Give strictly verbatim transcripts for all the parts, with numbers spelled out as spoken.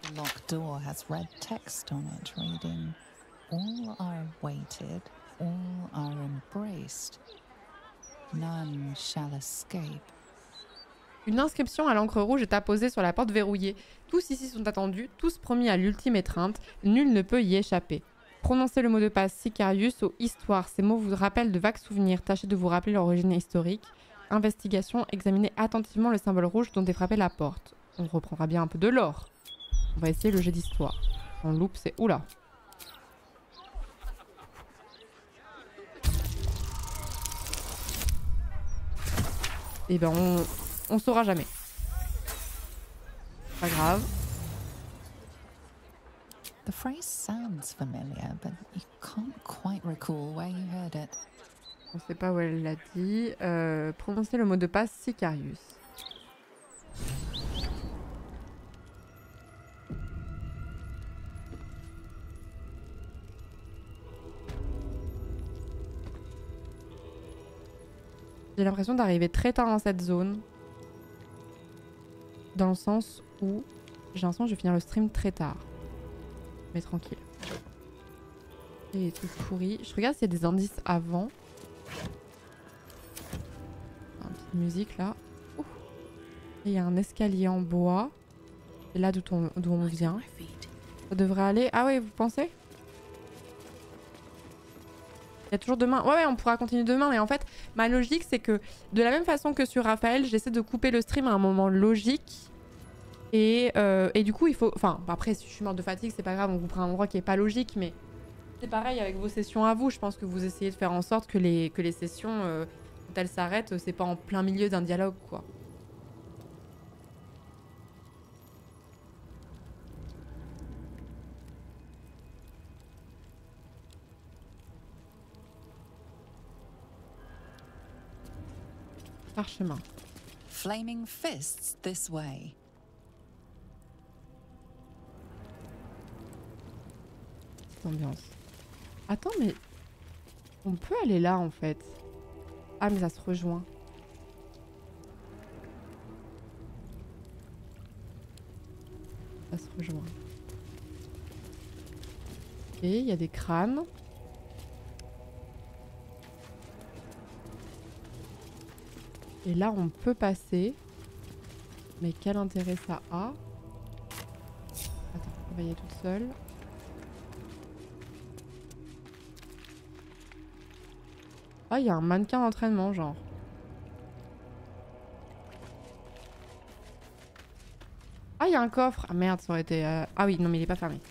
locked door has red text on it reading, "All are weighted, all are embraced. None shall escape." Une inscription à l'encre rouge est apposée sur la porte verrouillée. Tous ici sont attendus, tous promis à l'ultime étreinte. Nul ne peut y échapper. Prononcez le mot de passe Sicarius ou Histoire. Ces mots vous rappellent de vagues souvenirs. Tâchez de vous rappeler l'origine historique. Investigation. Examinez attentivement le symbole rouge dont est frappée la porte. On reprendra bien un peu de l'or. On va essayer le jet d'histoire. On loupe, c'est... Oula. Eh ben on... on saura jamais. Pas grave. The phrase sounds familiar, but you can't quite recall where you heard it. On sait pas où elle l'a dit. Euh, prononcez le mot de passe Sicarius. J'ai l'impression d'arriver très tard dans cette zone. Dans le sens où j'ai l'impression que je vais finir le stream très tard. Mais tranquille. Et les trucs pourris. Je regarde s'il y a des indices avant. Une petite musique là. Ouh. Et il y a un escalier en bois. C'est là d'où on, d'où on vient. Ça devrait aller. Ah ouais, vous pensez? Il y a toujours demain. Ouais, ouais, on pourra continuer demain. Mais en fait, ma logique, c'est que de la même façon que sur Raphaël, j'essaie de couper le stream à un moment logique. Et, euh, et du coup, il faut... Enfin, après, si je suis morte de fatigue, c'est pas grave. On vous prend un endroit qui est pas logique. Mais c'est pareil avec vos sessions à vous. Je pense que vous essayez de faire en sorte que les, que les sessions, euh, quand elles s'arrêtent, c'est pas en plein milieu d'un dialogue, quoi. Parchemin. Flaming fists this way. Cette ambiance. Attends, mais... On peut aller là, en fait. Ah, mais ça se rejoint. Ça se rejoint. Ok, il y a des crânes. Et là, on peut passer. Mais quel intérêt ça a? Attends, on va y aller toute seule. Ah, il y a un mannequin d'entraînement, genre. Ah, il y a un coffre. Ah merde, ça aurait été... Euh... Ah oui, non, mais il est pas fermé.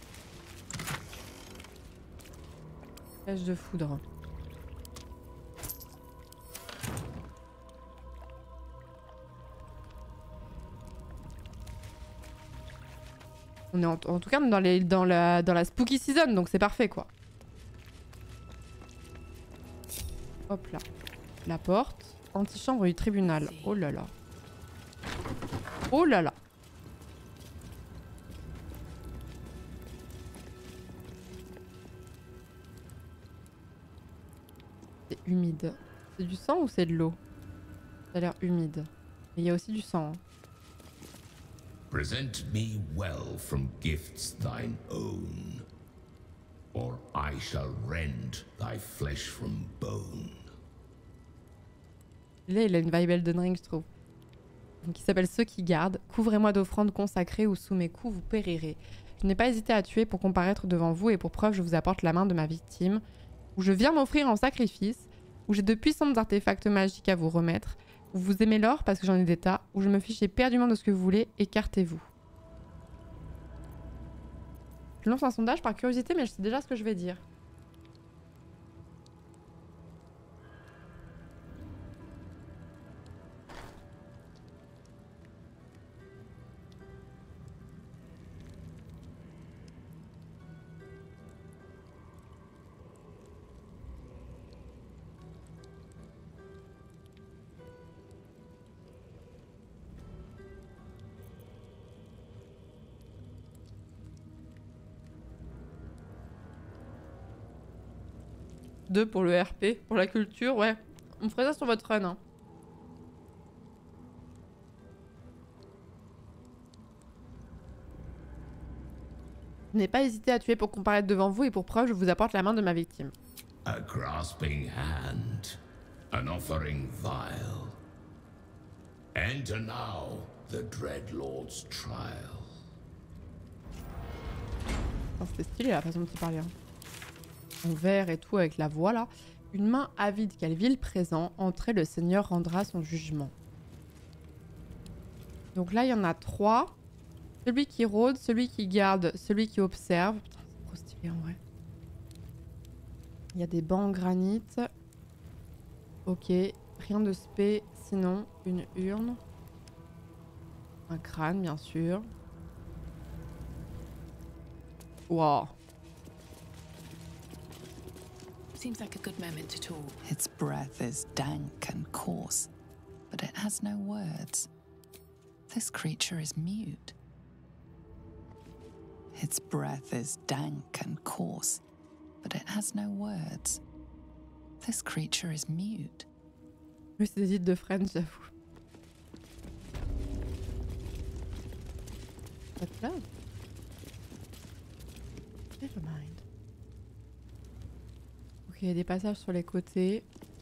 Flèche de foudre. On est en, en tout cas dans, les, dans, la, dans la spooky season, donc c'est parfait, quoi. Hop là. La porte. Antichambre du tribunal. Oh là là. Oh là là. C'est humide. C'est du sang ou c'est de l'eau? Ça a l'air humide. Mais il y a aussi du sang. Hein. Present me well from gifts thine own, or I shall rend thy flesh from bone. Là, il a une vibe Elden Ring, je trouve. Donc, il s'appelle Ceux qui gardent. Couvrez-moi d'offrandes consacrées ou sous mes coups vous périrez. Je n'ai pas hésité à tuer pour comparaître devant vous et pour preuve je vous apporte la main de ma victime, où je viens m'offrir en sacrifice, où j'ai de puissants artefacts magiques à vous remettre, où vous aimez l'or parce que j'en ai des tas, où je me fiche éperdument de ce que vous voulez, écartez-vous. Je lance un sondage par curiosité, mais je sais déjà ce que je vais dire. Deux pour le R P, pour la culture, ouais. On ferait ça sur votre run. Hein. Je n'ai pas hésité à tuer pour comparaître devant vous et pour preuve, je vous apporte la main de ma victime. A grasping hand, an offering vile. Enter now the Dread Lord's trial. Oh, c'était stylé la façon dont il parlait. Hein. En vert et tout avec la voix là. Une main avide qu'elle vit le présent, entrer le Seigneur rendra son jugement. Donc là il y en a trois. Celui qui rôde, celui qui garde, celui qui observe. Putain, c'est trop stylé en vrai. Il y a des bancs en granit. Ok, rien de spé, sinon une urne. Un crâne bien sûr. Wow. Seems like a good moment to talk. Its breath is dank and coarse, but it has no words. This creature is mute. Its breath is dank and coarse, but it has no words. This creature is mute. Oui, c'est des îles de Friends, j'avoue. What's that? Never mind. Ok, il y a des passages sur les côtés.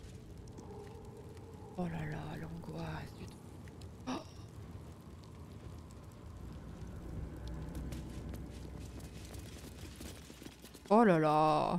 Oh là là, l'angoisse du tout. Oh, oh là là.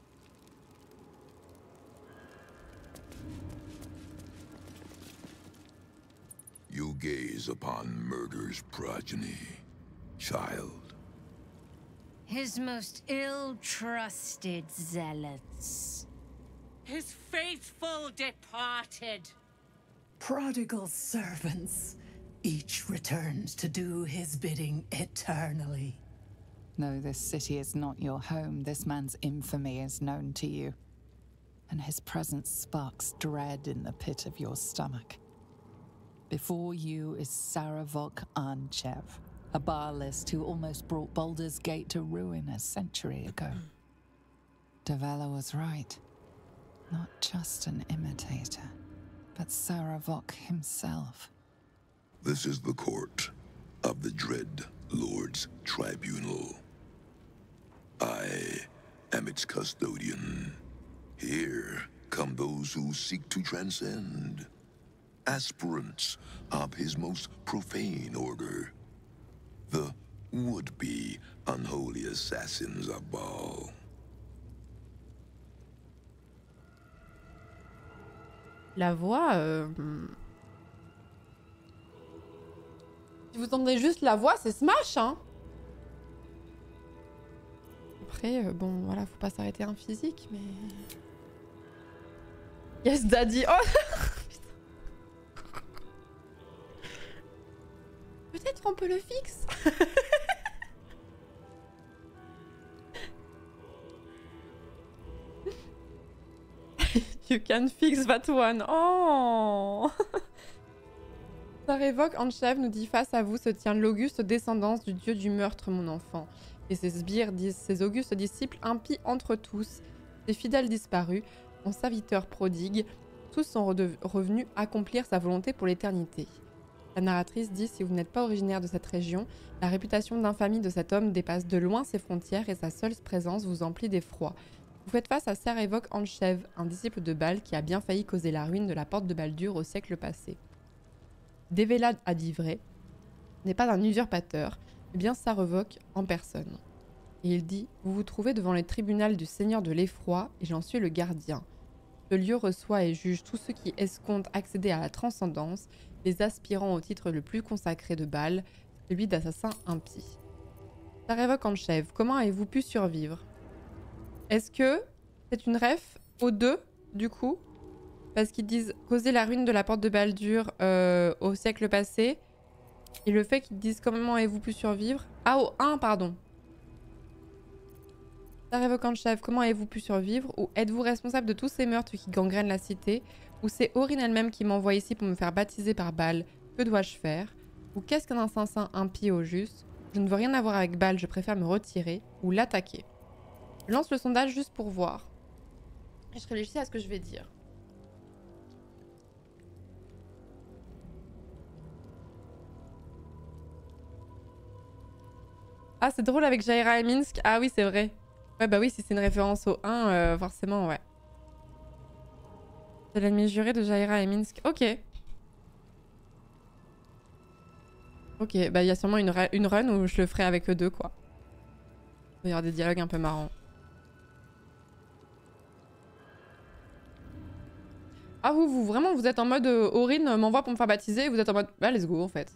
You gaze upon murder's progeny, child. His most ill-trusted zealots. His faithful departed. Prodigal servants. Each returns to do his bidding eternally. No, this city is not your home. This man's infamy is known to you. And his presence sparks dread in the pit of your stomach. Before you is Saravok Arnchev, a Baalist who almost brought Baldur's Gate to ruin a century ago. Davella was right. Not just an imitator, but Saravok himself. This is the court of the Dread Lord's Tribunal. I am its custodian. Here come those who seek to transcend. Aspirants of his most profane order. The would-be unholy assassins of Baal. La voix... Euh... Si vous entendez juste la voix, c'est Smash, hein. Après, euh, bon, voilà, faut pas s'arrêter à un physique, mais... Yes, daddy. Oh. Peut-être on peut le fixer. You can fix that one. Oh. Saravok Arnchev nous dit: face à vous se tient l'auguste descendance du dieu du meurtre, mon enfant. Et ses sbires disent: ses augustes disciples impies entre tous, ses fidèles disparus, son serviteur prodigue, tous sont revenus accomplir sa volonté pour l'éternité. La narratrice dit: si vous n'êtes pas originaire de cette région, la réputation d'infamie de cet homme dépasse de loin ses frontières et sa seule présence vous emplit d'effroi. Vous faites face à Saravok Arnchev, un disciple de Baal qui a bien failli causer la ruine de la porte de Baldur au siècle passé. Dévelad Adivray n'est pas un usurpateur, mais bien Saravok en personne. Et il dit: vous vous trouvez devant les tribunaux du Seigneur de l'Effroi et j'en suis le gardien. Ce lieu reçoit et juge tous ceux qui escomptent accéder à la transcendance, les aspirants au titre le plus consacré de Baal, celui d'assassin impie. Saravok Arnchev, comment avez-vous pu survivre? Est-ce que c'est une ref aux deux, du coup? Parce qu'ils disent causer la ruine de la porte de Baldur euh, au siècle passé. Et le fait qu'ils disent comment avez-vous pu survivre? Ah, au un, pardon. Saravok Arnchev, comment avez-vous pu survivre? Ou êtes-vous responsable de tous ces meurtres qui gangrènent la cité? Ou c'est Aurine elle-même qui m'envoie ici pour me faire baptiser par Baal? Que dois-je faire? Ou qu'est-ce qu'un assassin impie au juste? Je ne veux rien avoir avec Baal, je préfère me retirer ou l'attaquer. Je lance le sondage juste pour voir. Et je réfléchis à ce que je vais dire. Ah, c'est drôle avec Jaira et Minsk. Ah oui, c'est vrai. Ouais, bah oui, si c'est une référence au un, euh, forcément, ouais. C'est l'ennemi juré de Jaira et Minsk. Ok. Ok, bah il y a sûrement une, une run où je le ferai avec eux deux, quoi. Il va y avoir des dialogues un peu marrants. Ah, vous, vous, vraiment, vous êtes en mode euh, Aurine m'envoie pour me faire baptiser et vous êtes en mode bah, let's go, en fait.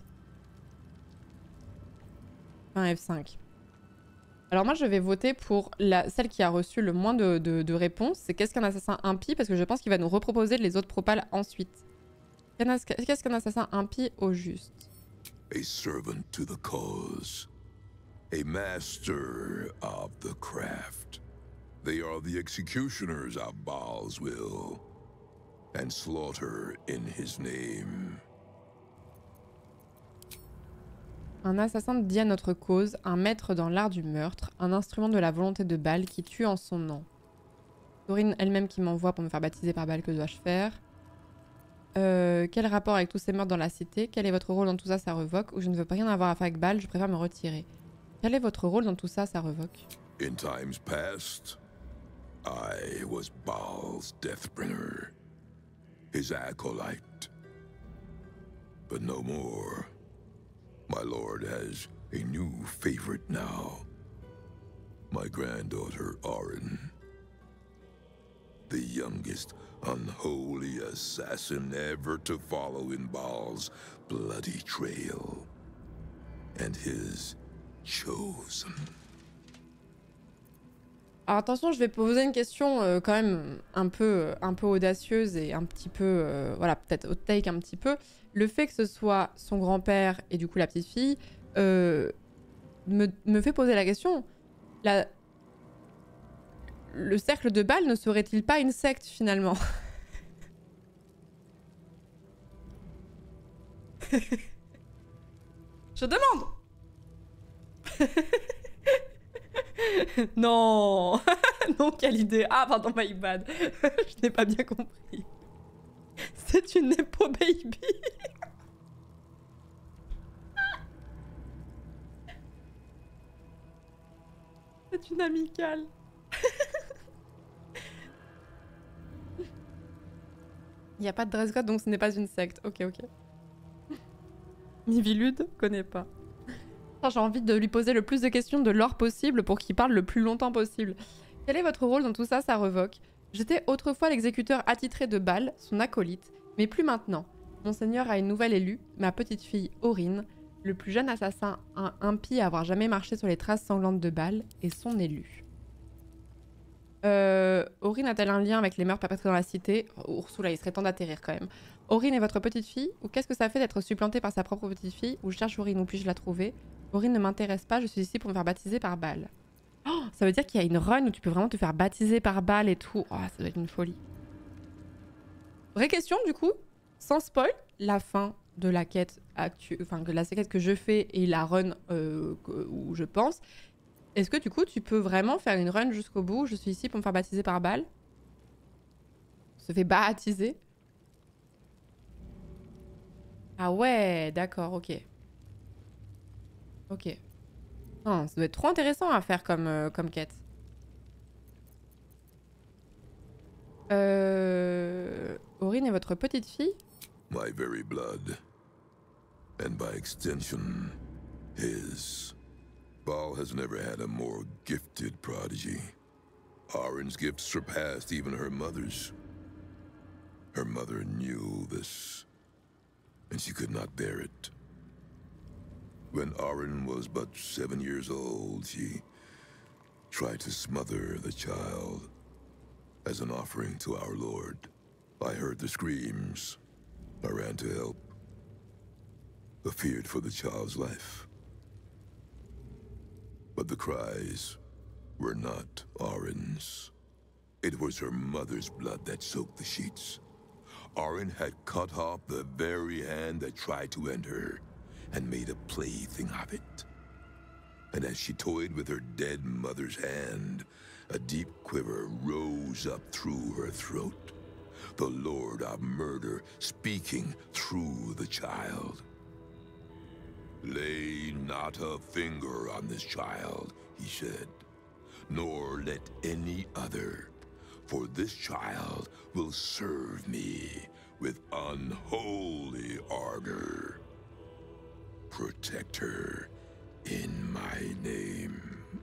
Un F cinq. Alors moi, je vais voter pour la, celle qui a reçu le moins de, de, de réponses. C'est qu'est-ce qu'un assassin impie? Parce que je pense qu'il va nous reproposer les autres propales ensuite. Qu'est-ce qu'un assassin impie au juste? A servant to the cause. A master of the craft. They are the executioners of Baal's will. And slaughter in his name. Un assassin dédié à notre cause, un maître dans l'art du meurtre, un instrument de la volonté de Baal qui tue en son nom. Dorine elle-même qui m'envoie pour me faire baptiser par Baal, que dois-je faire? euh, Quel rapport avec tous ces meurtres dans la cité? Quel est votre rôle dans tout ça? Ça revoque. Ou je ne veux pas rien avoir à faire avec Baal, je préfère me retirer. Quel est votre rôle dans tout ça? Ça revoque. In times past, I was Baal's Deathbringer, his acolyte. But no more. My lord has a new favorite now. My granddaughter, Orin. The youngest unholy assassin ever to follow in Baal's bloody trail. And his chosen. Alors attention, je vais poser une question euh, quand même un peu, un peu audacieuse et un petit peu, euh, voilà, peut-être hot take un petit peu. Le fait que ce soit son grand-père et du coup la petite fille euh, me, me fait poser la question. La... Le cercle de Baal ne serait-il pas une secte finalement? Je demande. Non. Non, quelle idée. Ah, pardon, my bad. Je n'ai pas bien compris. C'est une Nepo baby. C'est une amicale. Il n'y a pas de dress code, donc ce n'est pas une secte. Ok, ok. Nivilude, connais pas. J'ai envie de lui poser le plus de questions de l'or possible pour qu'il parle le plus longtemps possible. Quel est votre rôle dans tout ça? Ça revoque. J'étais autrefois l'exécuteur attitré de Baal, son acolyte, mais plus maintenant. Monseigneur a une nouvelle élue, ma petite fille Aurine, le plus jeune assassin impie à avoir jamais marché sur les traces sanglantes de Baal, et son élu. Euh, Aurine a-t-elle un lien avec les meurtres perpétrés dans la cité? Oh, Ursula, il serait temps d'atterrir quand même. Aurine est votre petite fille? Ou qu'est-ce que ça fait d'être supplantée par sa propre petite fille? Ou je cherche Aurine, où puis-je la trouver? Aurine ne m'intéresse pas, je suis ici pour me faire baptiser par Baal. Oh, ça veut dire qu'il y a une run où tu peux vraiment te faire baptiser par Baal et tout. Oh, ça doit être une folie. Vraie question du coup, sans spoil, la fin de la quête actuelle, enfin la quête que je fais et la run euh, où je pense, est-ce que du coup tu peux vraiment faire une run jusqu'au bout? Je suis ici pour me faire baptiser par Baal. Se fait baptiser. Ah ouais, d'accord, ok. Ok. Non, ça doit être trop intéressant à faire comme, euh, comme quête. Euh... Aurine est votre petite fille? My very blood. And by extension, his. Baal has never had a more gifted prodigy. Orin's gifts surpassed even her mother's. Her mother knew this, and she could not bear it. When Orin was but seven years old, she tried to smother the child as an offering to our Lord. I heard the screams. I ran to help, but feared for the child's life. But the cries were not Orin's. It was her mother's blood that soaked the sheets. Orin had cut off the very hand that tried to end her, and made a plaything of it. And as she toyed with her dead mother's hand, a deep quiver rose up through her throat. The Lord of Murder speaking through the child. Lay not a finger on this child, he said, nor let any other, for this child will serve me with unholy ardor. Protect her in my name.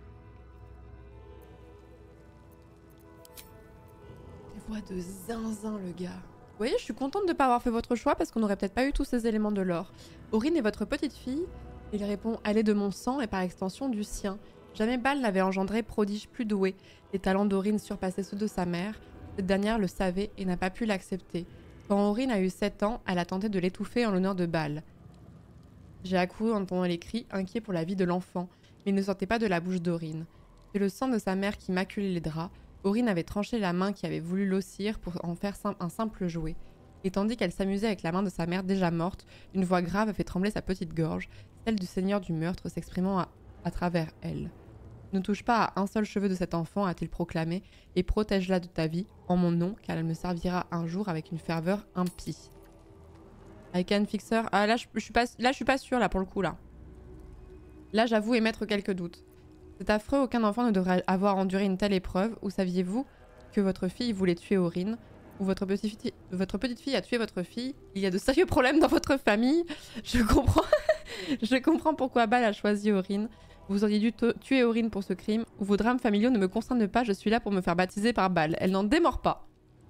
Les voix de zinzin, le gars. Vous voyez, je suis contente de ne pas avoir fait votre choix parce qu'on n'aurait peut-être pas eu tous ces éléments de lore. Aurine est votre petite fille. Il répond « Elle est de mon sang et par extension du sien. Jamais Bal n'avait engendré prodige plus doué. Les talents d'Aurine surpassaient ceux de sa mère. Cette dernière le savait et n'a pas pu l'accepter. Quand Aurine a eu sept ans, elle a tenté de l'étouffer en l'honneur de Bal. J'ai accouru en entendant les cris, inquiet pour la vie de l'enfant, mais il ne sortait pas de la bouche d'Aurine. C'est le sang de sa mère qui maculait les draps. Aurine avait tranché la main qui avait voulu l'ossir pour en faire sim- un simple jouet. Et tandis qu'elle s'amusait avec la main de sa mère déjà morte, une voix grave a fait trembler sa petite gorge, celle du seigneur du meurtre s'exprimant à, à travers elle. « Ne touche pas à un seul cheveu de cet enfant, a-t-il proclamé, et protège-la de ta vie, en mon nom, car elle me servira un jour avec une ferveur impie. » I can fix her. Ah, là, je, je suis pas, là, je suis pas sûre, là, pour le coup, là. Là, j'avoue émettre quelques doutes. C'est affreux, aucun enfant ne devrait avoir enduré une telle épreuve. Ou saviez-vous que votre fille voulait tuer Aurine? Ou votre petite, fille, votre petite fille a tué votre fille? Il y a de sérieux problèmes dans votre famille. Je comprends. Je comprends pourquoi Bal a choisi Aurine. Vous auriez dû tuer Aurine pour ce crime. Ou vos drames familiaux ne me concernent pas, je suis là pour me faire baptiser par Bal. Elle n'en démord pas.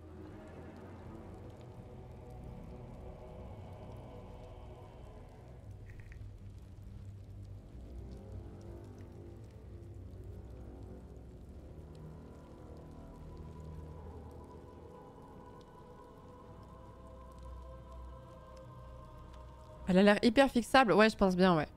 Elle a l'air hyper fixable. Ouais, je pense bien, ouais.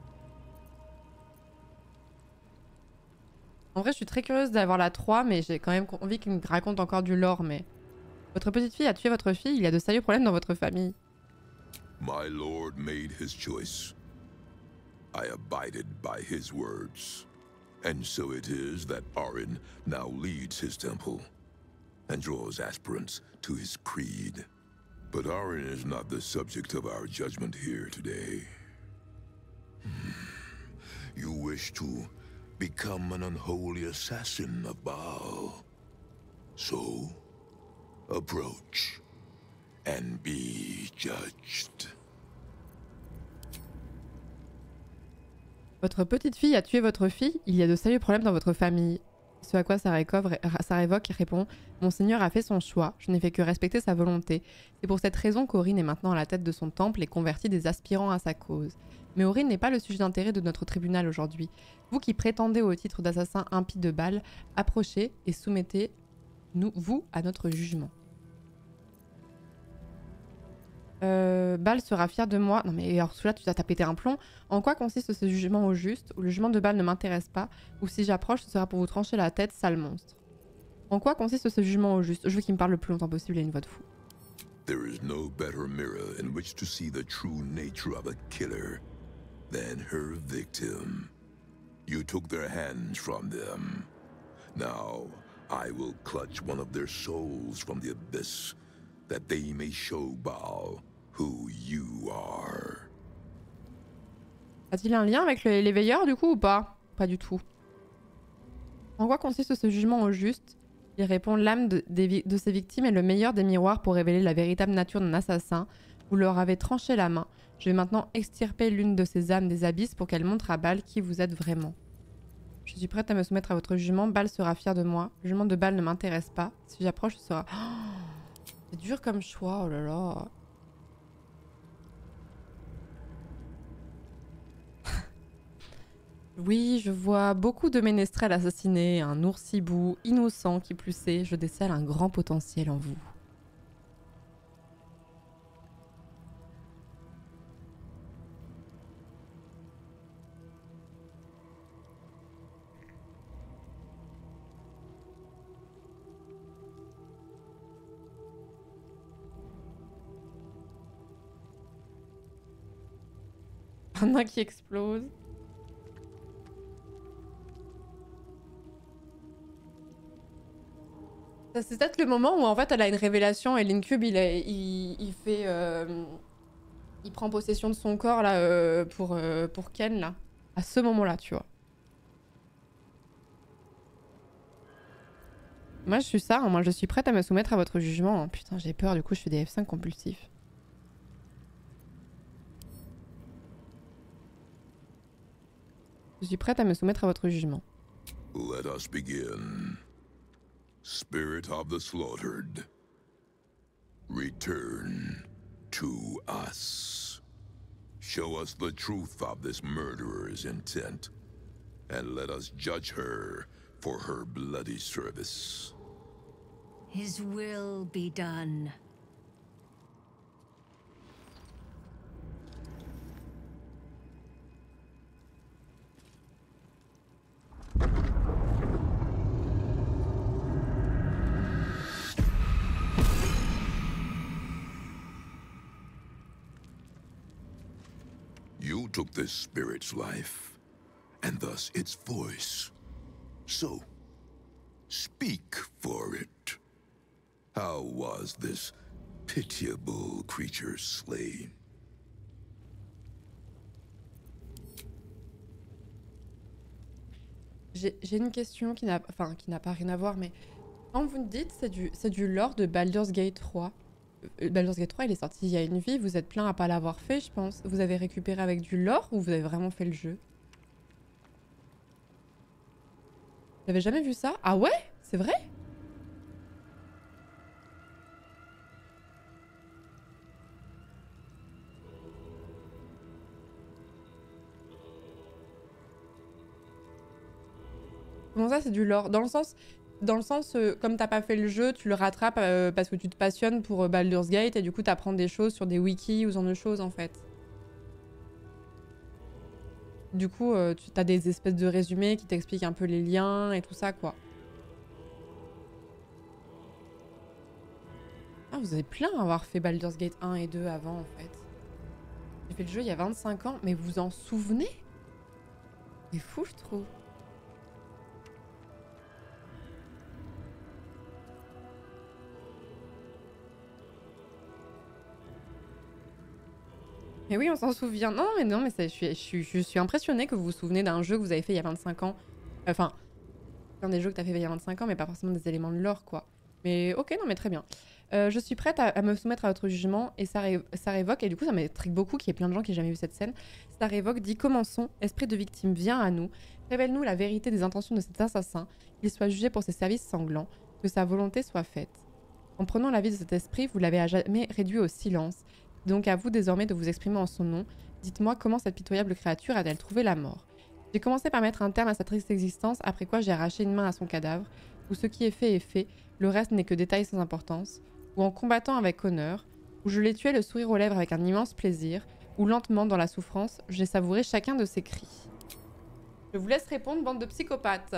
En vrai, je suis très curieuse d'avoir la trois, mais j'ai quand même envie qu'il me raconte encore du lore, mais... Votre petite fille a tué votre fille, il y a de sérieux problèmes dans votre famille. My lord made his choice. I abided by his words. And so it is that Arin now leads his temple and draws aspirants to his creed. But Arin is not the subject of our judgment here today. You wish to become an unholy assassin of Baal. So, approach and be judged. Votre petite fille a tué votre fille, il y a de sérieux problèmes dans votre famille. Ce à quoi sa révoque répond « Mon seigneur a fait son choix, je n'ai fait que respecter sa volonté. C'est pour cette raison qu'Aurine est maintenant à la tête de son temple et convertit des aspirants à sa cause. Mais Aurine n'est pas le sujet d'intérêt de notre tribunal aujourd'hui. Vous qui prétendez au titre d'assassin impie de Bal, approchez et soumettez-nous, vous, à notre jugement. » Euh, Bal sera fier de moi. Non mais alors celui-là, tu t'as pété un plomb. En quoi consiste ce jugement au juste? Ou le jugement de Bal ne m'intéresse pas? Ou si j'approche, ce sera pour vous trancher la tête, sale monstre. En quoi consiste ce jugement au juste? Je veux qu'il me parle le plus longtemps possible, il a une voix de fou. There is no better mirror in which to see the true nature of a killer than her victim. You took their hands from them. Now, I will clutch one of their souls from the abyss, that they may show Baal who you are. A-t-il un lien avec le, les veilleurs du coup ou pas? Pas du tout. En quoi consiste ce jugement au juste? Il répond: l'âme de, de, de ses victimes est le meilleur des miroirs pour révéler la véritable nature d'un assassin. Vous leur avez tranché la main. Je vais maintenant extirper l'une de ces âmes des abysses pour qu'elle montre à Bal qui vous êtes vraiment. Je suis prête à me soumettre à votre jugement. Bal sera fier de moi. Le jugement de Bal ne m'intéresse pas. Si j'approche, ce sera... Oh, c'est dur comme choix, oh là là. Oui, je vois beaucoup de ménestrels assassinés, un ours-hibou innocent qui plus est. Je décèle un grand potentiel en vous. Un qui explose. C'est peut-être le moment où en fait elle a une révélation et l'Incube il, il, il fait euh, il prend possession de son corps là euh, pour, euh, pour Ken là. À ce moment-là, tu vois. Moi je suis ça, hein. Moi je suis prête à me soumettre à votre jugement. Hein. Putain j'ai peur, du coup je fais des F cinq compulsifs. Je suis prête à me soumettre à votre jugement. Let us begin. Spirit of the slaughtered, return to us. Show us the truth of this murderer's intent, and let us judge her for her bloody service. His will be done. You took this spirit's life, and thus its voice. So, speak for it. How was this pitiable creature slain? J'ai une question qui n'a enfin, qui n'a pas rien à voir, mais quand vous me dites c'est du, c'est du lore de Baldur's Gate trois. Euh, Baldur's Gate trois, il est sorti il y a une vie, vous êtes plein à pas l'avoir fait, je pense. Vous avez récupéré avec du lore ou vous avez vraiment fait le jeu? Vous avez jamais vu ça? Ah ouais? C'est vrai? Comment ça, c'est du lore? Dans le sens, dans le sens euh, comme t'as pas fait le jeu, tu le rattrapes euh, parce que tu te passionnes pour euh, Baldur's Gate et du coup t'apprends des choses sur des wikis ou ce genre de choses en fait. Du coup, euh, tu as des espèces de résumés qui t'expliquent un peu les liens et tout ça quoi. Ah, vous avez plein à avoir fait Baldur's Gate un et deux avant en fait. J'ai fait le jeu il y a vingt-cinq ans, mais vous vous en souvenez? C'est fou je trouve. Mais oui, on s'en souvient. Non, mais non, mais je suis, je, suis, je suis impressionnée que vous vous souvenez d'un jeu que vous avez fait il y a vingt-cinq ans. Enfin, un des jeux que tu as fait il y a vingt-cinq ans, mais pas forcément des éléments de lore, quoi. Mais ok, non, mais très bien. Euh, je suis prête à, à me soumettre à votre jugement et ça, ré, ça révoque, et du coup ça m'intrigue beaucoup qu'il y ait plein de gens qui n'aient jamais vu cette scène. Ça révoque, dit commençons, esprit de victime, viens à nous, révèle-nous la vérité des intentions de cet assassin, qu'il soit jugé pour ses services sanglants, que sa volonté soit faite. En prenant la vie de cet esprit, vous l'avez à jamais réduit au silence. Donc à vous désormais de vous exprimer en son nom. Dites-moi comment cette pitoyable créature a-t-elle trouvé la mort? J'ai commencé par mettre un terme à sa triste existence, après quoi j'ai arraché une main à son cadavre, où ce qui est fait est fait, le reste n'est que détail sans importance, ou en combattant avec honneur, où je l'ai tué le sourire aux lèvres avec un immense plaisir, ou lentement dans la souffrance, j'ai savouré chacun de ses cris. Je vous laisse répondre, bande de psychopathes.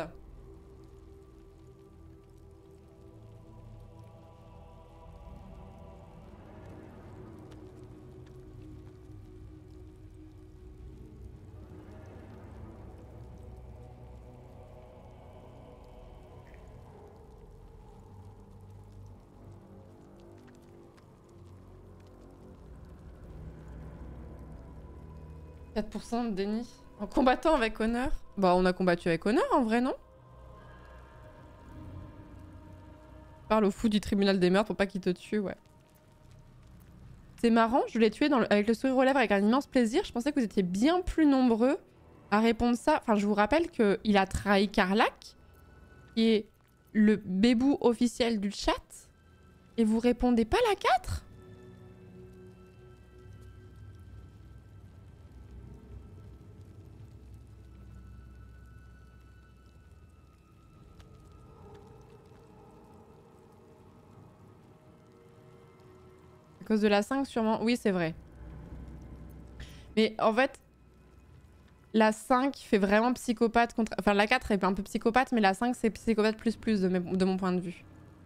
quatre pour cent de déni. En combattant avec honneur? Bah on a combattu avec honneur en vrai, non? Parle au fou du tribunal des meurtres pour pas qu'il te tue, ouais. C'est marrant, je l'ai tué dans le... avec le sourire aux lèvres avec un immense plaisir. Je pensais que vous étiez bien plus nombreux à répondre ça. Enfin, je vous rappelle qu'il a trahi Karlach, qui est le bébou officiel du chat. Et vous répondez pas la quatre? À cause de la cinq sûrement. Oui, c'est vrai. Mais en fait, la cinq fait vraiment psychopathe contre... Enfin, la quatre est un peu psychopathe, mais la cinq c'est psychopathe plus plus de, mes... de mon point de vue.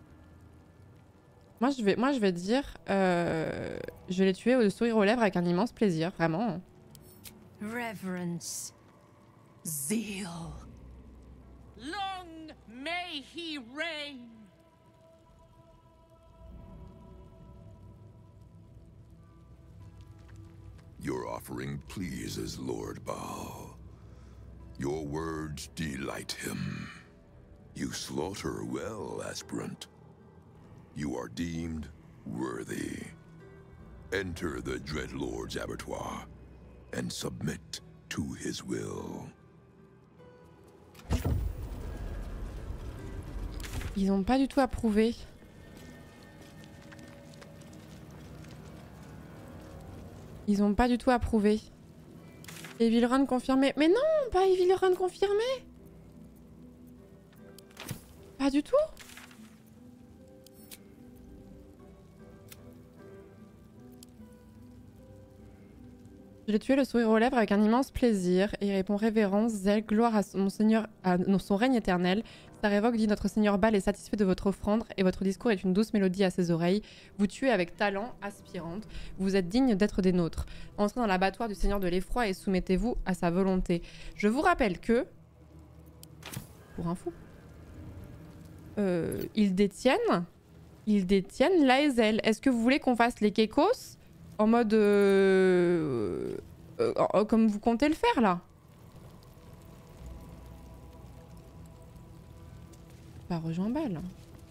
Moi, je vais, Moi, je vais dire... Euh... Je l'ai tué au sourire aux lèvres avec un immense plaisir, vraiment. Reverence. Zeal. Long may he reign. Your offering pleases Lord Baal. Your words delight him. You slaughter well, aspirant. You are deemed worthy. Enter the Dreadlord's abattoir and submit to his will. Ils ont pas du tout approuvé. Ils ont pas du tout approuvé. Evil Run confirmé. Mais non, pas Evil Run confirmé. Pas du tout. Je l'ai tué le sourire aux lèvres avec un immense plaisir et il répond révérence, zèle, gloire à son Seigneur, à son règne éternel. Sa révoque dit notre Seigneur Baal est satisfait de votre offrande et votre discours est une douce mélodie à ses oreilles. Vous tuez avec talent, aspirante. Vous êtes digne d'être des nôtres. Entrez dans l'abattoir du Seigneur de l'effroi et soumettez-vous à sa volonté. Je vous rappelle que, pour info, euh, ils détiennent, ils détiennent l'Aezel. Est-ce que vous voulez qu'on fasse les Kekos en mode euh, euh, euh, comme vous comptez le faire là? Pas rejoint Baal.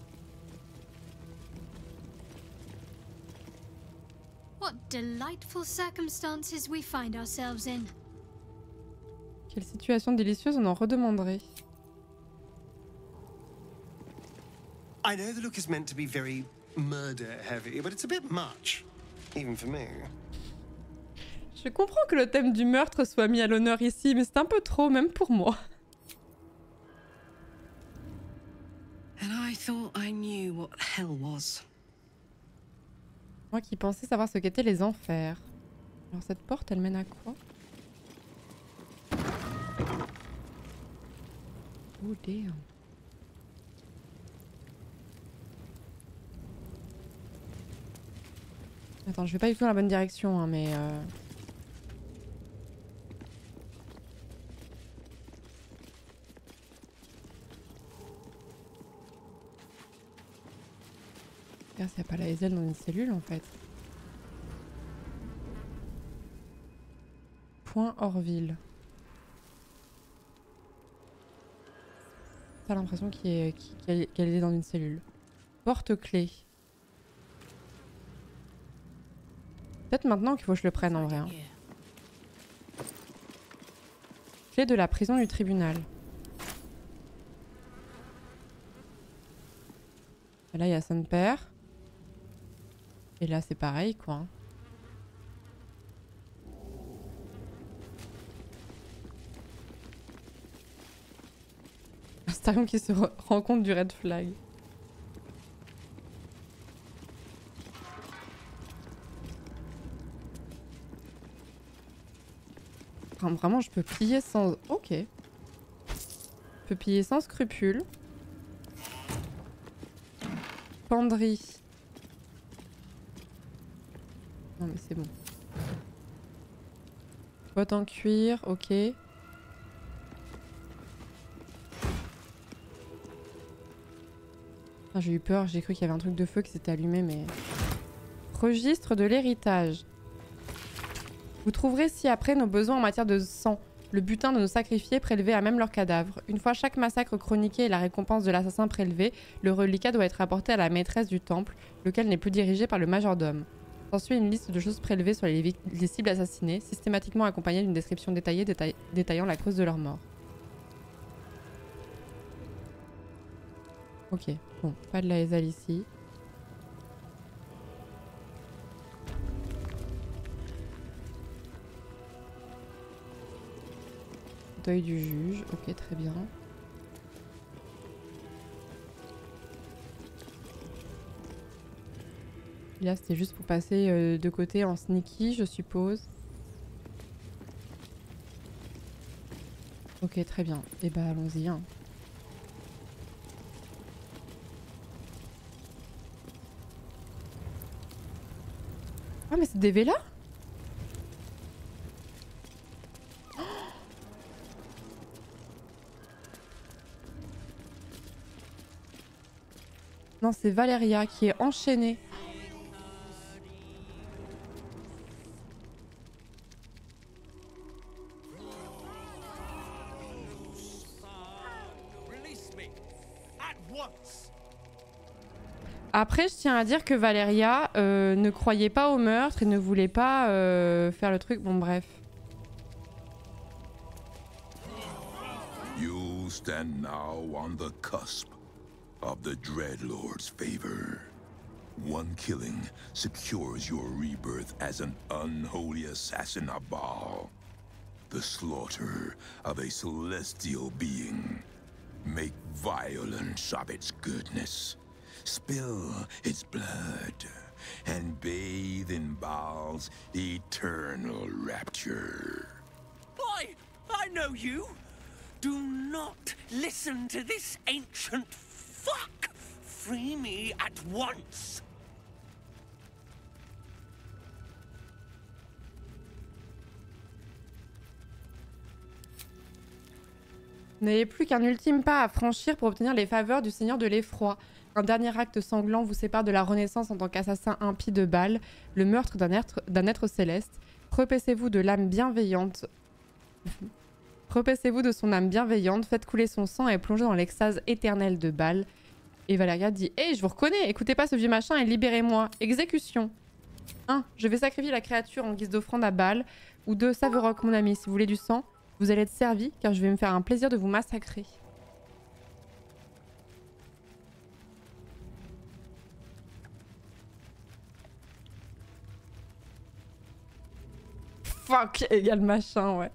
What delightful circumstances we find ourselves in. Quelle situation délicieuse, on en redemanderait. I know the look is meant to be very murder heavy, but it's a bit much, even for me. Je comprends que le thème du meurtre soit mis à l'honneur ici, mais c'est un peu trop, même pour moi. And I thought I knew what hell was. Moi qui pensais savoir ce qu'étaient les enfers. Alors cette porte, elle mène à quoi? Oh damn. Attends, je vais pas du tout dans la bonne direction, hein, mais... Euh... Regarde, s'il n'y a pas la Hazel dans une cellule, en fait. Point Orville. T'as l'impression qu'il est, qu'il, qu'elle est dans une cellule. Porte-clé. Peut-être maintenant qu'il faut que je le prenne en vrai. Hein. Clé de la prison du tribunal. Et là il y a son père. Et là c'est pareil quoi. Astarion qui se rend compte du red flag. Vraiment, je peux piller sans... Ok. Je peux piller sans scrupule. Penderie. Non mais c'est bon. Bottes en cuir, ok. Ah, j'ai eu peur, j'ai cru qu'il y avait un truc de feu qui s'était allumé, mais... Registre de l'héritage. Vous trouverez ci-après nos besoins en matière de sang, le butin de nos sacrifiés prélevés à même leurs cadavres. Une fois chaque massacre chroniqué et la récompense de l'assassin prélevé, le reliquat doit être apporté à la maîtresse du temple, lequel n'est plus dirigé par le majordome. S'ensuit une liste de choses prélevées sur les, les cibles assassinées, systématiquement accompagnée d'une description détaillée détail détaillant la cause de leur mort. Ok, bon, pas de la Hazel ici. Deuil du juge, ok très bien. Là c'était juste pour passer euh, de côté en sneaky je suppose. Ok très bien, et bah allons-y hein. Ah mais c'est des Vélas ? Non, c'est Valeria qui est enchaînée. Après, je tiens à dire que Valeria euh, ne croyait pas au meurtre et ne voulait pas euh, faire le truc. Bon, bref. You stand now on the cusp of the Dreadlord's favor. One killing secures your rebirth as an unholy assassin of Baal. The slaughter of a celestial being. Make violence of its goodness. Spill its blood, and bathe in Baal's eternal rapture. Boy, I know you. Do not listen to this ancient fuck. Free me at once. Vous n'avez plus qu'un ultime pas à franchir pour obtenir les faveurs du Seigneur de l'Effroi. Un dernier acte sanglant vous sépare de la renaissance en tant qu'assassin impie de Baal, le meurtre d'un être, d'un être céleste. Repaissez-vous de l'âme bienveillante. Repaissez-vous de son âme bienveillante, faites couler son sang et plongez dans l'extase éternelle de Baal. Et Valeria dit « Hé, hey, je vous reconnais, écoutez pas ce vieux machin et libérez-moi. Exécution. un. Je vais sacrifier la créature en guise d'offrande à Baal. Ou deux. Saverock, mon ami, si vous voulez du sang, vous allez être servi car je vais me faire un plaisir de vous massacrer. » Fuck égale machin, ouais.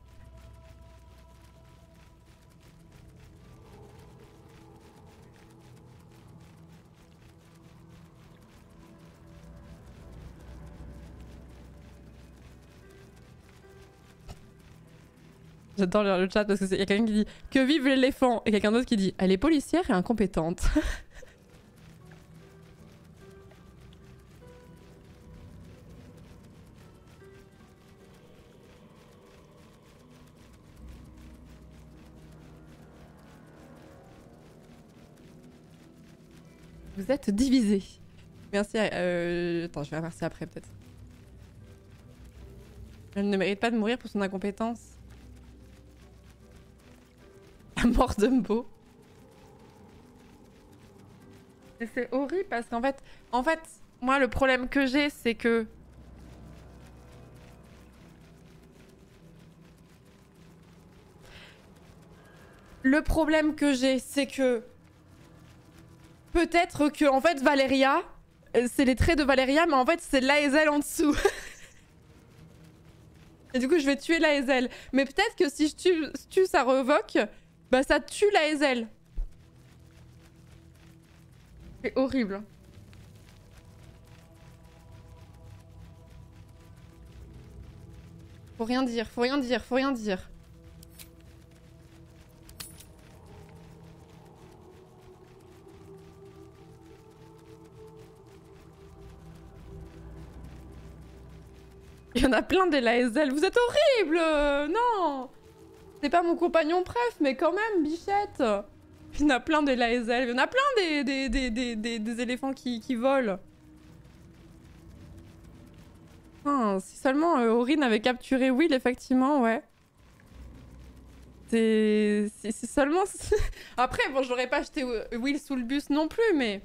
J'adore le chat parce que il y a quelqu'un qui dit que vive l'éléphant et quelqu'un d'autre qui dit elle est policière et incompétente. Vous êtes divisés. Merci. À, euh... Attends, je vais remercier après peut-être. Elle ne mérite pas de mourir pour son incompétence. La mort de Mbo. Et c'est horrible parce qu'en fait, en fait, moi le problème que j'ai, c'est que le problème que j'ai, c'est que peut-être que en fait Valeria, c'est les traits de Valeria, mais en fait c'est l'Aezel en dessous. Et du coup je vais tuer l'Aezel. Mais peut-être que si je tue, tue ça revoque, bah ça tue l'Aezel. C'est horrible. Faut rien dire, faut rien dire, faut rien dire. Il y en a plein des Laezel. Vous êtes horrible. Non. C'est pas mon compagnon préf, mais quand même, bichette. Il y en a plein des Laezel. Il y en a plein des, des, des, des, des, des éléphants qui, qui volent. Ah, si seulement euh, Aurine avait capturé Will, effectivement, ouais. C'est... Si, si seulement... Après, bon, j'aurais pas acheté Will sous le bus non plus, mais...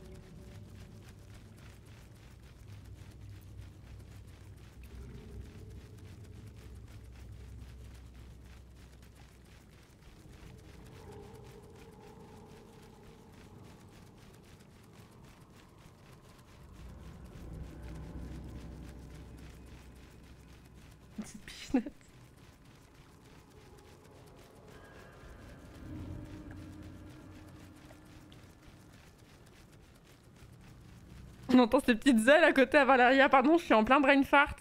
On entend ces petites ailes à côté à Valeria. Pardon, je suis en plein brain fart.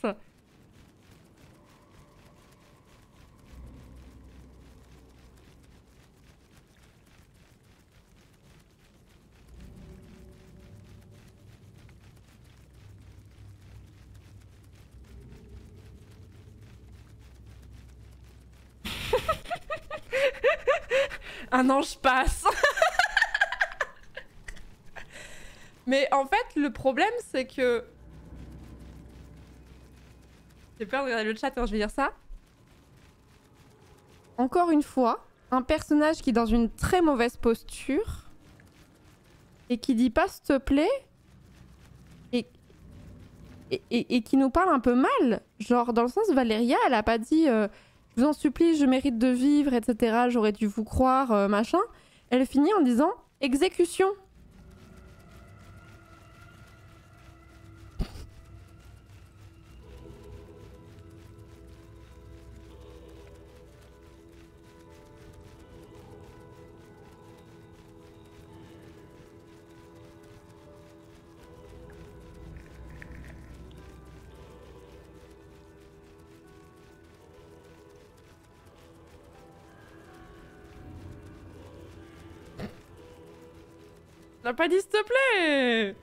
Un ange passe. Mais en fait, le problème, c'est que... J'ai peur de regarder le chat quand je vais dire ça. Encore une fois, un personnage qui est dans une très mauvaise posture et qui dit pas s'il te plaît et... Et, et, et qui nous parle un peu mal. Genre, dans le sens, Valéria, elle a pas dit euh, je vous en supplie, je mérite de vivre, et cetera. J'aurais dû vous croire, euh, machin. Elle finit en disant exécution. T'as pas dit s'il te plaît.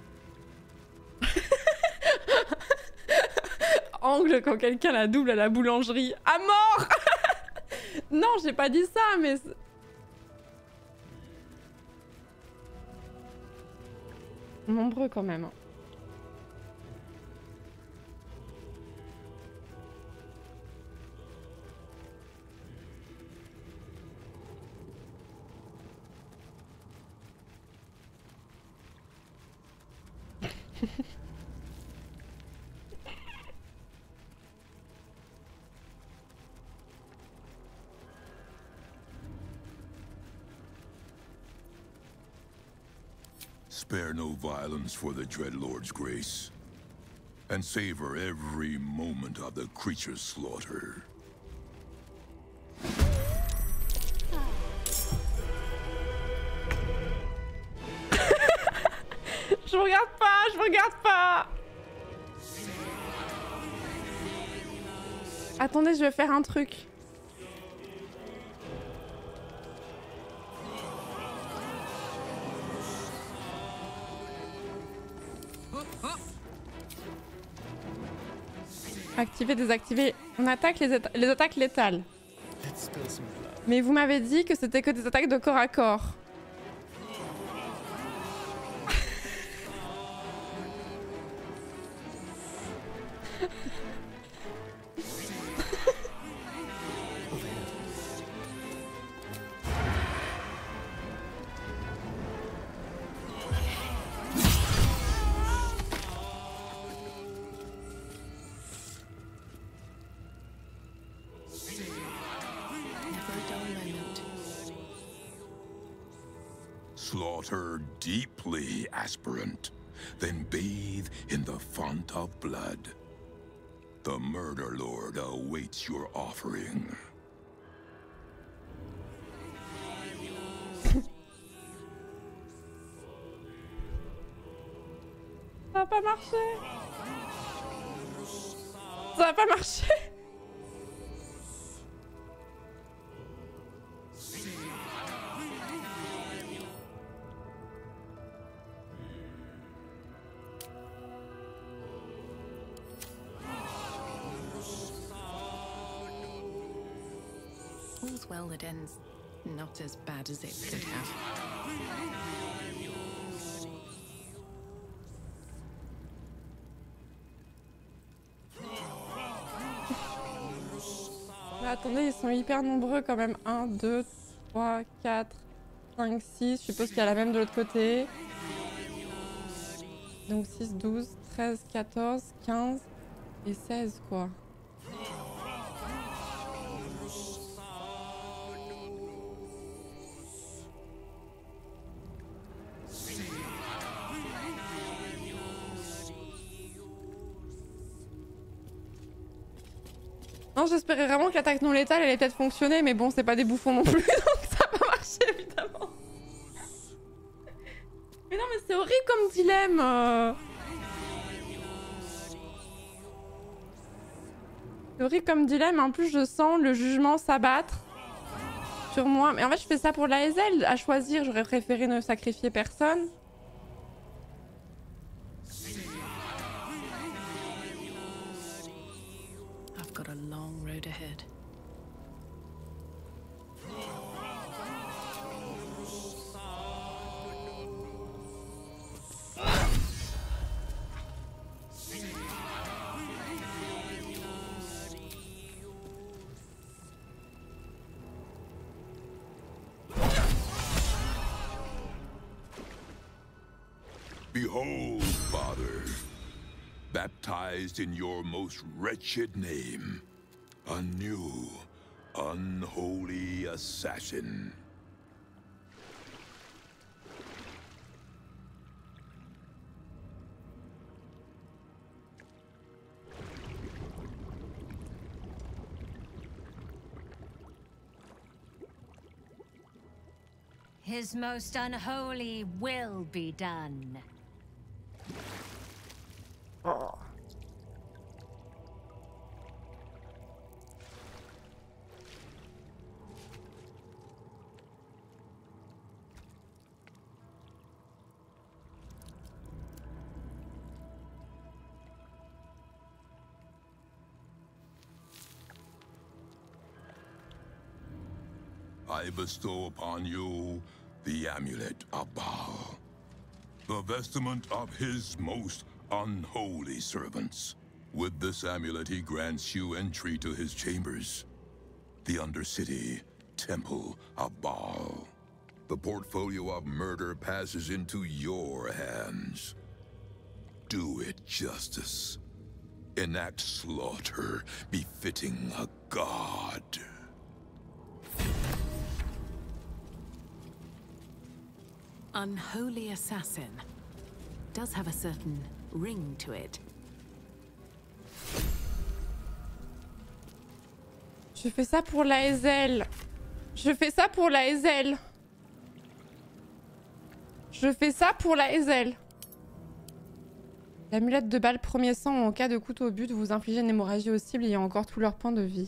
Angle quand quelqu'un la double à la boulangerie. À mort. Non, j'ai pas dit ça, mais... Nombreux quand même. Spare no violence for the Dreadlord's grace, and savor every moment of the creature's slaughter. Je regarde pas, je regarde pas. Attendez, je vais faire un truc. Activer, désactiver. On attaque les, les attaques létales. Mais vous m'avez dit que c'était que des attaques de corps à corps. Slaughter deeply, aspirant, then bathe in the font of blood. The Murder Lord awaits your offering. Ça va pas marcher. Ça va pas marcher. All's well that ends not as bad as it could have. Mais attendez, ils sont hyper nombreux quand même. un, deux, trois, quatre, cinq, six. Je suppose qu'il y a la même de l'autre côté. Donc six, douze, treize, quatorze, quinze et seize quoi. Non, j'espérais vraiment que l'attaque non létale allait peut-être fonctionner, mais bon, c'est pas des bouffons non plus, donc ça va pas marcher évidemment. Mais non, mais c'est horrible comme dilemme. euh. C'est horrible comme dilemme, en plus je sens le jugement s'abattre sur moi. Mais en fait, je fais ça pour la S L, à choisir, j'aurais préféré ne sacrifier personne. Got a long road ahead. Behold, Father, baptized in your most wretched name, a new, unholy assassin. His most unholy will be done. Oh. I bestow upon you the amulet of Baal, the vestment of his most unholy servants. With this amulet, he grants you entry to his chambers, the Undercity Temple of Baal. The portfolio of murder passes into your hands. Do it justice. Enact slaughter befitting a god. Unholy assassin. Does have a certain ring to it. Je fais ça pour la Hazel. Je fais ça pour la Hazel. Je fais ça pour la Hazel. L'amulette de balle premier sang en cas de couteau au but vous infligez une hémorragie aux cibles ayant encore tous leurs points de vie.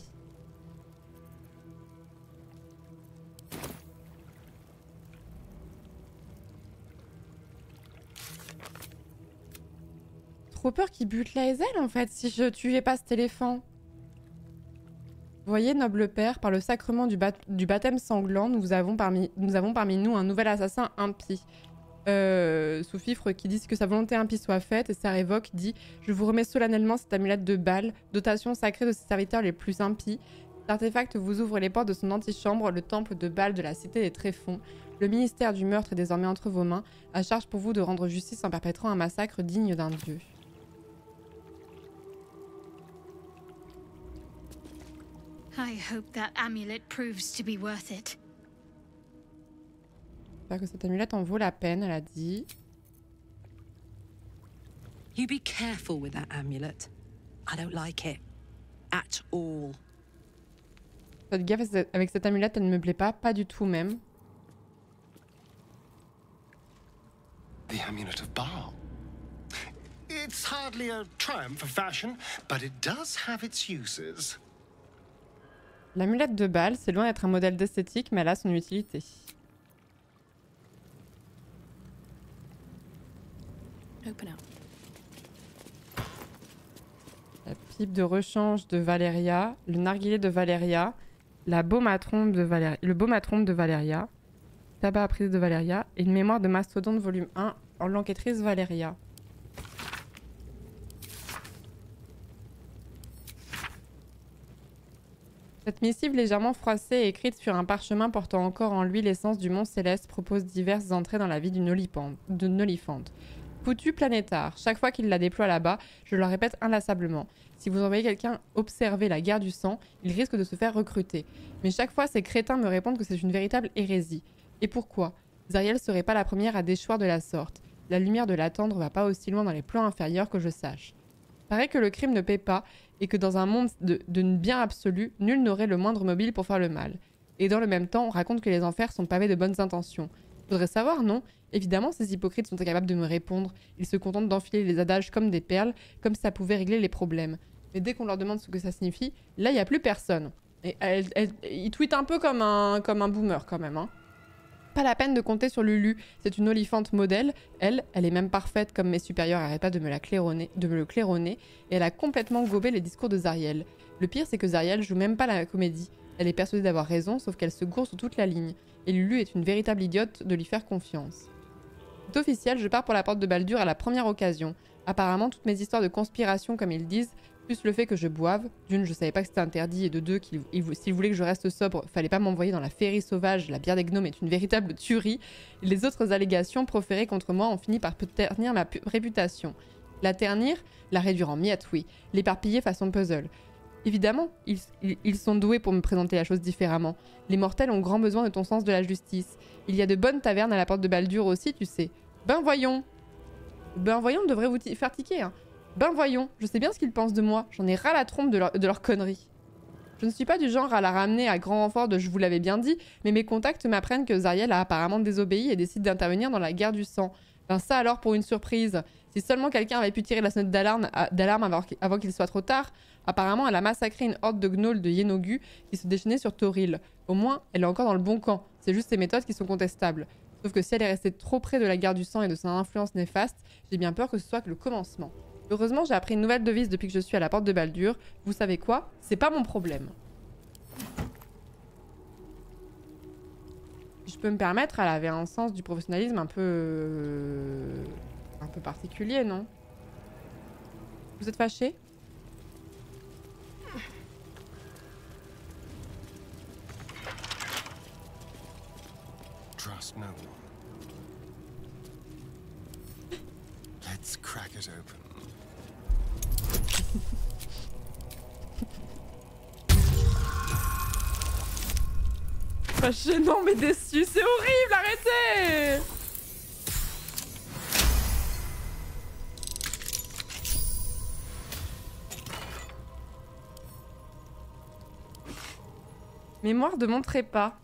Trop peur qu'il bute la Hazel en fait si je tuais pas cet éléphant. Voyez, noble père, par le sacrement du, bat du baptême sanglant, nous avons, parmi, nous avons parmi nous un nouvel assassin impie. Euh, Sous-fifre qui dit que sa volonté impie soit faite, et sa révoque dit « Je vous remets solennellement cette amulette de balle, dotation sacrée de ses serviteurs les plus impies. L'artefact vous ouvre les portes de son antichambre, le temple de Baal de la cité des Tréfonds. Le ministère du meurtre est désormais entre vos mains, à charge pour vous de rendre justice en perpétrant un massacre digne d'un dieu. » I hope that amulet proves to be worth it. J'espère que cette amulette en vaut la peine, elle a dit. You be careful with that amulet. I don't like it. At all. Faites gaffe, avec cette amulette, elle ne me plaît pas, pas du tout même. The amulet of Baal. It's hardly a triumph of fashion, but it does have its uses. L'amulette de Baal, c'est loin d'être un modèle d'esthétique, mais elle a son utilité. Open up. La pipe de rechange de Valeria, le narguilé de Valeria, la baume à trompe de Valeria, le baume à trompe de Valeria, tabac à prise de Valeria et une mémoire de mastodonte volume un en l'enquêtrice Valeria. Cette missive légèrement froissée et écrite sur un parchemin portant encore en lui l'essence du mont céleste propose diverses entrées dans la vie d'une olifante. Foutu planétard, chaque fois qu'il la déploie là-bas, je le répète inlassablement. Si vous envoyez quelqu'un observer la guerre du sang, il risque de se faire recruter. Mais chaque fois, ces crétins me répondent que c'est une véritable hérésie. Et pourquoi? Zariel serait pas la première à déchoir de la sorte. La lumière de l'attendre va pas aussi loin dans les plans inférieurs que je sache. Paraît que le crime ne paie pas, et que dans un monde de, de bien absolu, nul n'aurait le moindre mobile pour faire le mal. Et dans le même temps, on raconte que les enfers sont pavés de bonnes intentions. Faudrait savoir, non? Évidemment, ces hypocrites sont incapables de me répondre. Ils se contentent d'enfiler les adages comme des perles, comme si ça pouvait régler les problèmes. Mais dès qu'on leur demande ce que ça signifie, là, il n'y a plus personne. Et elle, elle, ils tweetent un peu comme un, comme un boomer, quand même, hein. Pas la peine de compter sur Lulu, c'est une olifante modèle. Elle, elle est même parfaite comme mes supérieurs n'arrêtent pas de me, la claironner, de me le claironner, et elle a complètement gobé les discours de Zariel. Le pire, c'est que Zariel joue même pas la comédie. Elle est persuadée d'avoir raison, sauf qu'elle se gourre sur toute la ligne. Et Lulu est une véritable idiote de lui faire confiance. C'est officiel, je pars pour la porte de Baldur à la première occasion. Apparemment, toutes mes histoires de conspiration, comme ils disent, Plus le fait que je boive, d'une, je savais pas que c'était interdit, et de deux, qu'il, il, s'il voulait que je reste sobre, fallait pas m'envoyer dans la féerie sauvage, la bière des gnomes est une véritable tuerie. Les autres allégations proférées contre moi ont fini par ternir ma réputation. La ternir, la réduire en miettes, oui, l'éparpiller façon puzzle. Évidemment, ils, ils, ils sont doués pour me présenter la chose différemment. Les mortels ont grand besoin de ton sens de la justice. Il y a de bonnes tavernes à la porte de Baldur aussi, tu sais. Ben voyons. Ben voyons devrait vous faire tiquer, hein. Ben voyons, je sais bien ce qu'ils pensent de moi, j'en ai ras la trompe de, leur, de leur connerie. Je ne suis pas du genre à la ramener à grand renfort de je vous l'avais bien dit, mais mes contacts m'apprennent que Zariel a apparemment désobéi et décide d'intervenir dans la guerre du sang. Ben ça alors pour une surprise. Si seulement quelqu'un avait pu tirer la sonnette d'alarme, d'alarme avant, avant qu'il soit trop tard, apparemment elle a massacré une horde de gnolls de Yenogu qui se déchaînait sur Toril. Au moins, elle est encore dans le bon camp, c'est juste ses méthodes qui sont contestables. Sauf que si elle est restée trop près de la guerre du sang et de son influence néfaste, j'ai bien peur que ce soit que le commencement. Heureusement, j'ai appris une nouvelle devise depuis que je suis à la porte de Baldur. Vous savez quoi? C'est pas mon problème. Si je peux me permettre, elle avait un sens du professionnalisme un peu... Euh, un peu particulier, non? Vous êtes fâché? Trust no one. Let's crack it open. Pas gênant mais déçu, c'est horrible, arrêtez! Mémoire de mon trépas.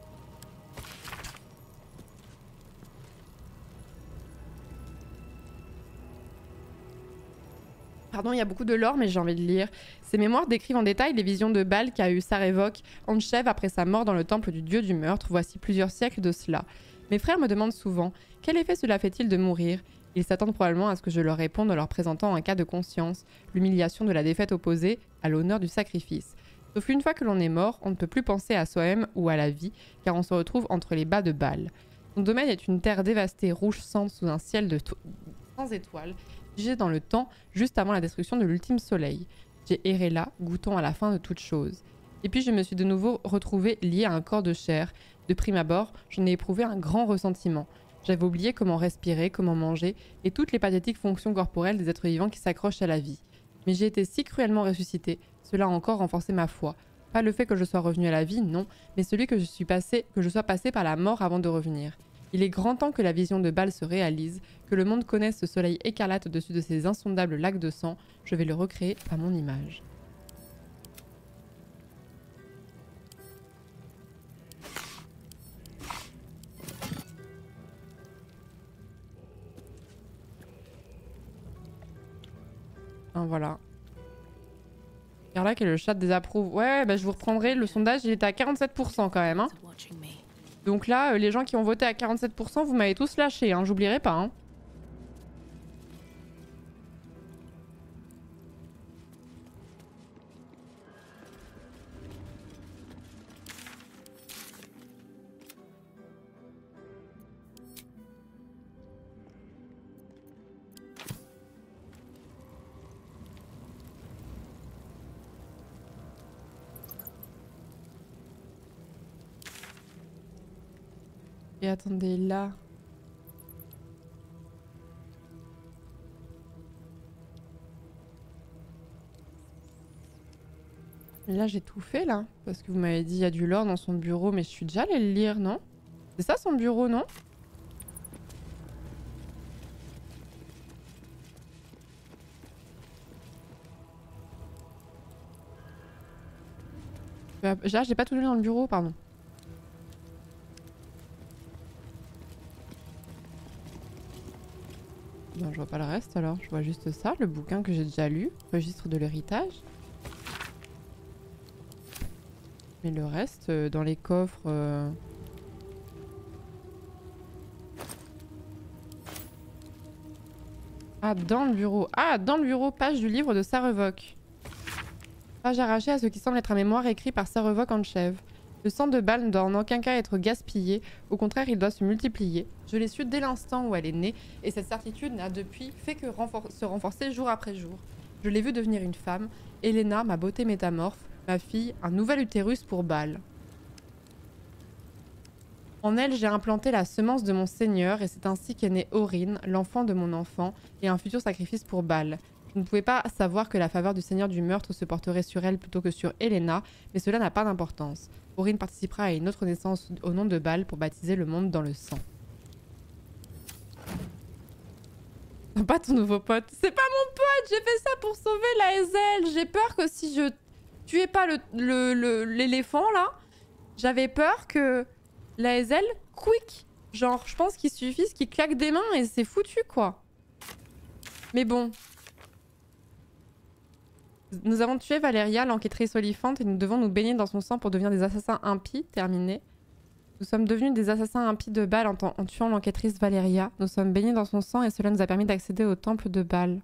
Pardon, il y a beaucoup de lore, mais j'ai envie de lire. Ces mémoires décrivent en détail les visions de Bâle qu'a eu Sarevok, Anchev après sa mort dans le temple du dieu du meurtre, voici plusieurs siècles de cela. Mes frères me demandent souvent, quel effet cela fait-il de mourir? Ils s'attendent probablement à ce que je leur réponde en leur présentant un cas de conscience, l'humiliation de la défaite opposée à l'honneur du sacrifice. Sauf qu'une fois que l'on est mort, on ne peut plus penser à soi-même ou à la vie, car on se retrouve entre les bas de Bâle. Son domaine est une terre dévastée, rouge sang sous un ciel de sans étoiles, figé dans le temps, juste avant la destruction de l'ultime soleil. J'ai erré là, goûtant à la fin de toute chose. Et puis je me suis de nouveau retrouvée liée à un corps de chair. De prime abord, j'en ai éprouvé un grand ressentiment. J'avais oublié comment respirer, comment manger, et toutes les pathétiques fonctions corporelles des êtres vivants qui s'accrochent à la vie. Mais j'ai été si cruellement ressuscitée, cela a encore renforcé ma foi. Pas le fait que je sois revenue à la vie, non, mais celui que je suis passé, que je sois passée par la mort avant de revenir. Il est grand temps que la vision de Bâle se réalise, que le monde connaisse ce soleil écarlate au-dessus de ces insondables lacs de sang. Je vais le recréer à mon image. Ah, voilà. Carla qui est le chat désapprouve. Ouais, bah je vous reprendrai. Le sondage, il était à quarante-sept pour cent quand même. Hein. Donc là, euh, les gens qui ont voté à quarante-sept pour cent, vous m'avez tous lâché, hein, j'oublierai pas. Hein. Et attendez, là... Là, j'ai tout fait, là. Parce que vous m'avez dit, il y a du lore dans son bureau, mais je suis déjà allée le lire, non? C'est ça, son bureau, non? Là, j'ai pas tout lu dans le bureau, pardon. Non, je vois pas le reste alors, je vois juste ça, le bouquin que j'ai déjà lu, registre de l'héritage. Mais le reste, euh, dans les coffres... Euh... Ah, dans le bureau. Ah, dans le bureau, page du livre de Sarevok. Page arrachée à ce qui semble être un mémoire écrit par Sarevok Anchev. Le sang de Bâle ne doit en aucun cas être gaspillé, au contraire il doit se multiplier. Je l'ai su dès l'instant où elle est née, et cette certitude n'a depuis fait que renfor se renforcer jour après jour. Je l'ai vue devenir une femme. Elena, ma beauté métamorphe. Ma fille, un nouvel utérus pour Bâle. En elle, j'ai implanté la semence de mon seigneur et c'est ainsi qu'est née Auryn, l'enfant de mon enfant, et un futur sacrifice pour Bâle. Je ne pouvais pas savoir que la faveur du seigneur du meurtre se porterait sur elle plutôt que sur Elena, mais cela n'a pas d'importance. Auryn participera à une autre naissance au nom de Bâle pour baptiser le monde dans le sang. Pas ton nouveau pote. C'est pas mon pote, j'ai fait ça pour sauver la S L. J'ai peur que si je tuais pas le, le, le, l'éléphant là, j'avais peur que la S L quick. Genre, je pense qu'il suffit qu'il claque des mains et c'est foutu quoi. Mais bon. Nous avons tué Valeria, l'enquêtrice olifante, et nous devons nous baigner dans son sang pour devenir des assassins impies. Terminé. Nous sommes devenus des assassins impies de Bâle en, en tuant l'enquêtrice Valeria. Nous sommes baignés dans son sang et cela nous a permis d'accéder au temple de Bâle.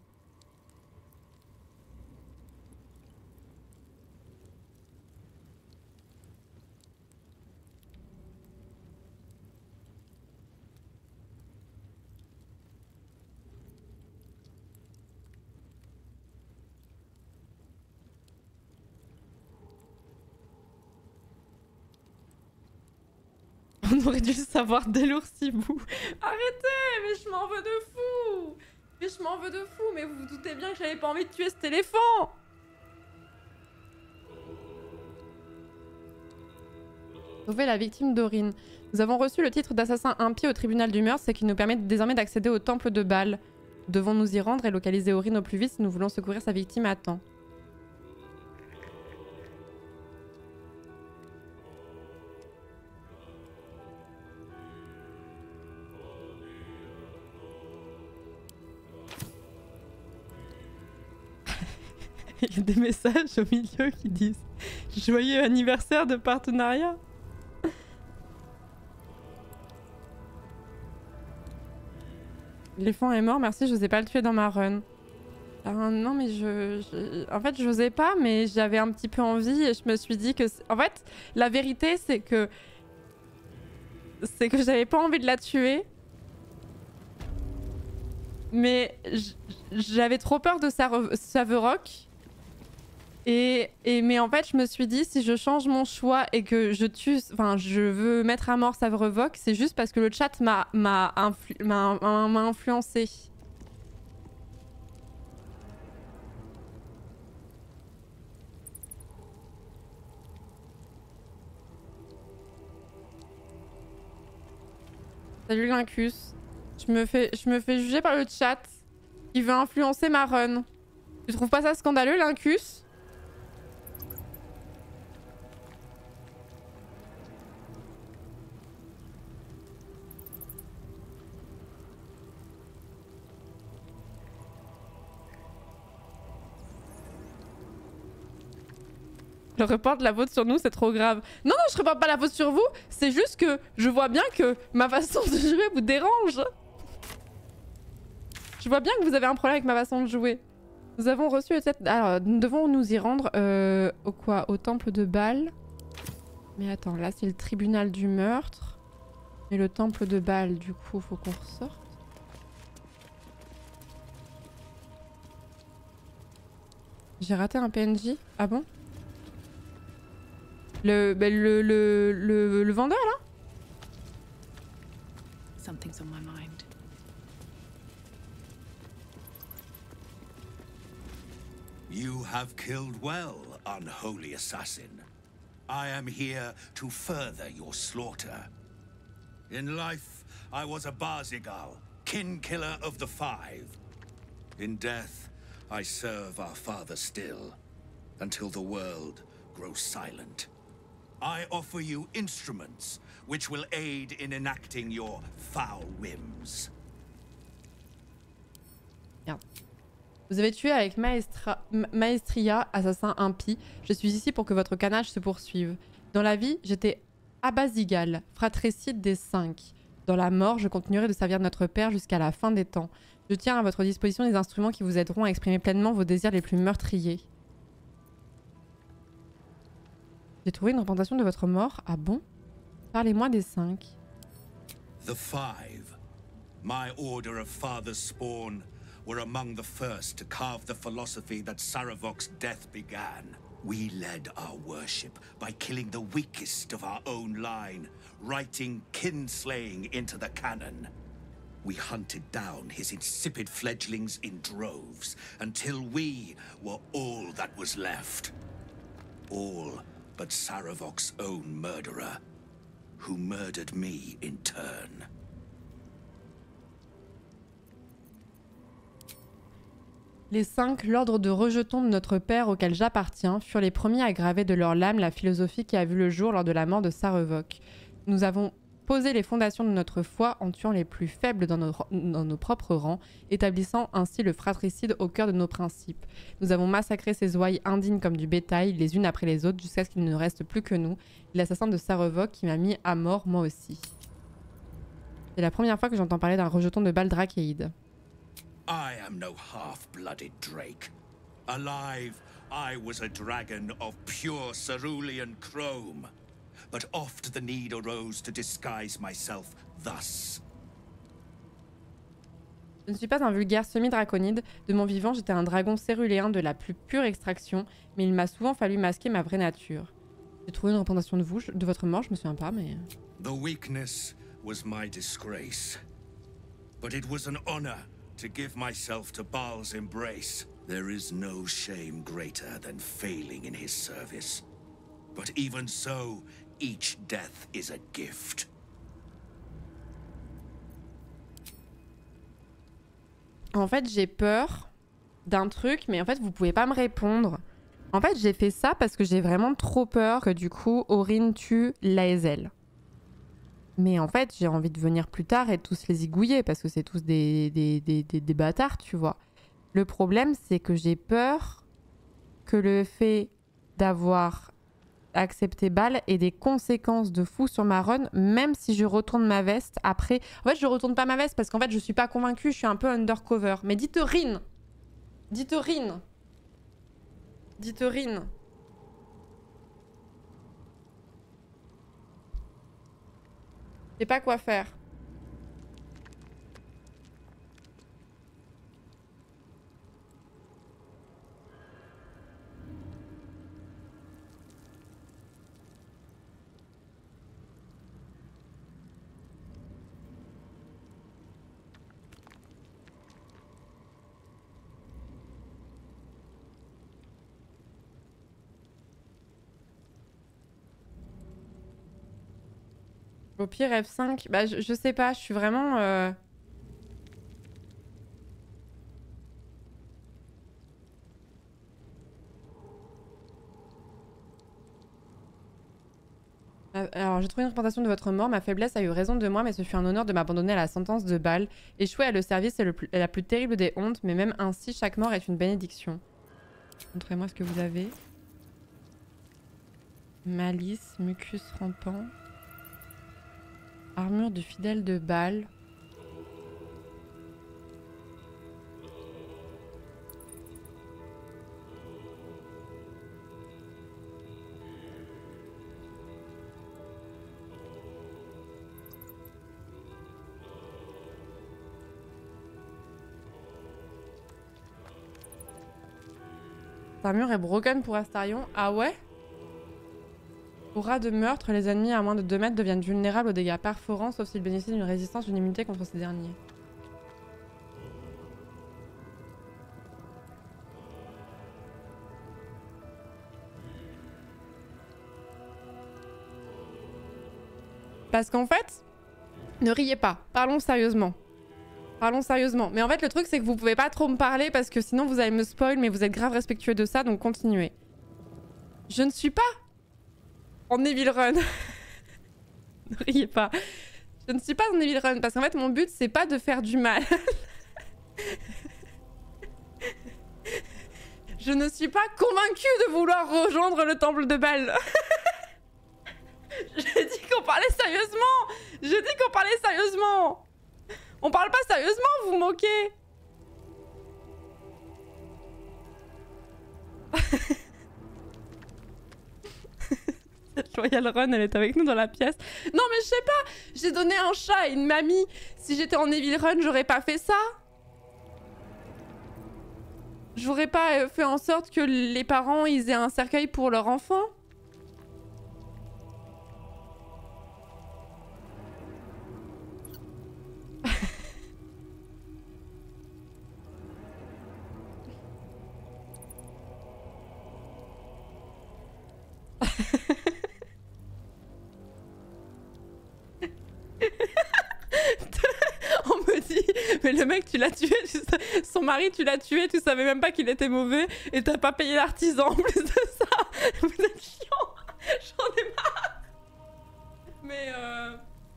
On aurait dû le savoir dès l'oursibou. Arrêtez, mais je m'en veux de fou. Mais je m'en veux de fou, mais vous vous doutez bien que j'avais pas envie de tuer cet éléphant. Sauver la victime d'Auryn. Nous avons reçu le titre d'assassin impie au tribunal du meurtre, ce qui nous permet désormais d'accéder au temple de Bâle. Devons nous y rendre et localiser Auryn au plus vite si nous voulons secourir sa victime à temps. Il y a des messages au milieu qui disent « Joyeux anniversaire de partenariat !» L'éléphant est mort, merci, je n'osais pas le tuer dans ma run. Alors, non mais je, je... En fait, je n'osais pas, mais j'avais un petit peu envie et je me suis dit que... En fait, la vérité, c'est que... C'est que j'avais pas envie de la tuer. Mais j'avais trop peur de Saverock. Et, et mais en fait, je me suis dit, si je change mon choix et que je tue, enfin, je veux mettre à mort Saverock, c'est juste parce que le chat m'a m'a influ, m'a influencé. Salut Lincus. Je me fais, je me fais juger par le chat qui veut influencer ma run. Tu trouves pas ça scandaleux, Lincus ? Le report de la faute sur nous, c'est trop grave. Non, non, je reporte pas la faute sur vous. C'est juste que je vois bien que ma façon de jouer vous dérange. Je vois bien que vous avez un problème avec ma façon de jouer. Nous avons reçu le tête... Alors, nous devons nous y rendre euh, au quoi? Au temple de Bâle. Mais attends, là c'est le tribunal du meurtre. Et le temple de Bâle, du coup, faut qu'on ressorte. J'ai raté un P N J? Ah bon? Le, bah, le, le, le, le vendeur là? Something's on my mind. You have killed well, unholy assassin. I am here to further your slaughter. In life, I was a Barzigal, kin killer of the Five. In death, I serve our father still, until the world grows silent. I offer you instruments which will aid in enacting your foul whims. Merde. Vous avez tué avec maestra... maestria, assassin impie. Je suis ici pour que votre canage se poursuive. Dans la vie, j'étais Abazigal, fratricide des cinq. Dans la mort, je continuerai de servir notre père jusqu'à la fin des temps. Je tiens à votre disposition des instruments qui vous aideront à exprimer pleinement vos désirs les plus meurtriers. J'ai trouvé une représentation de votre mort. Ah bon? Parlez-moi des cinq. The Five, my order of father's spawn, were among the first to carve the philosophy that Sarevok's death began. We led our worship by killing the weakest of our own line, writing kinslaying into the canon. We hunted down his insipid fledglings in droves until we were all that was left. All but Sarevok's own murderer, who murdered me in turn. Les cinq, l'ordre de rejetons de notre père auquel j'appartiens, furent les premiers à graver de leur lame la philosophie qui a vu le jour lors de la mort de Sarevok. Nous avons posé les fondations de notre foi en tuant les plus faibles dans nos, dans nos propres rangs, établissant ainsi le fratricide au cœur de nos principes. Nous avons massacré ces ouailles indignes comme du bétail, les unes après les autres, jusqu'à ce qu'il ne reste plus que nous, l'assassin de Sarevok qui m'a mis à mort moi aussi. C'est la première fois que j'entends parler d'un rejeton de balles drakéides. I am no half-blooded Drake. Alive, I was a dragon of pure cerulean chrome. But oft the need arose to disguise myself thus. Je ne suis pas un vulgaire semi-draconide. De mon vivant, j'étais un dragon céruléen de la plus pure extraction, mais il m'a souvent fallu masquer ma vraie nature. J'ai trouvé une représentation de vous, de votre mort, je me souviens pas, mais... The weakness was my disgrace. But it was an honor to give myself to Baal's embrace. There is no shame greater than failing in his service. But even so, each death is a gift. En fait, j'ai peur d'un truc, mais en fait, vous pouvez pas me répondre. En fait, j'ai fait ça parce que j'ai vraiment trop peur que du coup, Orin tue Lae'zel. Mais en fait, j'ai envie de venir plus tard et tous les zigouiller parce que c'est tous des, des, des, des, des bâtards, tu vois. Le problème, c'est que j'ai peur que le fait d'avoir accepté Baal ait des conséquences de fou sur ma run, même si je retourne ma veste après. En fait, je retourne pas ma veste parce qu'en fait, je suis pas convaincue, je suis un peu undercover. Mais dites Rin. Dites Rin. Dites Rin. Je sais pas quoi faire. Au pire F cinq, bah je, je sais pas, je suis vraiment... Euh... Alors j'ai trouvé une représentation de votre mort, ma faiblesse a eu raison de moi, mais ce fut un honneur de m'abandonner à la sentence de Baal. Échouer à le service est le plus, la plus terrible des hontes, mais même ainsi, chaque mort est une bénédiction. Montrez-moi ce que vous avez. Malice, mucus rampant... Armure du fidèle de Baal. Armure est broken pour Astarion. Ah ouais? Aura de meurtre, les ennemis à moins de deux mètres deviennent vulnérables aux dégâts perforants, sauf s'ils bénéficient d'une résistance d'une immunité contre ces derniers. Parce qu'en fait, ne riez pas, parlons sérieusement. Parlons sérieusement. Mais en fait, le truc, c'est que vous pouvez pas trop me parler parce que sinon vous allez me spoil, mais vous êtes grave respectueux de ça, donc continuez. Je ne suis pas en Evil Run. Ne riez pas. Je ne suis pas en Evil Run parce qu'en fait mon but c'est pas de faire du mal. Je ne suis pas convaincue de vouloir rejoindre le temple de Baal. J'ai dit qu'on parlait sérieusement. J'ai dit qu'on parlait sérieusement. On parle pas sérieusement, vous vous moquez. Cette Loyal Run, elle est avec nous dans la pièce. Non mais je sais pas, j'ai donné un chat à une mamie. Si j'étais en Evil Run, j'aurais pas fait ça. J'aurais pas fait en sorte que les parents ils aient un cercueil pour leur enfant? On me dit, mais le mec tu l'as tué, tu sais, son mari tu l'as tué, tu savais même pas qu'il était mauvais et t'as pas payé l'artisan en plus de ça. Vous êtes chiant, j'en ai marre. Mais euh...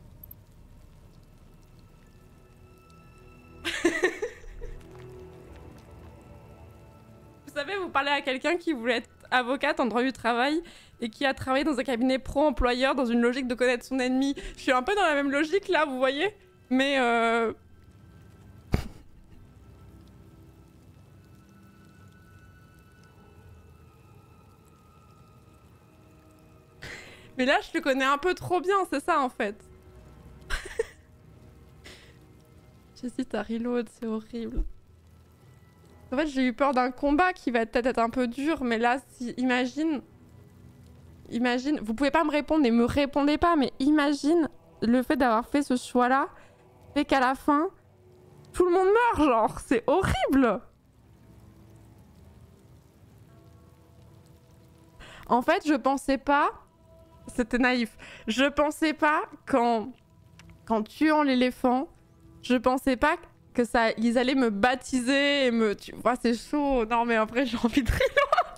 Vous savez, vous parlez à quelqu'un qui voulait être avocate en droit du travail et qui a travaillé dans un cabinet pro-employeur dans une logique de connaître son ennemi. Je suis un peu dans la même logique là, vous voyez? Mais euh... Mais là, je le connais un peu trop bien, c'est ça en fait. J'hésite à reload, c'est horrible. En fait, j'ai eu peur d'un combat qui va peut-être être un peu dur, mais là, si, imagine... Imagine... Vous pouvez pas me répondre et me répondez pas, mais imagine le fait d'avoir fait ce choix-là fait qu'à la fin, tout le monde meurt, genre. C'est horrible. En fait, je pensais pas... C'était naïf. Je pensais pas qu'en... Qu'en tuant l'éléphant, je pensais pas que ça... Ils allaient me baptiser et me... Tu vois, c'est chaud. Non, mais après, j'ai envie de reload.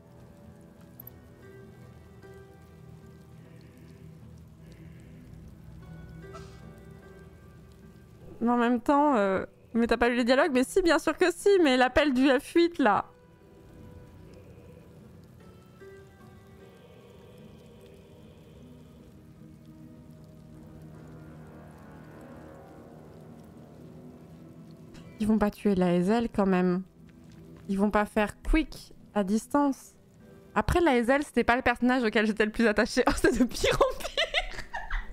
Mais en même temps... Euh... Mais t'as pas lu les dialogues? Mais si, bien sûr que si. Mais l'appel du F huit, là. Ils vont pas tuer la Hazel quand même. Ils vont pas faire quick à distance. Après, la Hazel, c'était pas le personnage auquel j'étais le plus attachée. Oh, c'est de pire en pire.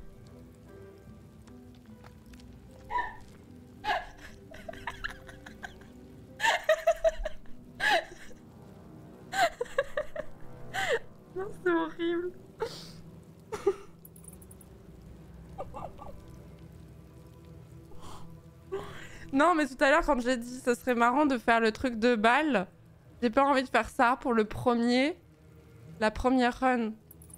Non, c'est horrible. Non, mais tout à l'heure, quand j'ai dit ce serait marrant de faire le truc de balle, j'ai pas envie de faire ça pour le premier, la première run.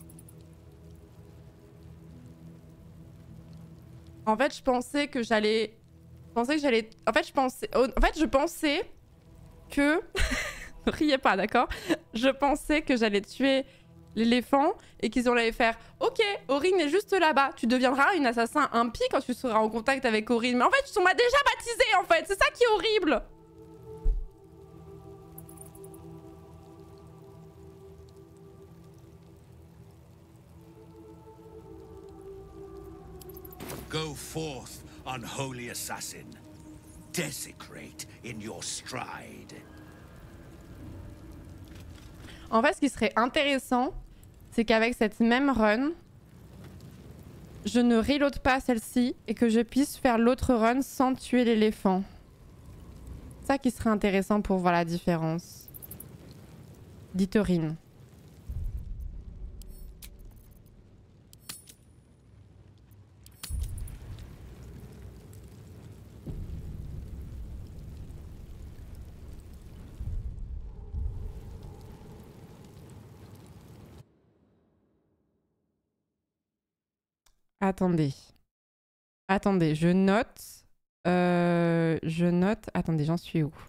En fait, je pensais que j'allais, je pensais que j'allais, en fait, je pensais, en fait, je pensais que, ne riez pas, d'accord? Je pensais que j'allais tuer l'éléphant et qu'ils allaient faire ok, Aurine est juste là-bas, tu deviendras une assassin impie quand tu seras en contact avec Aurine. Mais en fait, on m'a déjà baptisé en fait, c'est ça qui est horrible. Go forth, unholy assassin. Desecrate in your stride. En fait, ce qui serait intéressant, c'est qu'avec cette même run, je ne reload pas celle-ci et que je puisse faire l'autre run sans tuer l'éléphant. Ça qui serait intéressant pour voir la différence. Dit Aurine. Attendez. Attendez, je note. Euh, je note... Attendez, j'en suis où?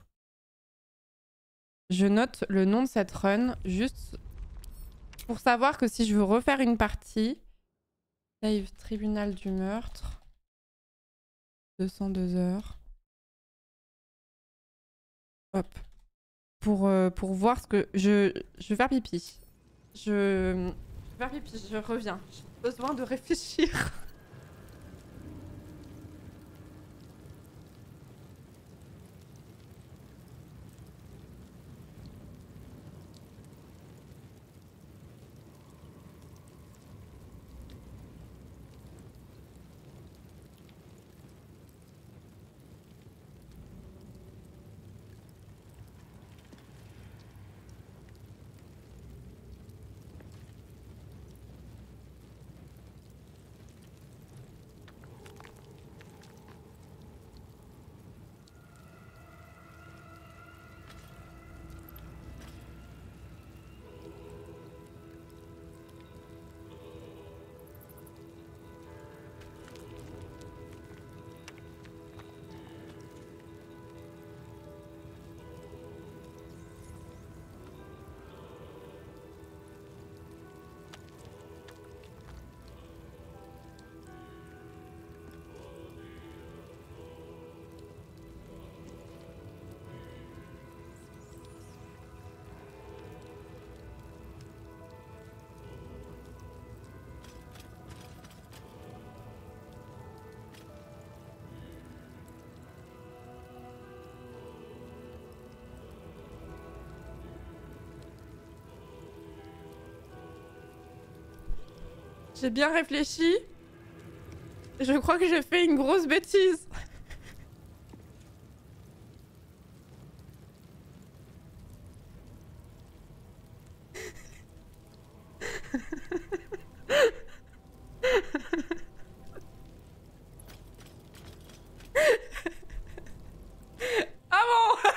Je note le nom de cette run, juste pour savoir que si je veux refaire une partie... Save tribunal du meurtre. deux cent deux heures. Hop. Pour, euh, pour voir ce que... Je, je vais faire pipi. Je... Je vais faire pipi, je reviens. J'ai besoin de réfléchir. J'ai bien réfléchi. Je crois que j'ai fait une grosse bêtise. Ah bon.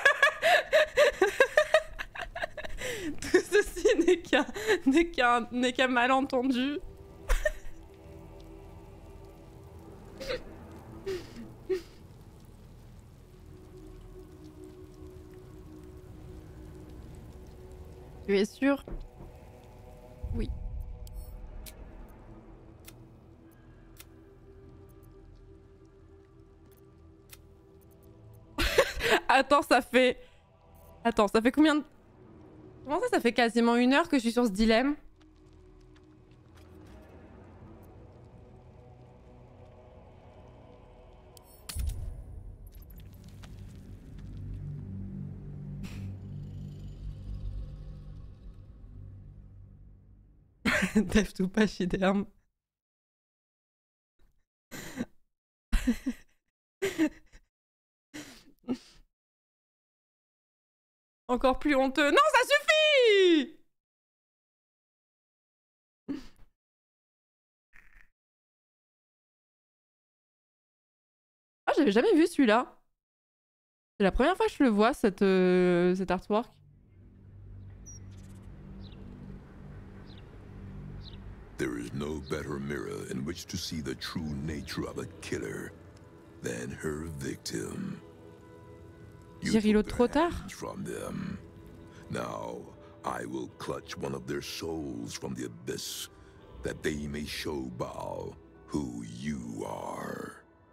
Tout ceci n'est qu'un n'est qu'un n'est qu'un malentendu. Tu es sûr? Oui. Attends, ça fait... Attends, ça fait combien de... Comment ça, ça fait quasiment une heure que je suis sur ce dilemme? Dev to pachyderme. Encore plus honteux. Non, ça suffit! Ah, j'avais jamais vu celui-là. C'est la première fois que je le vois, cette, euh, cet artwork. There is no better mirror in which to see the true nature of a killer than her victim. J'ai reload trop tard. From them. Now, I will clutch one of their souls from the abyss, that they may show Baal who you are.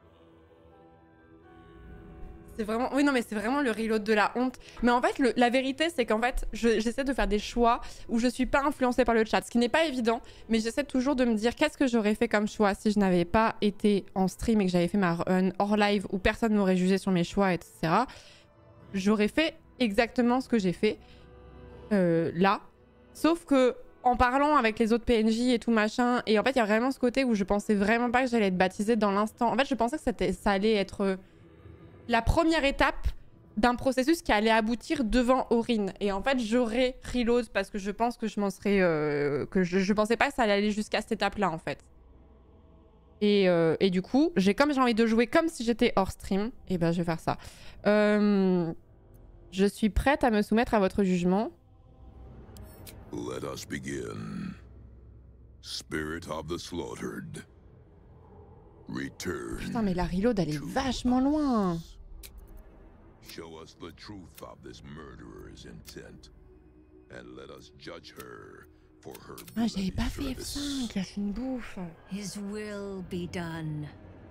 C'est vraiment... Oui, non, mais c'est vraiment le reload de la honte. Mais en fait, le... la vérité, c'est qu'en fait, je... j'essaie de faire des choix où je suis pas influencée par le chat, ce qui n'est pas évident, mais j'essaie toujours de me dire qu'est-ce que j'aurais fait comme choix si je n'avais pas été en stream et que j'avais fait ma run hors live où personne m'aurait jugé sur mes choix, et cetera. J'aurais fait exactement ce que j'ai fait euh, là. Sauf que en parlant avec les autres P N J et tout machin, et en fait, il y a vraiment ce côté où je pensais vraiment pas que j'allais être baptisée dans l'instant. En fait, je pensais que c'était... ça allait être... la première étape d'un processus qui allait aboutir devant Aurine. Et en fait, j'aurais reload parce que je pense que je m'en serais... Euh, que je, je pensais pas que ça allait aller jusqu'à cette étape-là, en fait. Et, euh, et du coup, j'ai comme j'ai envie de jouer comme si j'étais hors stream, et ben je vais faire ça. Euh, je suis prête à me soumettre à votre jugement. Let us begin. Spirit of the slaughtered. Return. Putain, mais la reload, elle est vachement loin. Show us the truth of this murderer's intent, and let us judge her for her. Ah, j'avais pas fait F cinq, là, c'est une bouffe. His will be done.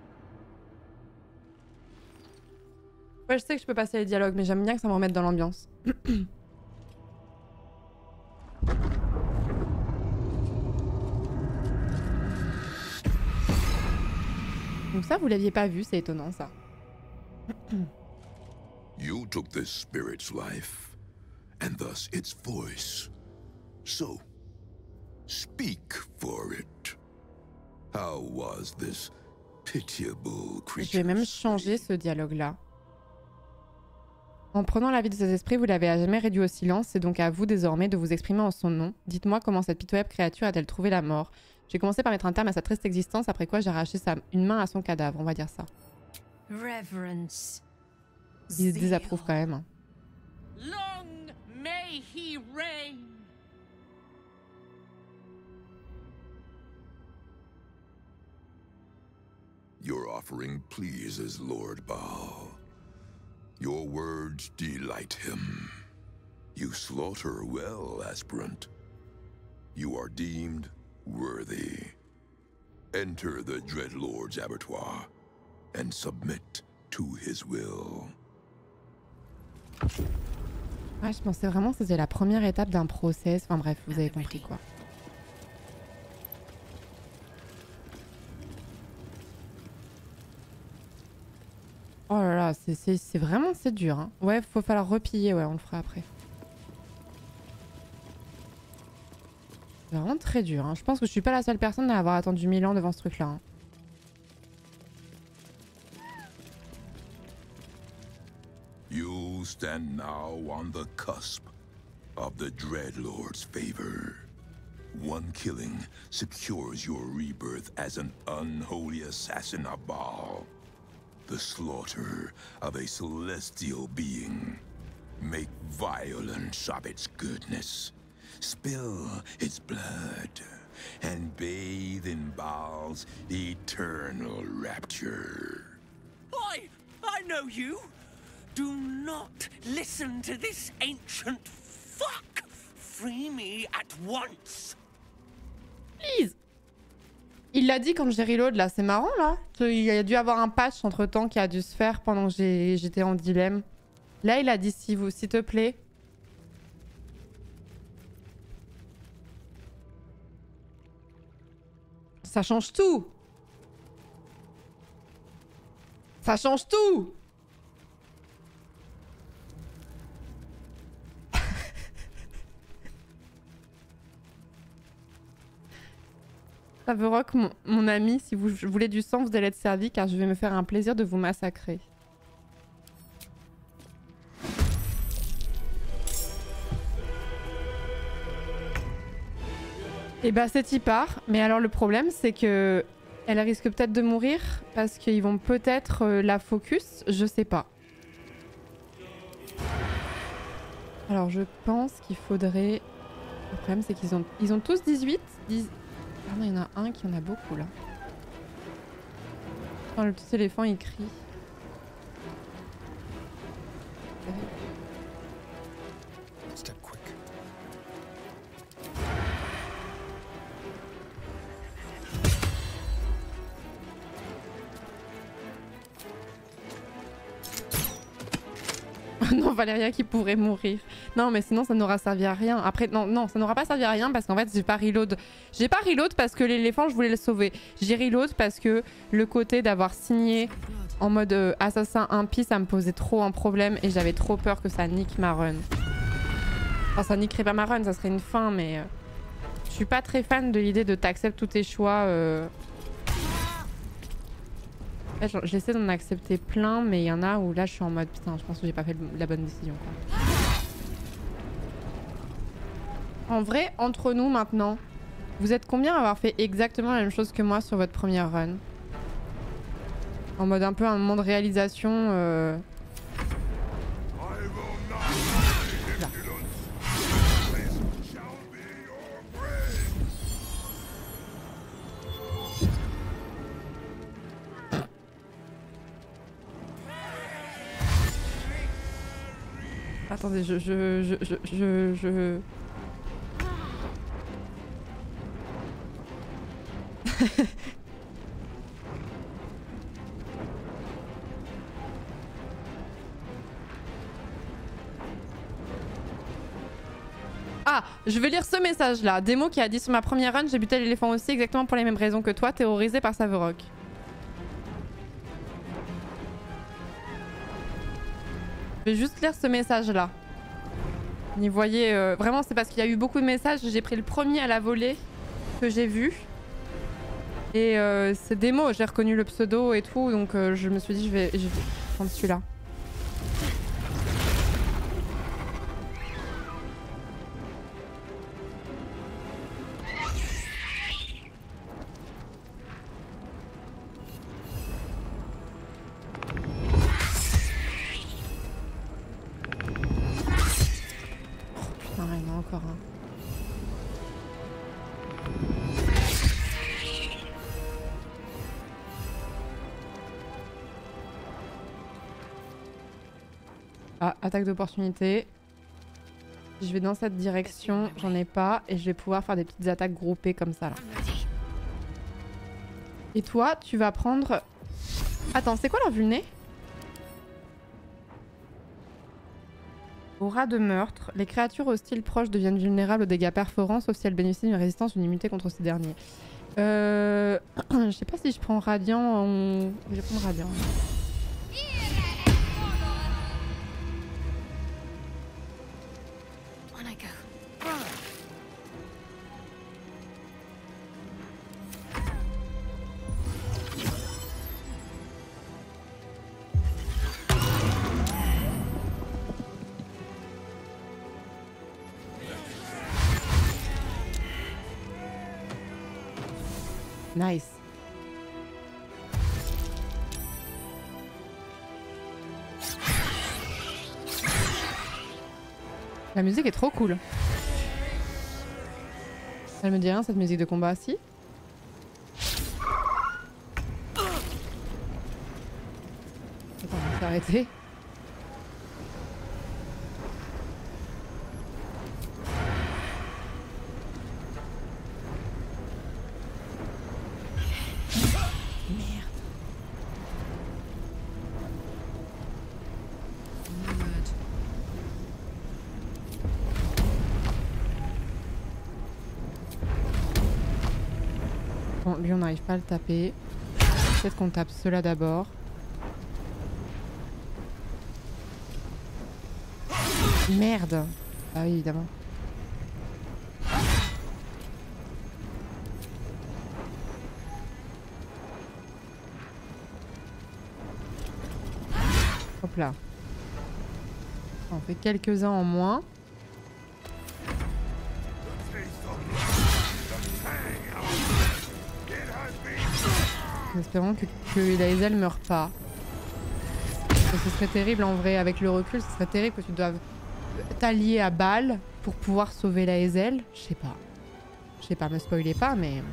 Ouais, je sais que je peux passer les dialogues, mais j'aime bien que ça me remette dans l'ambiance. Donc ça, vous l'aviez pas vu, c'est étonnant ça. You took this spirit's life, and thus its voice. So, speak for it. How was this pitiable creature? Je vais même changer ce dialogue-là. En prenant la vie de ces esprits, vous l'avez à jamais réduit au silence, c'est donc à vous désormais de vous exprimer en son nom. Dites-moi comment cette pitoyable créature a-t-elle trouvé la mort? J'ai commencé par mettre un terme à sa triste existence, après quoi j'ai arraché sa... une main à son cadavre, on va dire ça. Reverence. Il désapprouve quand même. Long may he reign. Your offering pleases Lord Baal. Your words delight him. You slaughter well, aspirant. You are deemed worthy. Enter the Dread Lord's abattoir and submit to his will. Ouais, je pensais vraiment que c'était la première étape d'un process. Enfin bref, vous avez compris quoi. Oh là là, c'est vraiment c'est dur. Hein. Ouais, faut falloir repiller, ouais, on le fera après. C'est vraiment très dur. Hein. Je pense que je suis pas la seule personne à avoir attendu mille ans devant ce truc-là. Hein. You stand now on the cusp of the Dreadlord's favor. One killing secures your rebirth as an unholy assassin of Baal. The slaughter of a celestial being. Make violence of its goodness. Spill its blood. And bathe in Baal's eternal rapture. I... I know you! Do not listen to this ancient fuck! Free me at once! Please! Il l'a dit quand j'ai reload là, c'est marrant là. Il y a dû avoir un patch entre temps qui a dû se faire pendant que j'étais en dilemme. Là il a dit si vous, s'il te plaît. Ça change tout! Ça change tout! Saverock, mon, mon ami, si vous voulez du sang, vous allez être servi car je vais me faire un plaisir de vous massacrer. Et bah c'est y part, mais alors le problème c'est que elle risque peut-être de mourir parce qu'ils vont peut-être euh, la focus, je sais pas. Alors je pense qu'il faudrait... Le problème c'est qu'ils ont... Ils ont tous dix-huit, dix... Ah non, il y en a un qui en a beaucoup là. Oh, le petit éléphant il crie. Step quick. Non, Valéria qui pourrait mourir. Non, mais sinon ça n'aura servi à rien. Après, non, non, ça n'aura pas servi à rien parce qu'en fait j'ai pas reload. J'ai pas reload parce que l'éléphant je voulais le sauver. J'ai reload parce que le côté d'avoir signé en mode euh, assassin impie ça me posait trop un problème et j'avais trop peur que ça nique ma run. Enfin, ça niquerait pas ma run, ça serait une fin, mais euh, je suis pas très fan de l'idée de t'accepter tous tes choix. Euh... En fait, j'essaie d'en accepter plein, mais il y en a où là je suis en mode putain, je pense que j'ai pas fait la bonne décision quoi. En vrai, entre nous maintenant, vous êtes combien à avoir fait exactement la même chose que moi sur votre première run? En mode un peu un moment de réalisation. Euh... Là. Attendez, je... je... je... je... je... je... Ah, je vais lire ce message là. Démo qui a dit sur ma première run, j'ai buté l'éléphant aussi exactement pour les mêmes raisons que toi, terrorisé par Saverock. Je vais juste lire ce message là. Vous voyez, euh, vraiment c'est parce qu'il y a eu beaucoup de messages, j'ai pris le premier à la volée que j'ai vu. Et euh, c'est démo, j'ai reconnu le pseudo et tout, donc euh, je me suis dit je vais, je vais prendre celui-là. Oh putain, il y en a encore un. Ah, attaque d'opportunité. Je vais dans cette direction, j'en ai pas, et je vais pouvoir faire des petites attaques groupées comme ça là. Et toi, tu vas prendre... Attends, c'est quoi leur vulné? Aura de meurtre. Les créatures hostiles proches deviennent vulnérables aux dégâts perforants, sauf si elles bénéficient d'une résistance ou d'une immunité contre ces derniers. Euh... je sais pas si je prends Radiant ou... Je vais prendre Radiant. Nice. La musique est trop cool. Elle me dit rien cette musique de combat, si? Attends, on va s'arrêter. Bon, lui on n'arrive pas à le taper. Peut-être qu'on tape ceux-là d'abord. Merde. Ah oui, évidemment. Hop là. On fait quelques-uns en moins. En espérant que, que Lae'zel meure pas. Ce serait terrible en vrai, avec le recul, ce serait terrible que tu doives t'allier à Baal pour pouvoir sauver Lae'zel. Je sais pas. Je sais pas, me spoilez pas, mais...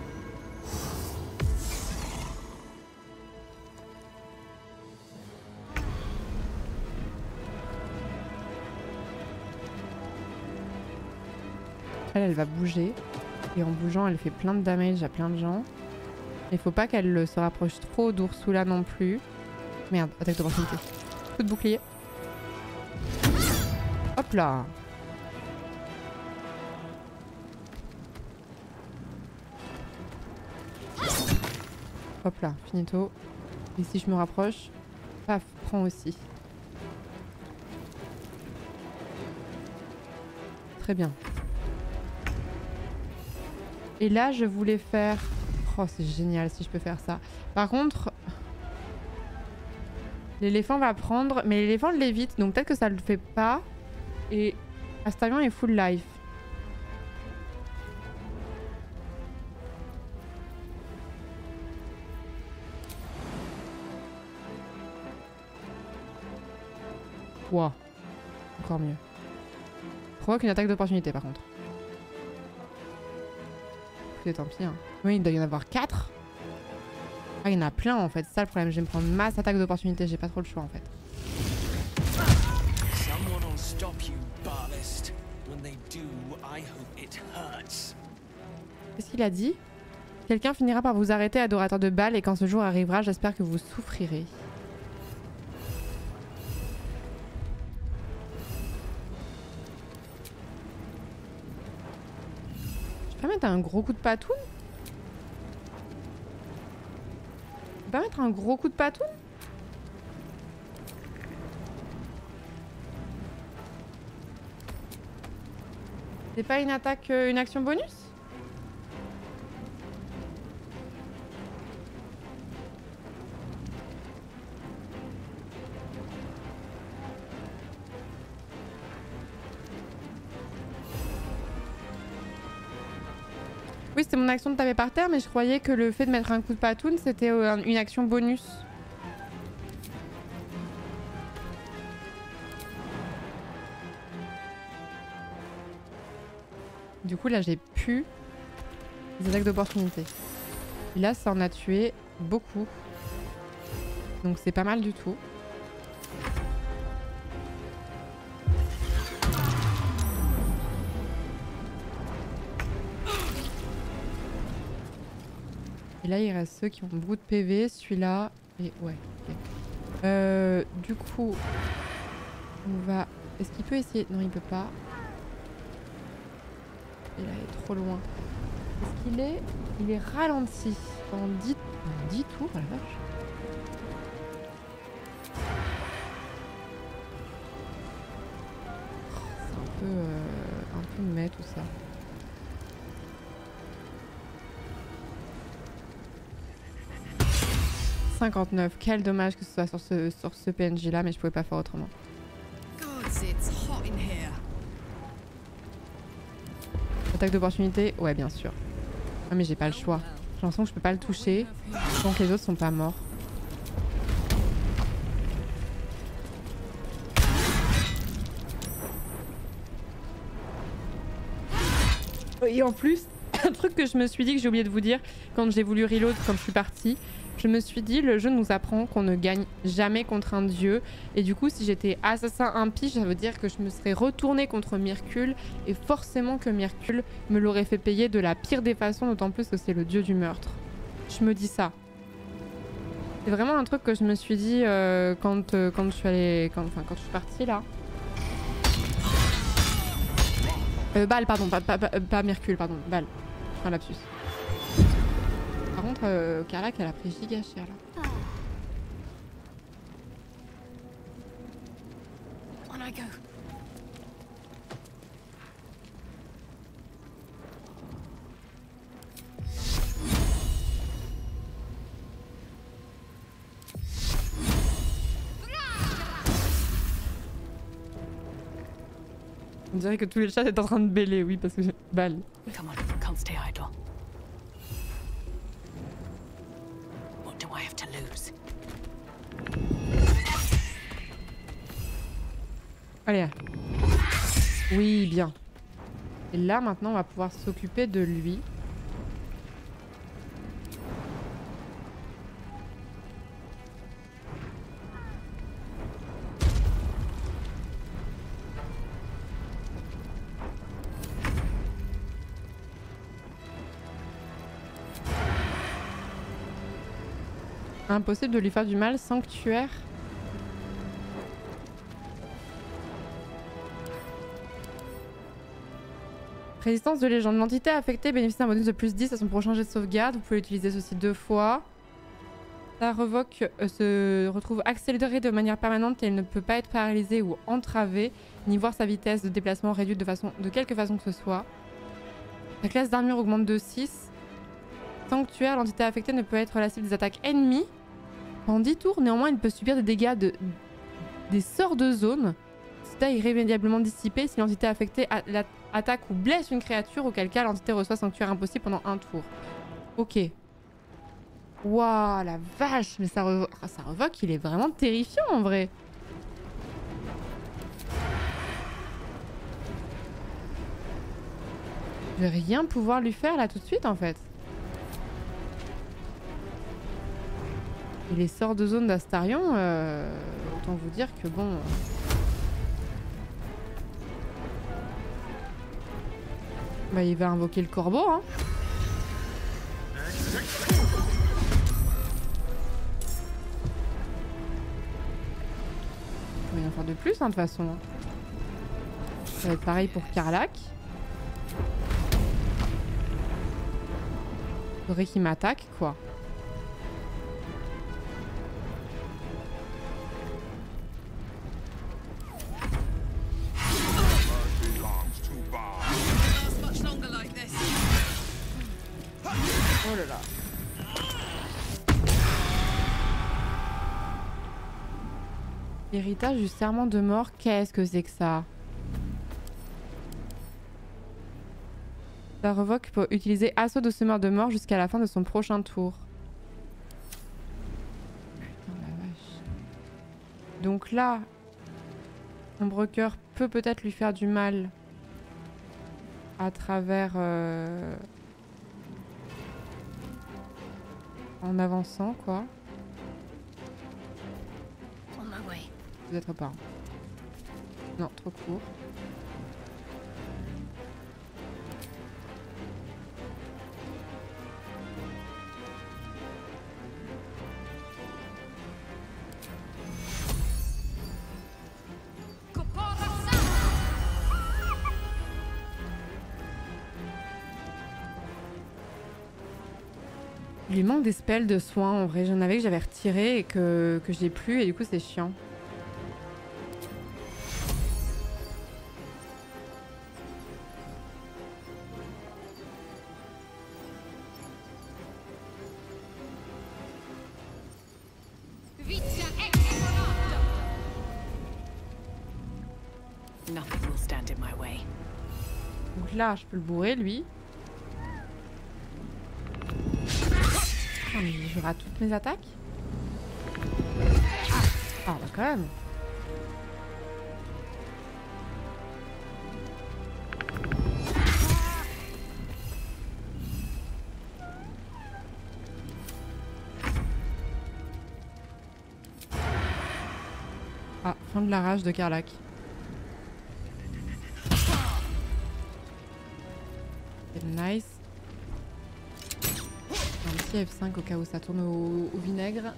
Elle, elle va bouger. Et en bougeant, elle fait plein de damage à plein de gens. Il faut pas qu'elle se rapproche trop d'Ursula non plus. Merde, attaque d'opportunité. Coup de bouclier. Hop là. Hop là, finito. Et si je me rapproche, paf, prends aussi. Très bien. Et là, je voulais faire... Oh, c'est génial si je peux faire ça. Par contre, l'éléphant va prendre... Mais l'éléphant l'évite, donc peut-être que ça le fait pas. Et Astarion est full life. Wow. Encore mieux. Provoque une attaque d'opportunité par contre. Écoutez, tant pis. Hein. Oui, il doit y en avoir quatre. Ah, il y en a plein en fait. C'est ça le problème. Je vais me prendre masse attaque d'opportunité. J'ai pas trop le choix en fait. Qu'est-ce qu'il a dit? Quelqu'un finira par vous arrêter, adorateur de Baal, et quand ce jour arrivera, j'espère que vous souffrirez. Je peux pas mettre un gros coup de patoune? Je peux pas mettre un gros coup de patoune? C'est pas une attaque, euh, une action bonus? Oui, c'était mon action de taper par terre, mais je croyais que le fait de mettre un coup de patoune, c'était euh, une action bonus. Du coup, là, j'ai pu des attaques d'opportunité. Et là, ça en a tué beaucoup. Donc, c'est pas mal du tout. Et là, il reste ceux qui ont beaucoup de P V. Celui-là. Et ouais. Okay. Euh, du coup, on va... Est-ce qu'il peut essayer? Non, il peut pas. Et là, il est trop loin. Est-ce qu'il est... Il est ralenti pendant dix... dix tours, à la vache. C'est un peu... Euh, un peu met tout ça. cinquante-neuf. Quel dommage que ce soit sur ce, sur ce P N J là, mais je pouvais pas faire autrement. Attaque d'opportunité? Ouais, bien sûr. Ah, mais j'ai pas le choix. J'ai l'impression que je peux pas le toucher. Donc les autres sont pas morts. Et en plus, un truc que je me suis dit, que j'ai oublié de vous dire quand j'ai voulu reload, quand je suis partie, je me suis dit, le jeu nous apprend qu'on ne gagne jamais contre un dieu. Et du coup, si j'étais assassin impie, ça veut dire que je me serais retournée contre Myrkul. Et forcément que Myrkul me l'aurait fait payer de la pire des façons, d'autant plus que c'est le dieu du meurtre. Je me dis ça. C'est vraiment un truc que je me suis dit euh, quand, euh, quand je suis allée... Quand, enfin, quand je suis partie, là. Euh, Bal, pardon, pas, pas, pas, pas Myrkul, pardon, Bal. Un lapsus. Par contre, euh, Karlach, elle a pris giga cher là. On I go. On dirait que tous les chats sont en train de bêler, oui, parce que balle. Come on, can't stay idle. What do I have to lose? Allez. Oui, bien. Et là, maintenant, on va pouvoir s'occuper de lui. Impossible de lui faire du mal, sanctuaire. Résistance de légende. L'entité affectée bénéficie d'un bonus de plus dix à son prochain jet de sauvegarde. Vous pouvez utiliser ceci deux fois. Ça revoque, euh, se retrouve accélérée de manière permanente et elle ne peut pas être paralysée ou entravée, ni voir sa vitesse de déplacement réduite de, façon, de quelque façon que ce soit. La classe d'armure augmente de six. Sanctuaire, l'entité affectée ne peut être la cible des attaques ennemies. En dix tours, néanmoins, il peut subir des dégâts de des sorts de zone. C'est irrémédiablement dissipé si l'entité affectée a la attaque ou blesse une créature, auquel cas l'entité reçoit sanctuaire impossible pendant un tour. Ok. Waouh, la vache, mais ça, revo ça revoque, il est vraiment terrifiant en vrai. Je vais rien pouvoir lui faire là tout de suite en fait. Et les sorts de zone d'Astarion, euh, autant vous dire que bon... Bah il va invoquer le corbeau, hein. Il va rien faire de plus, hein, de toute façon. Ça va être pareil pour Karlach. Faudrait qu'il m'attaque, quoi. Oh là là. Héritage du serment de mort, qu'est-ce que c'est que ça? Ça revoque pour utiliser assaut de semeur de mort jusqu'à la fin de son prochain tour. Putain la vache. Donc là, Ombrecoeur peut peut-être lui faire du mal à travers... Euh... en avançant, quoi. Peut-être pas. Non, trop court. Il lui manque des spells de soins en vrai. J'en avais que j'avais retiré et que, que j'ai plus et du coup c'est chiant. Nothing will stand in my way. Donc là, je peux le bourrer lui. mais je rate toutes mes attaques. Ah bah quand même. Ah, fin de la rage de Karlach. C'est nice. Un petit F cinq au cas où ça tourne au, au vinaigre.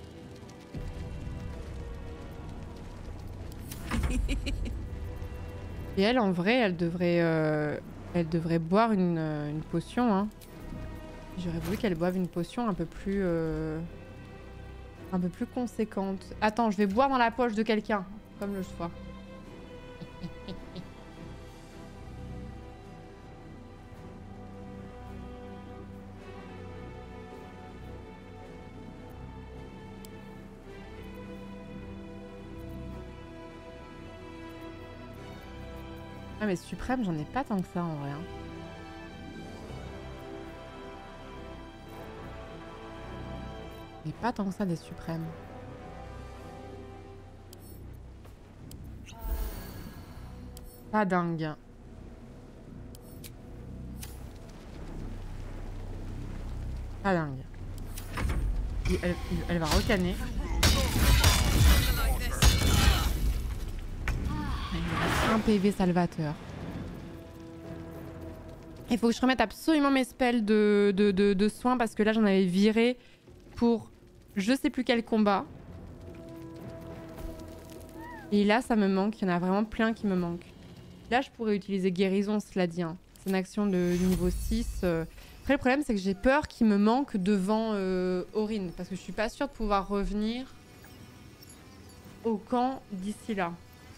Et elle, en vrai, elle devrait, euh, elle devrait boire une, une potion. Hein. J'aurais voulu qu'elle boive une potion un peu plus, euh, un peu plus conséquente. Attends, je vais boire dans la poche de quelqu'un, comme le choix. Ah mais suprême, j'en ai pas tant que ça en vrai. Hein. Mais pas tant que ça des suprêmes. Pas dingue. Pas dingue. Elle, elle, elle va recanner. Un P V salvateur. Il faut que je remette absolument mes spells de, de, de, de soins parce que là j'en avais viré pour je sais plus quel combat. Et là ça me manque, il y en a vraiment plein qui me manquent. Là je pourrais utiliser guérison, cela dit. Hein. C'est une action de niveau six. Après le problème c'est que j'ai peur qu'il me manque devant euh, Aurine parce que je suis pas sûre de pouvoir revenir au camp d'ici là.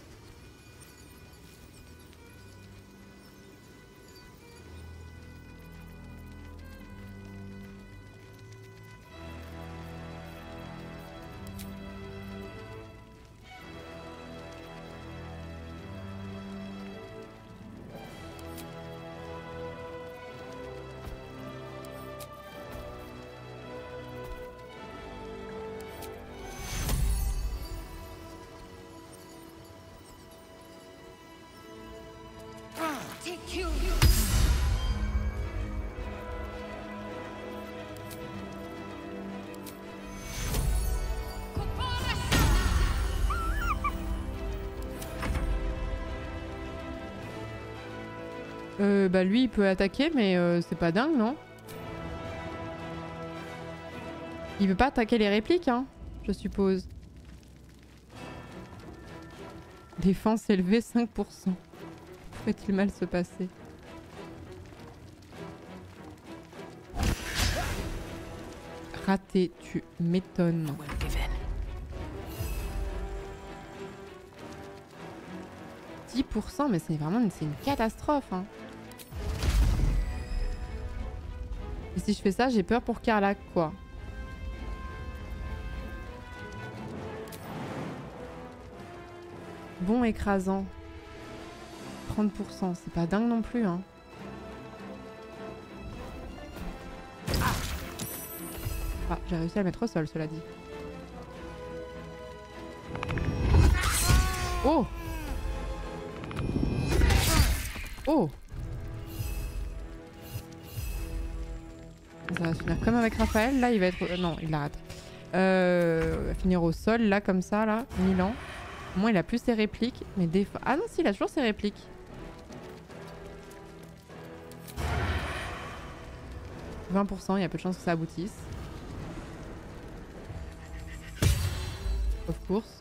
Euh, bah lui il peut attaquer mais euh, c'est pas dingue non? Il veut pas attaquer les répliques hein, je suppose. Défense élevée cinq pour cent. Pourrait-il mal se passer? Raté, tu m'étonnes. dix pour cent mais c'est vraiment une, c'est une catastrophe hein. Et si je fais ça, j'ai peur pour Karlach, quoi. Bon écrasant. trente pour cent, c'est pas dingue non plus, hein. Ah, j'ai réussi à le mettre au sol, cela dit. Oh! Oh! Ça va finir comme avec Raphaël. Là, il va être... Euh, non, il l'arrête. Euh, il va finir au sol, là, comme ça, là. Milan. Au moins, il a plus ses répliques. Mais des fois... Ah non, si, il a toujours ses répliques. vingt pour cent, il y a peu de chances que ça aboutisse. Of course.